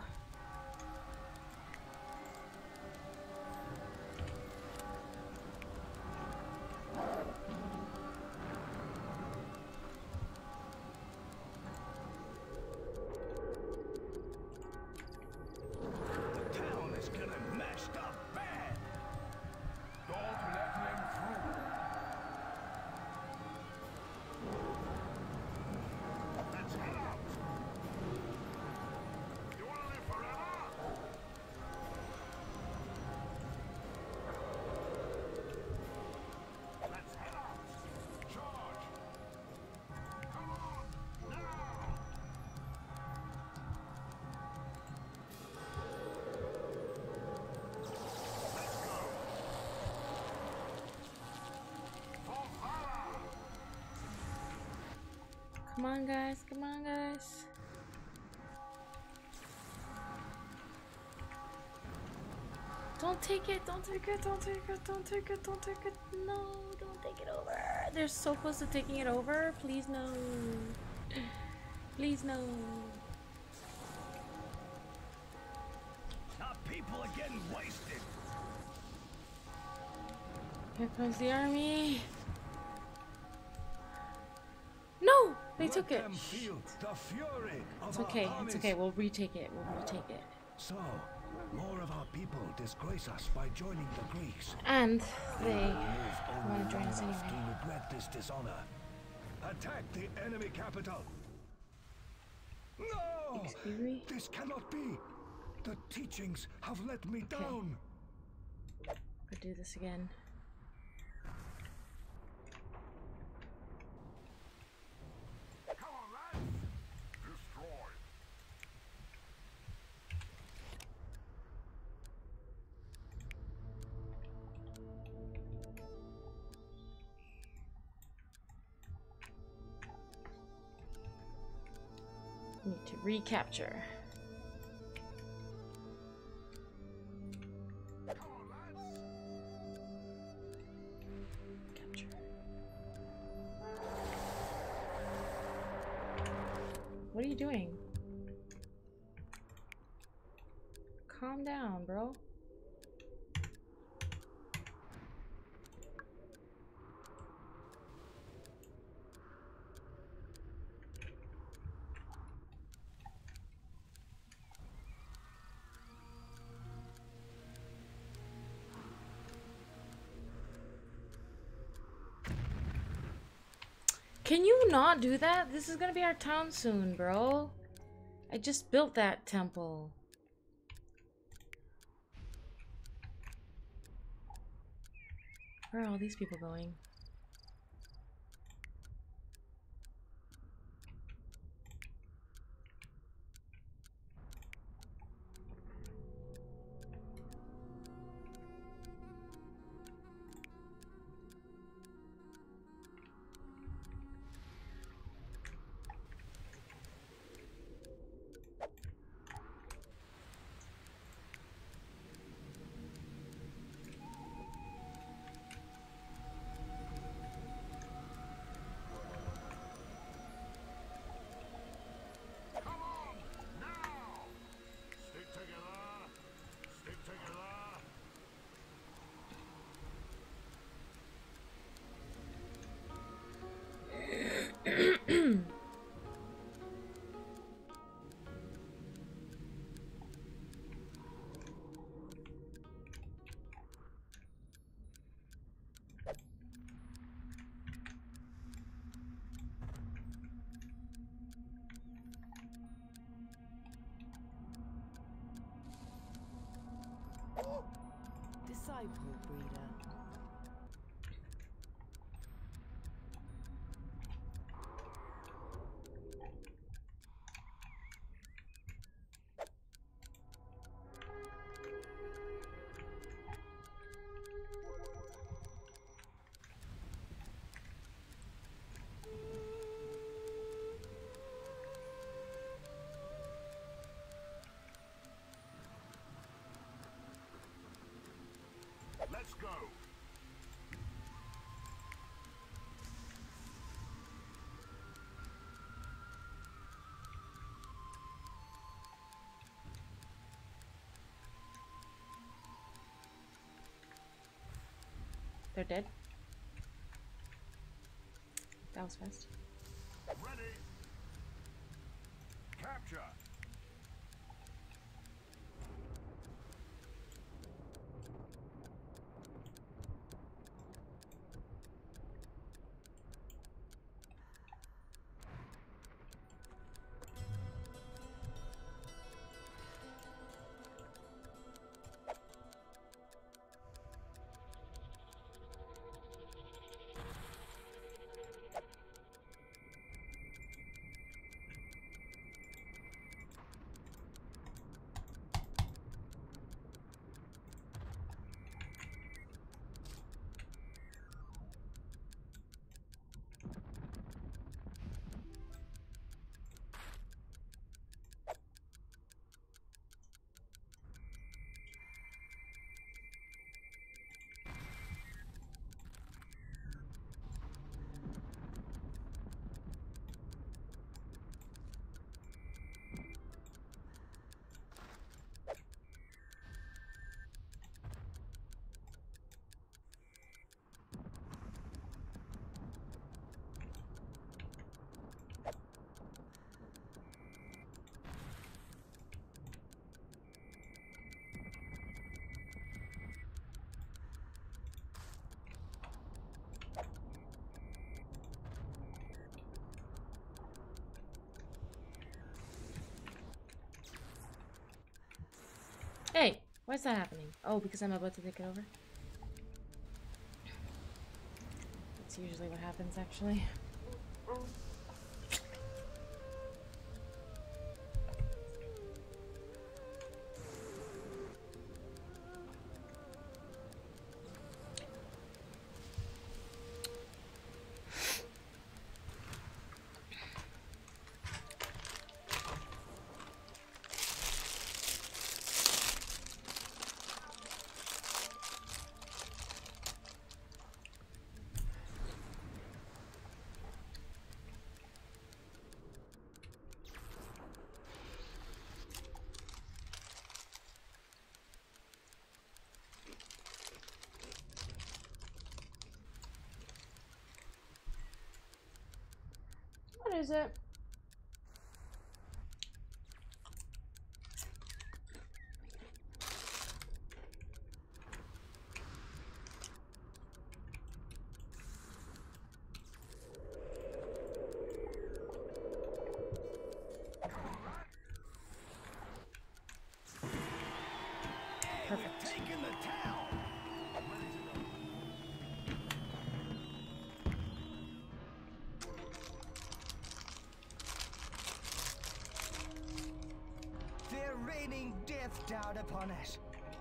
The town is getting mashed up bad. Don't let them through. Let's head out. You want to live forever? Let's head out. Charge. Come on, now. Let's go. For valor. Come on guys, come on guys. Don't take it, don't take it, don't take it, don't take it, don't take it. No, don't take it over. They're so close to taking it over. Please no. Please no. Our people are getting wasted. Here comes the army. No! They Let took it. them feel the fury of It's our okay, armies. it's okay. We'll retake it. We'll retake it. So, more of our people disgrace us by joining the Greeks. And They they will live only want to join long us enough anyway. to regret this dishonor. Attack the enemy capital. No! Excuse me? This cannot be. The teachings have let me down. Could do this again. Come on, lads. Destroy. Need to recapture. Come on, lads. Capture. What are you doing? Calm down, bro. Can you not do that? This is gonna be our town soon, bro. I just built that temple. Where are all these people going? Come on, now! Stick together! Stick together! Disciple breeder. Let's go! They're dead. That was fast. Ready! Capture! Hey, why is that happening? Oh, because I'm about to take it over? That's usually what happens, actually. What is it? down upon us.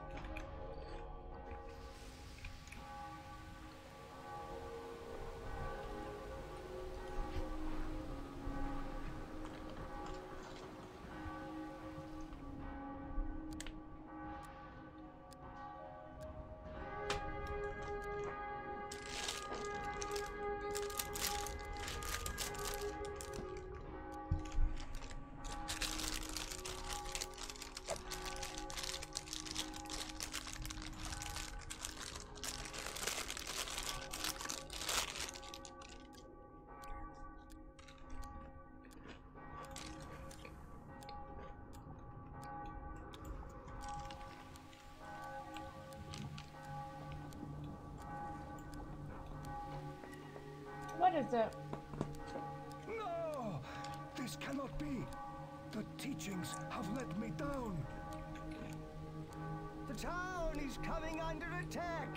What is it? No! This cannot be! The teachings have let me down! The town is coming under attack.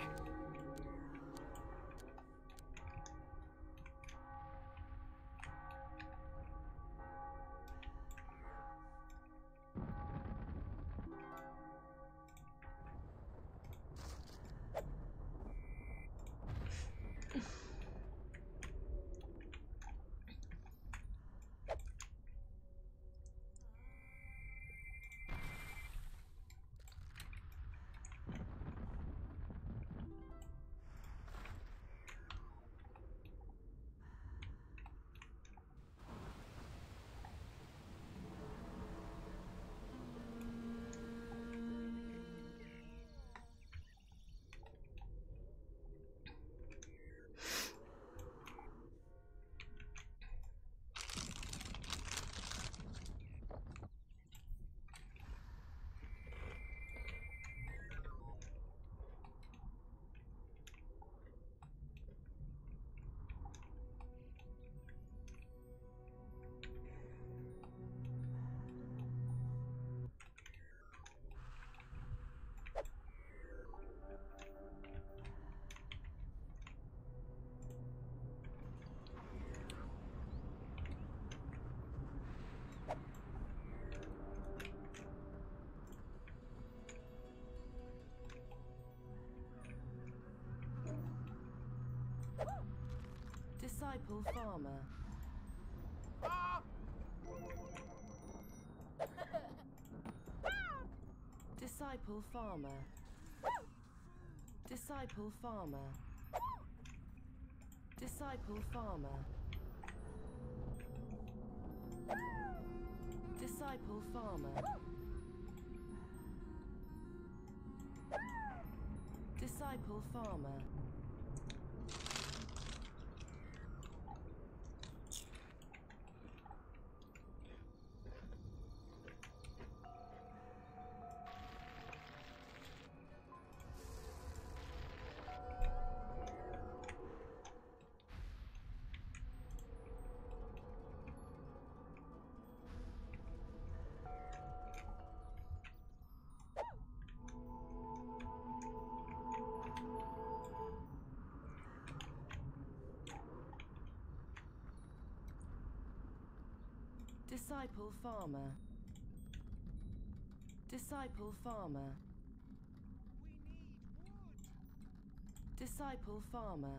Disciple farmer. Disciple farmer. Disciple farmer. Disciple farmer. Disciple farmer. Disciple farmer. Disciple farmer. Disciple farmer. Disciple farmer.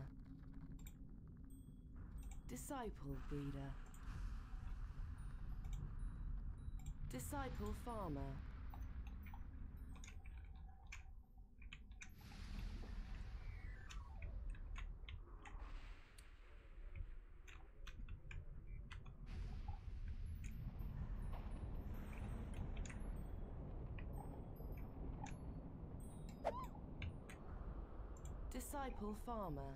Disciple breeder. Disciple farmer. Disciple farmer.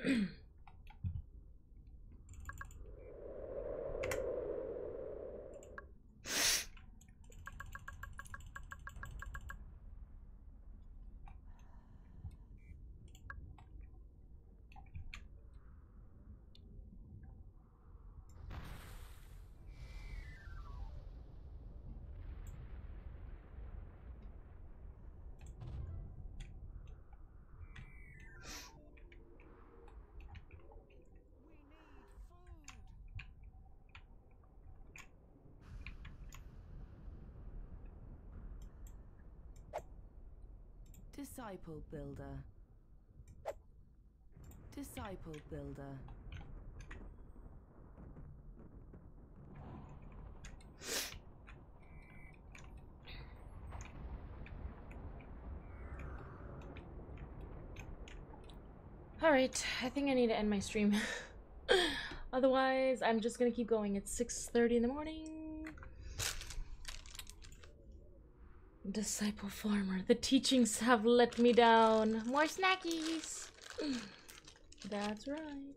Disciple builder. Disciple builder. Alright, I think I need to end my stream. Otherwise, I'm just gonna keep going. It's 6:30 in the morning. Disciple farmer. The teachings have let me down. More snackies. That's right.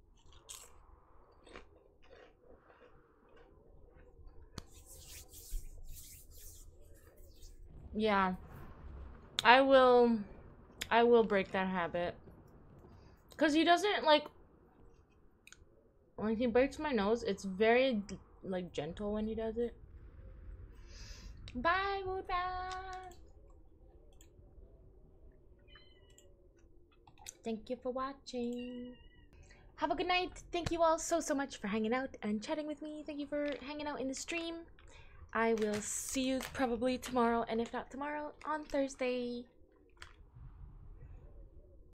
Yeah. I will break that habit. Cause he doesn't like when he breaks my nose, it's very like gentle when he does it. Bye, Woodbound. Thank you for watching. Have a good night. Thank you all so much for hanging out and chatting with me. Thank you for hanging out in the stream. I will see you probably tomorrow, and if not tomorrow, on Thursday.